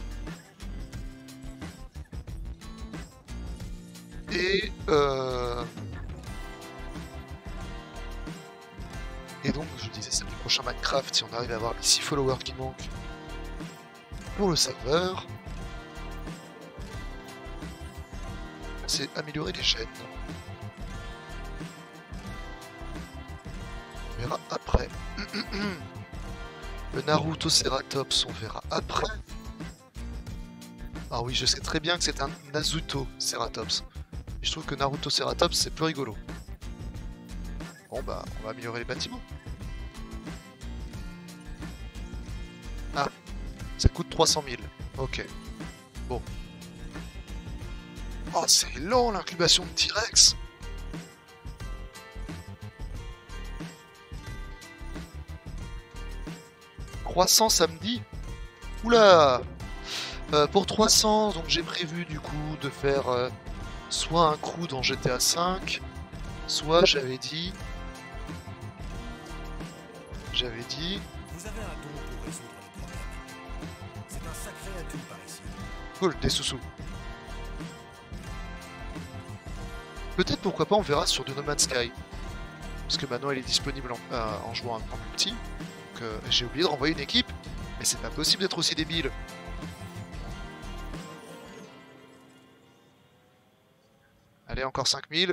Et euh... Et donc, je disais, samedi prochain Minecraft, si on arrive à avoir les six followers qui manquent pour le serveur, c'est améliorer les chaînes. On verra après. Le Naruto Ceratops, on verra après. Ah oui, je sais très bien que c'est un Nazuto Ceratops. Et je trouve que Naruto Ceratops, c'est plus rigolo. Bon bah, on va améliorer les bâtiments. Ah, Ça coûte trois cent mille. Ok. Bon. Oh, c'est lent l'incubation de T-Rex. Croissant samedi. Oula. Euh, pour trois cents, donc j'ai prévu du coup de faire euh, soit un crew dans G T A cinq, soit j'avais dit... J'avais dit... Vous avez un don pour résoudre les problèmes. C'est un sacré atout par ici. Cool, des sous-sous. Peut-être pourquoi pas on verra sur du No Man's Sky. Parce que maintenant elle est disponible en, euh, en jouant en multi. Donc euh, j'ai oublié de renvoyer une équipe. Mais c'est pas possible d'être aussi débile. Allez, encore cinq mille.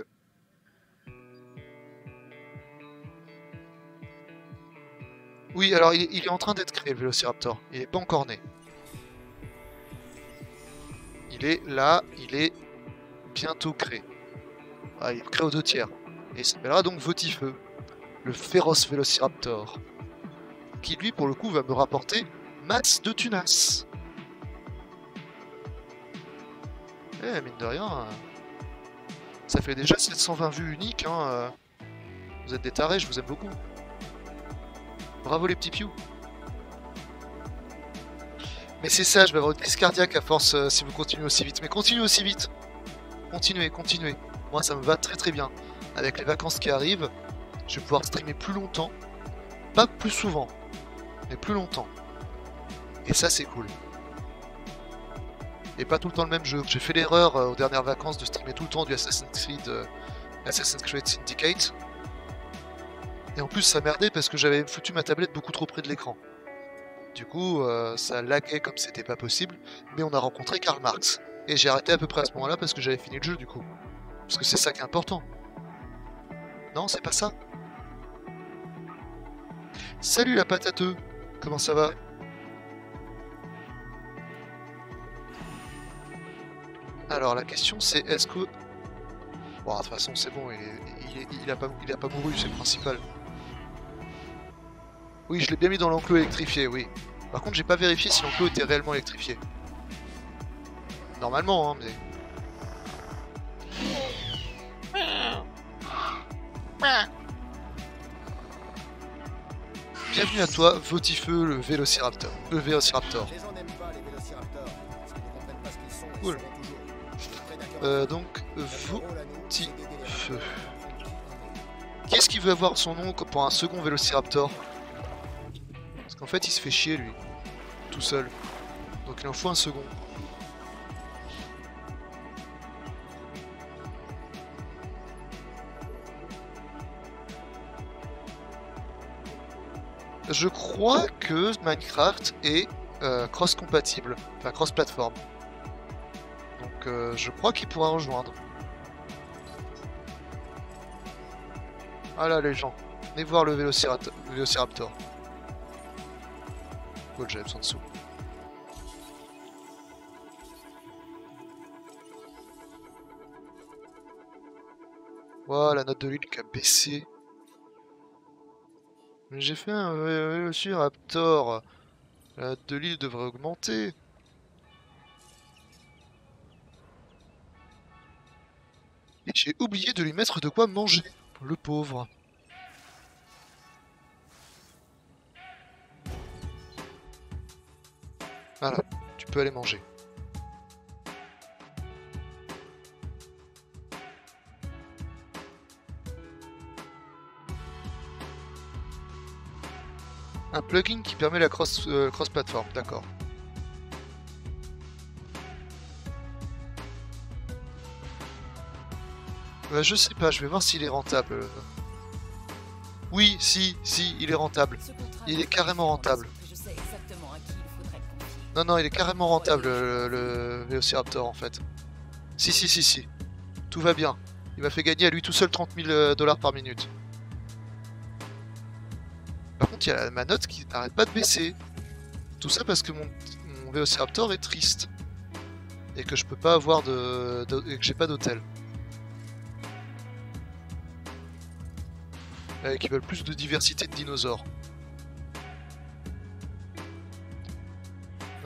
Oui, alors il est, il est en train d'être créé le Vélociraptor. Il n'est pas encore né. Il est là, il est bientôt créé. Ah, il est créé aux deux tiers. Et il s'appellera donc Votifeu, le féroce Vélociraptor. Qui lui, pour le coup, va me rapporter max de tunas. Eh, mine de rien, ça fait déjà sept cent vingt vues uniques. Hein. Vous êtes des tarés, je vous aime beaucoup. Bravo les petits pious. Mais c'est ça, je vais avoir une crise cardiaque à force euh, si vous continuez aussi vite. Mais continuez aussi vite. Continuez, continuez. Moi ça me va très très bien. Avec les vacances qui arrivent, je vais pouvoir streamer plus longtemps. Pas plus souvent, mais plus longtemps. Et ça c'est cool. Et pas tout le temps le même jeu. J'ai fait l'erreur euh, aux dernières vacances de streamer tout le temps du Assassin's Creed, euh, Assassin's Creed Syndicate. Et en plus ça merdait parce que j'avais foutu ma tablette beaucoup trop près de l'écran. Du coup euh, ça laguait comme c'était pas possible. Mais on a rencontré Karl Marx. Et j'ai arrêté à peu près à ce moment là parce que j'avais fini le jeu du coup. Parce que c'est ça qui est important. Non, c'est pas ça. Salut la patateux. Comment ça va? Alors la question c'est est-ce que... Bon, de toute façon c'est bon, il, est, il, est, il, a pas, il a pas mouru, c'est le principal. Oui, je l'ai bien mis dans l'enclos électrifié, oui. Par contre, j'ai pas vérifié si l'enclos était réellement électrifié. Normalement, hein, mais... Bienvenue à toi, Votifeu, le Vélociraptor. Le Vélociraptor. Les gens n'aiment pas les vélociraptors, parce qu'ils ne comprennent pas ce qu'ils sont et Cool. seront toujours. Très d'accord. Euh, donc, Notre rôle à nous, c'est Votifeu. d'aider les gens. Qui est-ce qui veut avoir son nom pour un second Vélociraptor? Parce qu'en fait, il se fait chier, lui. Tout seul. Donc il en faut un second. Je crois que Minecraft est euh, cross-compatible, enfin cross-platform. Donc euh, je crois qu'il pourra rejoindre. Voilà les gens, venez voir le Vélociraptor. Vélociraptor. Cool, j'avais besoin de sous. Voilà, la note de l'île qui a baissé. Mais j'ai fait un Vélociraptor. La note de l'île devrait augmenter. Et j'ai oublié de lui mettre de quoi manger. Le pauvre. Voilà, tu peux aller manger. Un plugin qui permet la cross, euh, cross-platform, d'accord. Bah, je sais pas, je vais voir s'il est rentable. Oui, si, si, il est rentable. Il est carrément rentable. Non, non, il est carrément rentable, le, le Vélociraptor, en fait. Si, si, si, si. Tout va bien. Il m'a fait gagner à lui tout seul trente mille dollars par minute. Par contre, il y a ma note qui n'arrête pas de baisser. Tout ça parce que mon, mon Vélociraptor est triste. Et que je peux pas avoir de... de et que j'ai pas d'hôtel. Et qui veulent plus de diversité de dinosaures.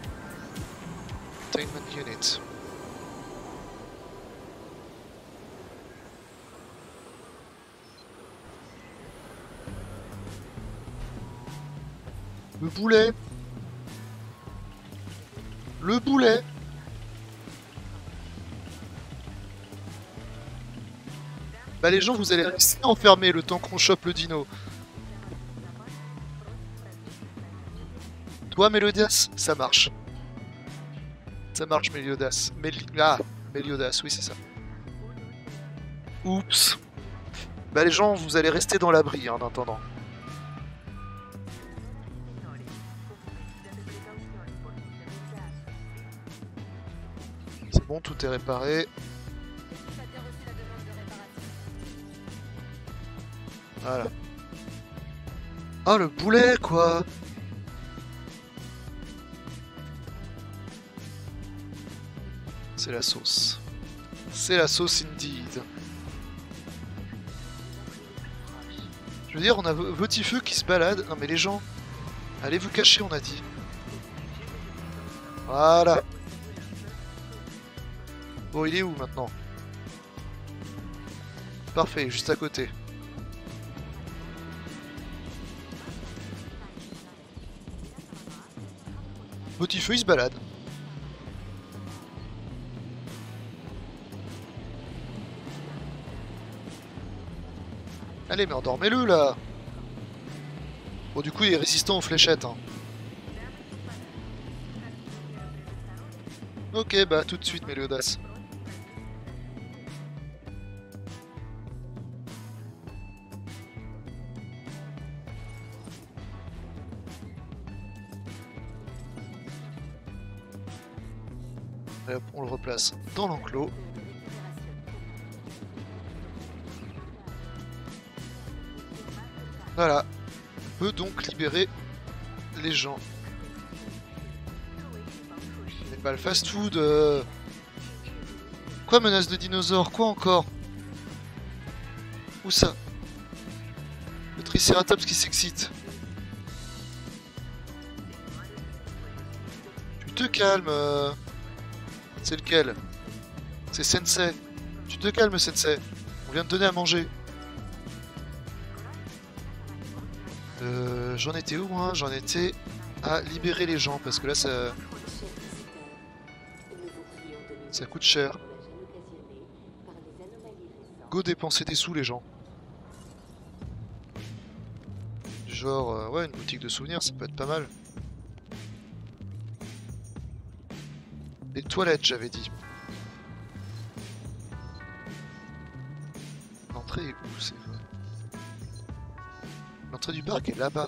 Containment Unit. Le boulet. Le boulet. Bah les gens, vous allez rester enfermés le temps qu'on chope le dino. Toi, Méliodas, ça marche. Ça marche, Méliodas. Méli... Ah, Méliodas, oui, c'est ça. Oups. Bah les gens, vous allez rester dans l'abri hein, en attendant. C'est bon, tout est réparé. Voilà. Ah, le boulet, quoi! C'est la sauce. C'est la sauce, indeed. Je veux dire, on a Votifeu qui se balade. Non, mais les gens, allez vous cacher, on a dit. Voilà. Bon, il est où, maintenant? Parfait, juste à côté. Votifeu, il se balade. Allez, mais endormez-le, là. Bon, du coup, il est résistant aux fléchettes, hein. Ok, bah, tout de suite, Méliodas. Hop, on le replace dans l'enclos. Voilà. On peut donc libérer les gens. Mais pas le fast-food. Euh... Quoi, menace de dinosaures? Quoi encore? Où ça? Le Triceratops qui s'excite. Tu te calmes. Euh... C'est lequel? C'est Sensei. Tu te calmes, Sensei. On vient de donner à manger. Euh, J'en étais où, moi? J'en étais à libérer les gens, parce que là, ça... Ça coûte cher. Go dépenser des sous, les gens. Genre, euh, ouais, une boutique de souvenirs, ça peut être pas mal. Les toilettes, j'avais dit. L'entrée est où? C'est vrai. L'entrée du parc est là-bas.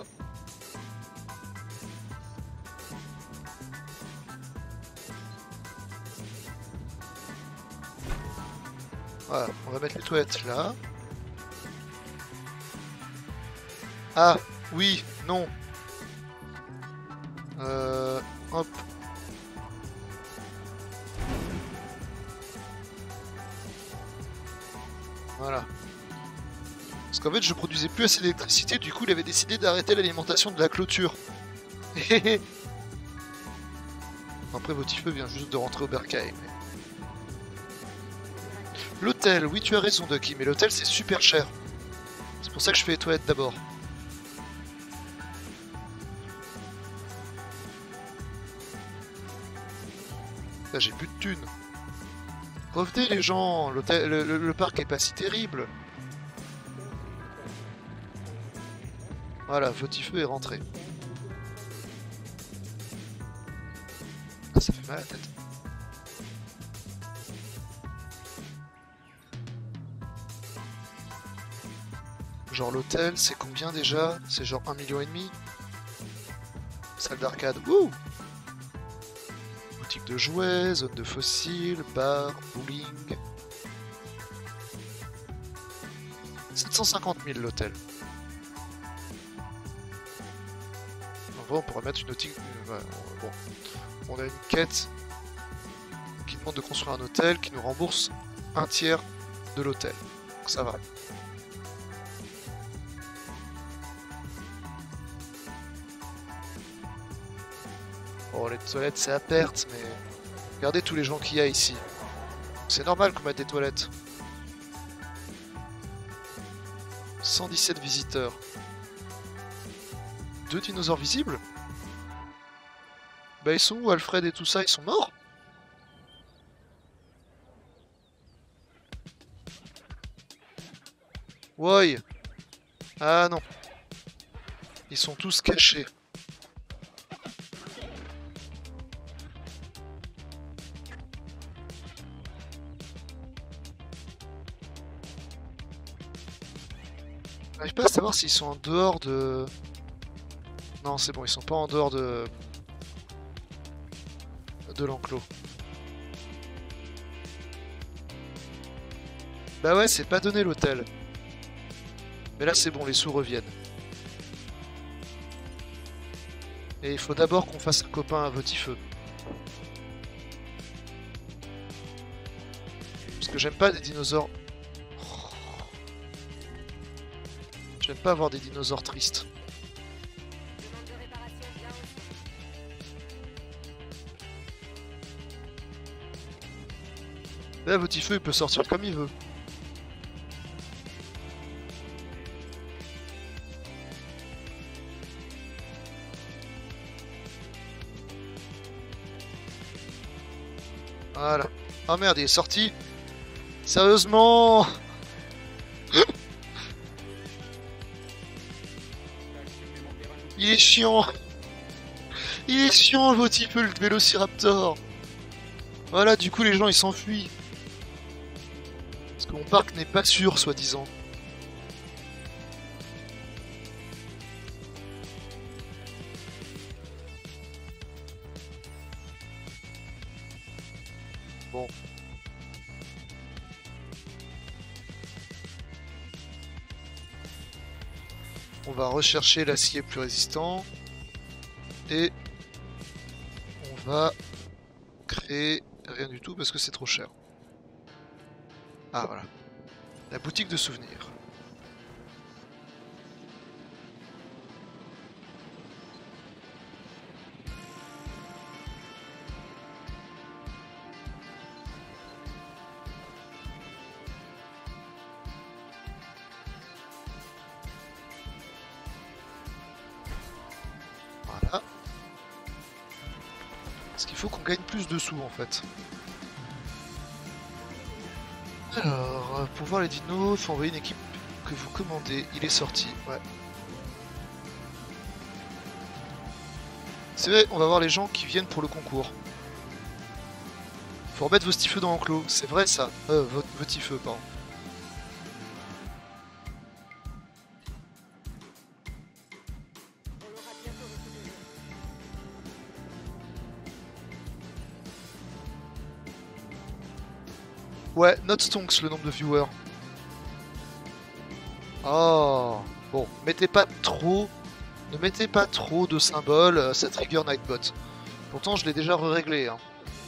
Voilà, on va mettre les toilettes là. Ah, oui, non. Euh, hop. Voilà. Parce qu'en fait, je produisais plus assez d'électricité, du coup, il avait décidé d'arrêter l'alimentation de la clôture. Après, Votifeu vient juste de rentrer au bercail. Mais... L'hôtel, oui, tu as raison, Ducky, mais l'hôtel, c'est super cher. C'est pour ça que je fais les toilettes d'abord. Là, j'ai plus de thunes. Revenez, les gens, l'hôtel, le, le, le parc est pas si terrible. Voilà, Votifeu est rentré. Ah, ça fait mal à la tête. Genre l'hôtel, c'est combien déjà? C'est genre un million et demi. Salle d'arcade, wouh! Boutique de jouets, zone de fossiles, bar, bowling. sept cent cinquante mille l'hôtel. En vrai, on pourrait mettre une boutique... Euh, bon. On a une quête qui demande de construire un hôtel qui nous rembourse un tiers de l'hôtel. Donc ça va. Bon, les toilettes c'est à perte, mais Regardez tous les gens qu'il y a ici. C'est normal qu'on mette des toilettes. cent dix-sept visiteurs. Deux dinosaures visibles? Bah ils sont où, Alfred et tout ça? Ils sont morts? Ouais. Ah non. Ils sont tous cachés. J'arrive pas à savoir s'ils sont en dehors de... Non, c'est bon, ils sont pas en dehors de... de l'enclos. Bah ouais, c'est pas donné l'hôtel. Mais là, c'est bon, les sous reviennent. Et il faut d'abord qu'on fasse un copain à Votifeu. Parce que j'aime pas des dinosaures... J'aime pas avoir des dinosaures tristes. Là, Votifeu, il peut sortir comme il veut. Voilà. Oh merde, il est sorti. Sérieusement. Il est chiant. Il est chiant, Votifeu, le Vélociraptor. Voilà, du coup, les gens, ils s'enfuient. Parce que mon parc n'est pas sûr, soi-disant. Bon. On va rechercher l'acier plus résistant. Et on va créer rien du tout parce que c'est trop cher. Ah voilà. La boutique de souvenirs. Voilà. Parce qu'il faut qu'on gagne plus de sous en fait. Alors, pour voir les dinos, il faut envoyer une équipe que vous commandez. Il est sorti, ouais. C'est vrai, on va voir les gens qui viennent pour le concours. Faut remettre Votifeu dans l'enclos, c'est vrai ça. Euh, Votifeu, pardon. Ouais, not stonks le nombre de viewers. Oh, bon, mettez pas trop, ne mettez pas trop de symboles, euh, ça trigger Nightbot. Pourtant, je l'ai déjà réglé. Hein.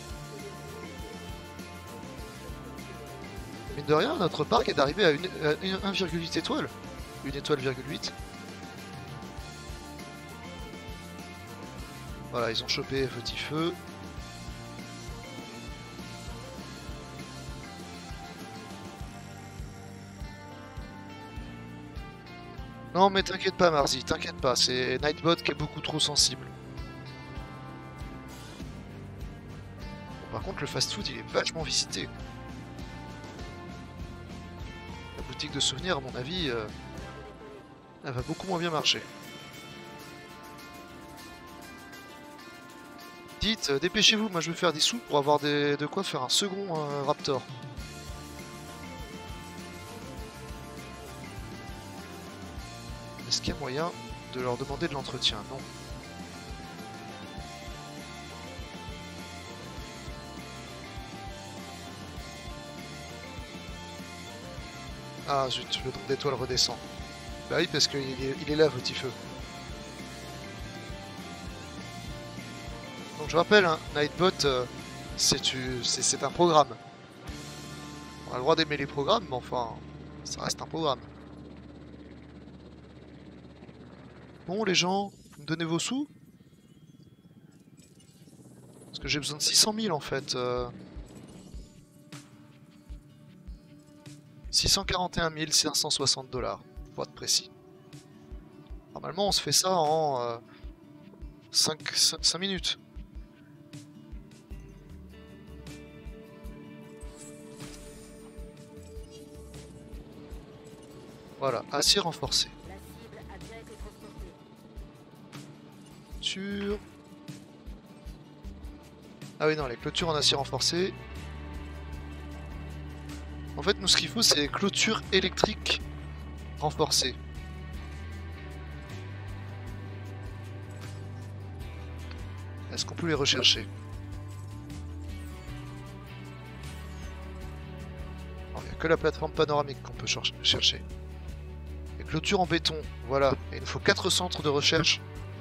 Mine de rien, notre parc est arrivé à, une, à un virgule huit étoiles. Une étoile virgule huit. Voilà, ils ont chopé Votifeu. Non mais t'inquiète pas Marzi, t'inquiète pas, c'est Nightbot qui est beaucoup trop sensible. Bon, par contre le fast-food il est vachement visité. La boutique de souvenirs à mon avis, euh, elle va beaucoup moins bien marcher. Dites, euh, dépêchez-vous, moi je vais faire des sous pour avoir des, de quoi faire un second euh, Raptor. Est-ce qu'il y a moyen de leur demander de l'entretien? Non. Ah zut, le nombre d'étoiles redescend. Bah oui, parce qu'il est, il est là, Votifeu. Donc je rappelle, hein, Nightbot, euh, c'est un programme. On a le droit d'aimer les programmes, mais enfin, ça reste un programme. Bon les gens, vous me donnez vos sous? Parce que j'ai besoin de six cent mille en fait. Euh... six cent quarante et un mille cinq cent soixante dollars, pour être précis. Normalement, on se fait ça en euh, cinq, cinq minutes. Voilà, acier renforcé. Sur... Ah oui, non, les clôtures en acier renforcé. En fait, nous, ce qu'il faut, c'est les clôtures électriques renforcées. Est-ce qu'on peut les rechercher? Il n'y a que la plateforme panoramique qu'on peut chercher. Les clôtures en béton, voilà. Et il nous faut quatre centres de recherche.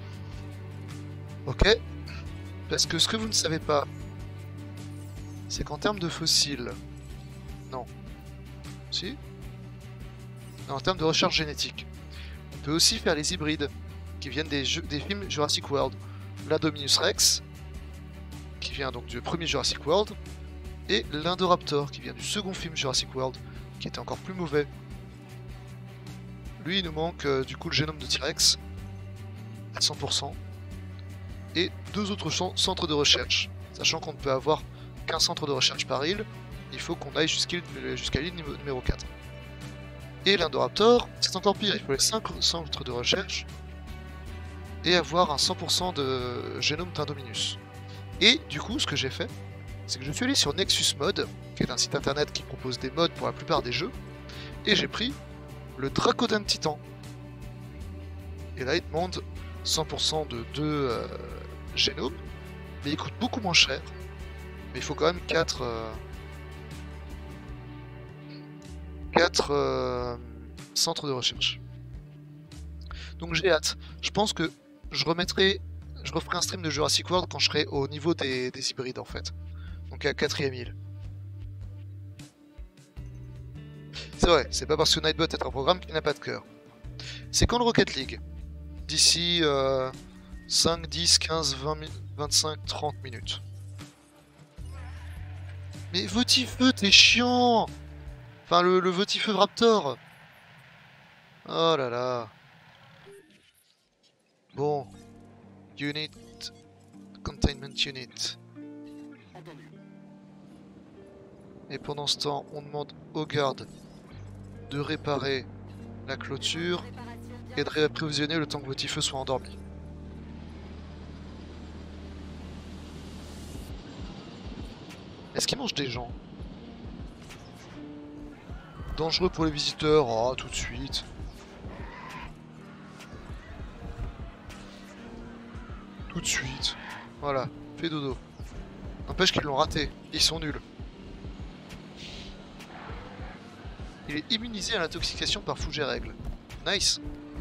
Ok. Parce que ce que vous ne savez pas, c'est qu'en termes de fossiles... Non. Si? Non, en termes de recherche génétique, on peut aussi faire les hybrides qui viennent des, jeux, des films Jurassic World. L'Indominus Rex, qui vient donc du premier Jurassic World, et l'Indoraptor, qui vient du second film Jurassic World, qui était encore plus mauvais. Lui, il nous manque euh, du coup le génome de T-Rex, à cent pour cent, et deux autres centres de recherche. Sachant qu'on ne peut avoir qu'un centre de recherche par île, il faut qu'on aille jusqu'à jusqu'à l'île numéro quatre. Et l'Indoraptor, c'est encore pire, il faut les cinq centres de recherche, et avoir un cent pour cent de génome d'Indominus. Et du coup, ce que j'ai fait, c'est que je suis allé sur Nexus Mod, qui est un site internet qui propose des mods pour la plupart des jeux, et j'ai pris le Dracodon Titan. Et là, il demande cent pour cent de deux euh, génomes, mais il coûte beaucoup moins cher. Mais il faut quand même quatre, euh, quatre euh, centres de recherche. Donc j'ai hâte. Je pense que je remettrai, je referai un stream de Jurassic World quand je serai au niveau des, des hybrides en fait. Donc à quatrième île. C'est vrai, c'est pas parce que Nightbot est un programme qui n'a pas de cœur. C'est quand le Rocket League? D'ici euh, cinq, dix, quinze, vingt, vingt-cinq, trente minutes. Mais Votifeu, t'es chiant! Enfin, le, le Votifeu Raptor! Oh là là! Bon. Unit. Containment Unit. Et pendant ce temps, on demande aux gardes de réparer la clôture et de réapprovisionner le temps que Votifeu soit endormi. Est-ce qu'il mange des gens? Dangereux pour les visiteurs, oh, tout de suite. Tout de suite. Voilà, fais dodo. N'empêche qu'ils l'ont raté, ils sont nuls. Il est immunisé à l'intoxication par fougère règle. Nice.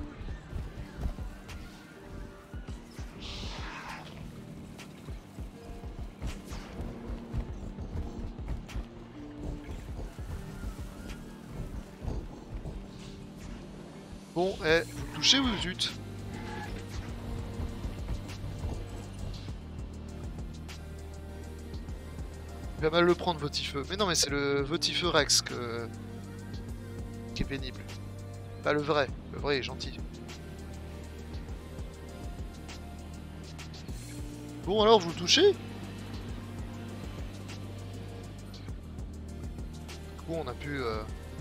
Bon, eh, vous le touchez ou zut? Il va mal le prendre, Votifeu. Mais non, mais c'est le Votifeu Rex que... qui est pénible. Pas le vrai. Le vrai est gentil. Bon, alors, vous le touchez? Bon, on a pu... Euh...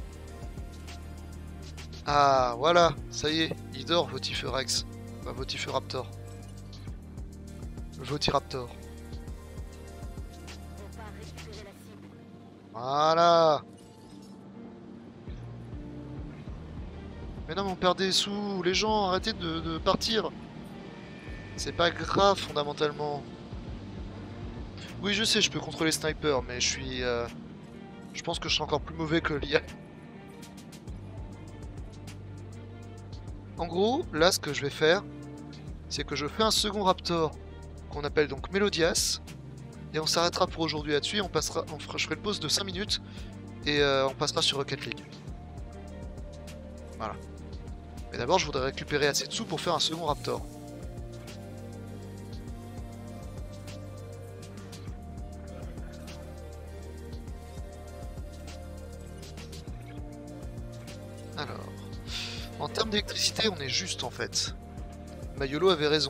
Ah, voilà, ça y est, il dort, Votifeu Rex. Enfin, Votifeu Raptor. Le Votiraptor. Voilà. Mais non, mais on perd des sous. Les gens, arrêtez de, de partir. C'est pas grave, fondamentalement. Oui, je sais, je peux contrôler Sniper, mais je suis... Euh... Je pense que je suis encore plus mauvais que l'I A. En gros, là, ce que je vais faire, c'est que je fais un second Raptor qu'on appelle donc Mélodias, et on s'arrêtera pour aujourd'hui là-dessus, et on passera, on fera, je ferai une pause de cinq minutes, et euh, on passera sur Rocket League. Voilà. Mais d'abord, je voudrais récupérer assez de sous pour faire un second Raptor. d'électricité, on est juste en fait. Mayolo avait raison.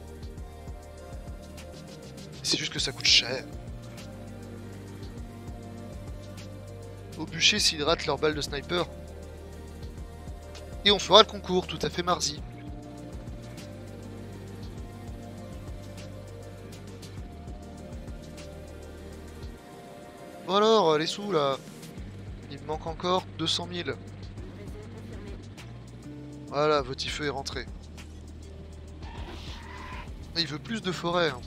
C'est juste que ça coûte cher. Au bûcher s'ils ratent leur balle de sniper. Et on fera le concours, tout à fait mardi. Bon alors, les sous là. Il me manque encore deux cent mille. Voilà, Votifeu est rentré. Il veut plus de forêt. Hein.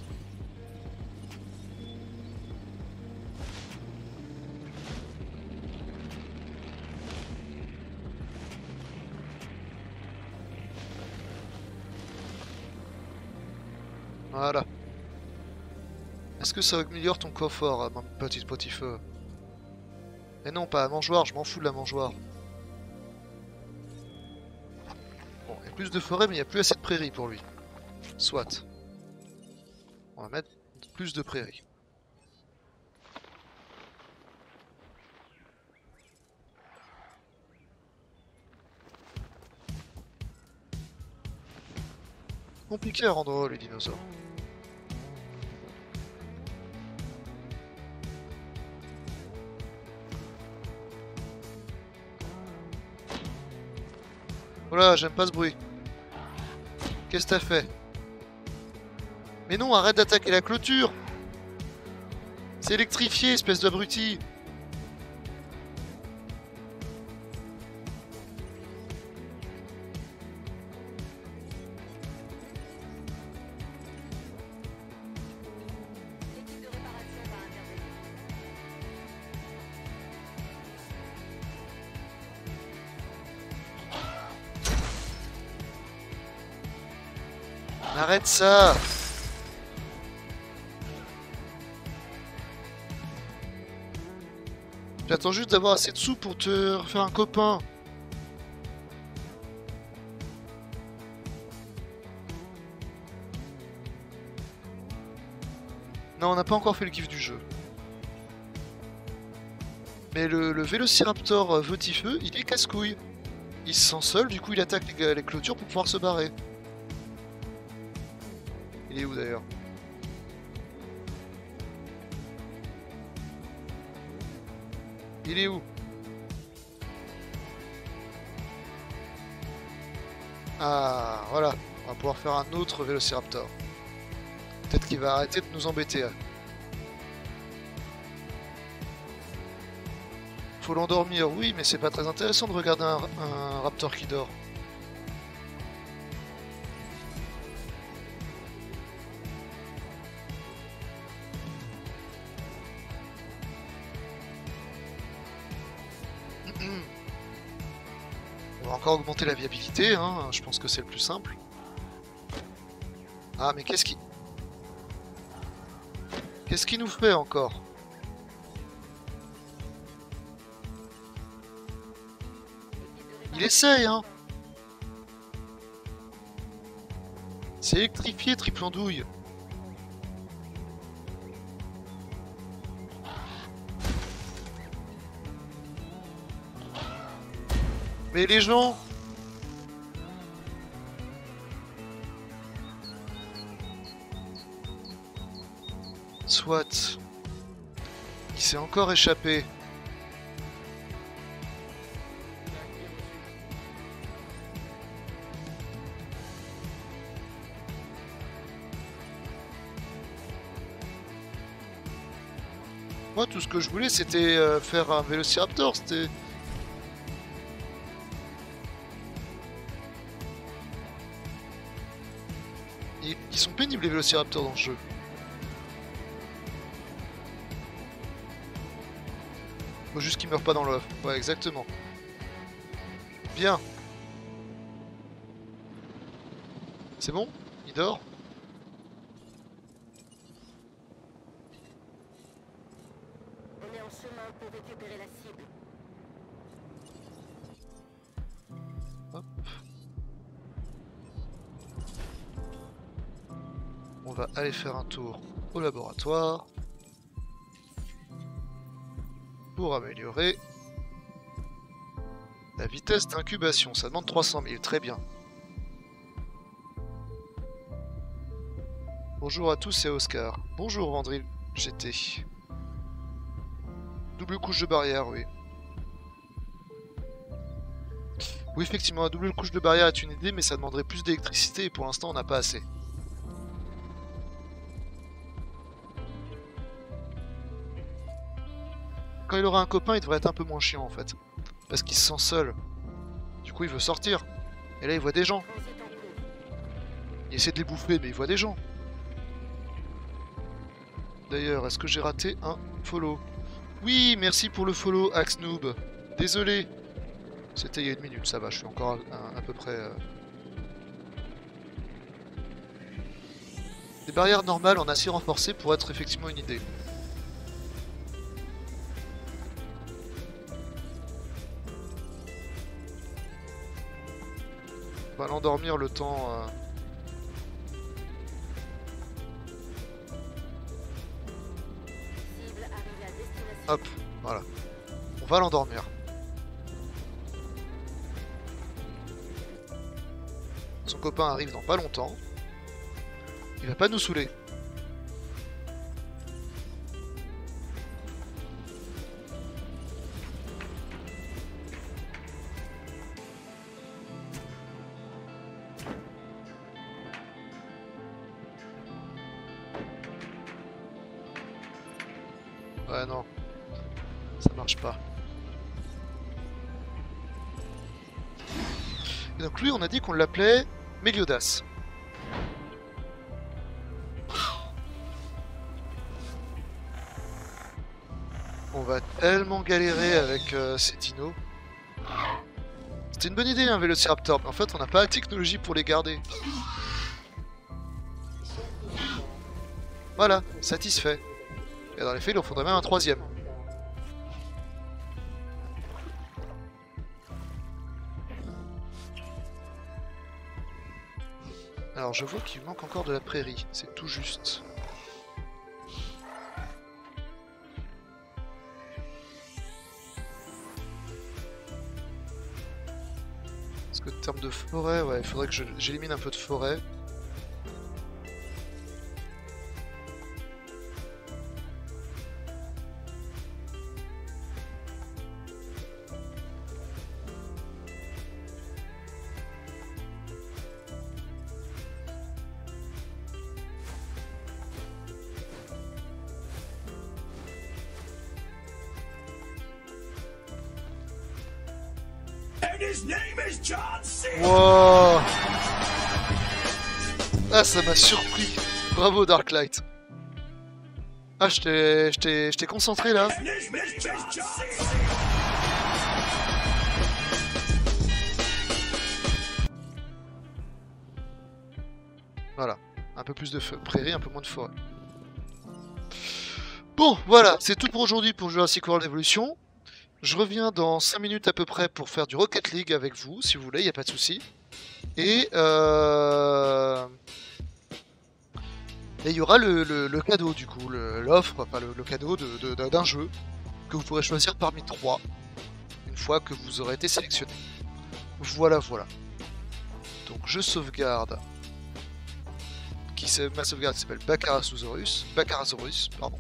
Voilà. Est-ce que ça améliore ton confort, ma petite Votifeu? Mais non, pas la mangeoire, je m'en fous de la mangeoire. Bon, il y a plus de forêt, mais il n'y a plus assez de prairies pour lui. Soit. On va mettre plus de prairies. Compliqué à rendre heureux, les dinosaures. Voilà, j'aime pas ce bruit. Qu'est-ce que t'as fait? Mais non, arrête d'attaquer la clôture! C'est électrifié, espèce d'abruti! L'équipe de réparation va intervenir. Arrête ça! J'attends juste d'avoir assez de sous pour te refaire un copain. Non, on n'a pas encore fait le kiff du jeu. Mais le, le Vélociraptor euh, Votifeu, il est casse-couille. Il se sent seul, du coup il attaque les, les clôtures pour pouvoir se barrer. Il est où d'ailleurs? Il est où? Ah, voilà. On va pouvoir faire un autre Vélociraptor. Peut-être qu'il va arrêter de nous embêter. Hein. Faut l'endormir, oui, mais c'est pas très intéressant de regarder un, un raptor qui dort. On va encore augmenter la viabilité, hein. Je pense que c'est le plus simple. Ah, mais qu'est-ce qui... Qu'est-ce qu'il nous fait encore? Il essaye, hein. C'est électrifié, triple andouille. Mais les gens... Soit. Il s'est encore échappé. Moi, tout ce que je voulais, c'était euh, faire un Vélociraptor. C'était... Ils, ils sont pénibles, les Vélociraptors, dans le jeu. Faut juste qu'ils meurent pas dans l'œuf. Ouais, exactement. Bien. C'est bon? Il dort? On est en chemin pour récupérer la cible. Hop. On va aller faire un tour au laboratoire pour améliorer La vitesse d'incubation, ça demande trois cent mille, très bien. Bonjour à tous, c'est Oscar. Bonjour Vandril G T. Double couche de barrière, oui. Oui, effectivement, la double couche de barrière est une idée, mais ça demanderait plus d'électricité et pour l'instant, on n'a pas assez. Quand il aura un copain, il devrait être un peu moins chiant en fait. Parce qu'il se sent seul. Du coup, il veut sortir. Et là, il voit des gens. Transit en cours. Il essaie de les bouffer, mais il voit des gens. D'ailleurs, est-ce que j'ai raté un follow? Oui, merci pour le follow, Axe Noob. Désolé. C'était il y a une minute, ça va, je suis encore à, à, à peu près... Euh... Des barrières normales en acier renforcé pourraient être effectivement une idée. On va l'endormir le temps... Euh... Cible arrivée à destination. Hop, voilà. On va l'endormir. Son copain arrive dans pas longtemps. Il va pas nous saouler. Ouais, non. Ça marche pas. Et donc lui, on a dit qu'on l'appelait Meliodas. On va tellement galérer avec euh, ces dinos. C'était une bonne idée, un Vélociraptor, mais en fait, on n'a pas la technologie pour les garder. Voilà, satisfait. Et dans les faits, il en faudrait même un troisième. Alors je vois qu'il manque encore de la prairie, c'est tout juste. Parce que en termes de forêt, ouais, il faudrait que j'élimine un peu de forêt. Wow. Ah, ça m'a surpris. Bravo Darklight. Ah, je t'ai je t'ai je t'ai concentré là. Voilà, un peu plus de prairie, un peu moins de forêt. Bon, voilà, c'est tout pour aujourd'hui pour Jurassic World Evolution. Je reviens dans cinq minutes à peu près pour faire du Rocket League avec vous, si vous voulez, il n'y a pas de souci. Et euh... il y aura le, le, le cadeau du coup, l'offre, enfin le, le cadeau d'un de, de, jeu que vous pourrez choisir parmi trois, une fois que vous aurez été sélectionné. Voilà, voilà. Donc je sauvegarde. Qui ma sauvegarde s'appelle Bacarasaurus. Bacarasaurus, pardon.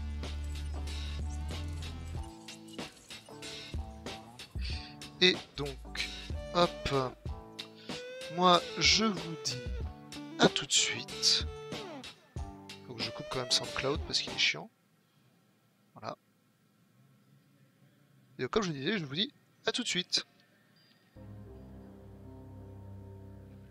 Et donc, hop, moi je vous dis à tout de suite. Faut que je coupe quand même SoundCloud parce qu'il est chiant. Voilà. Et comme je vous disais, je vous dis à tout de suite.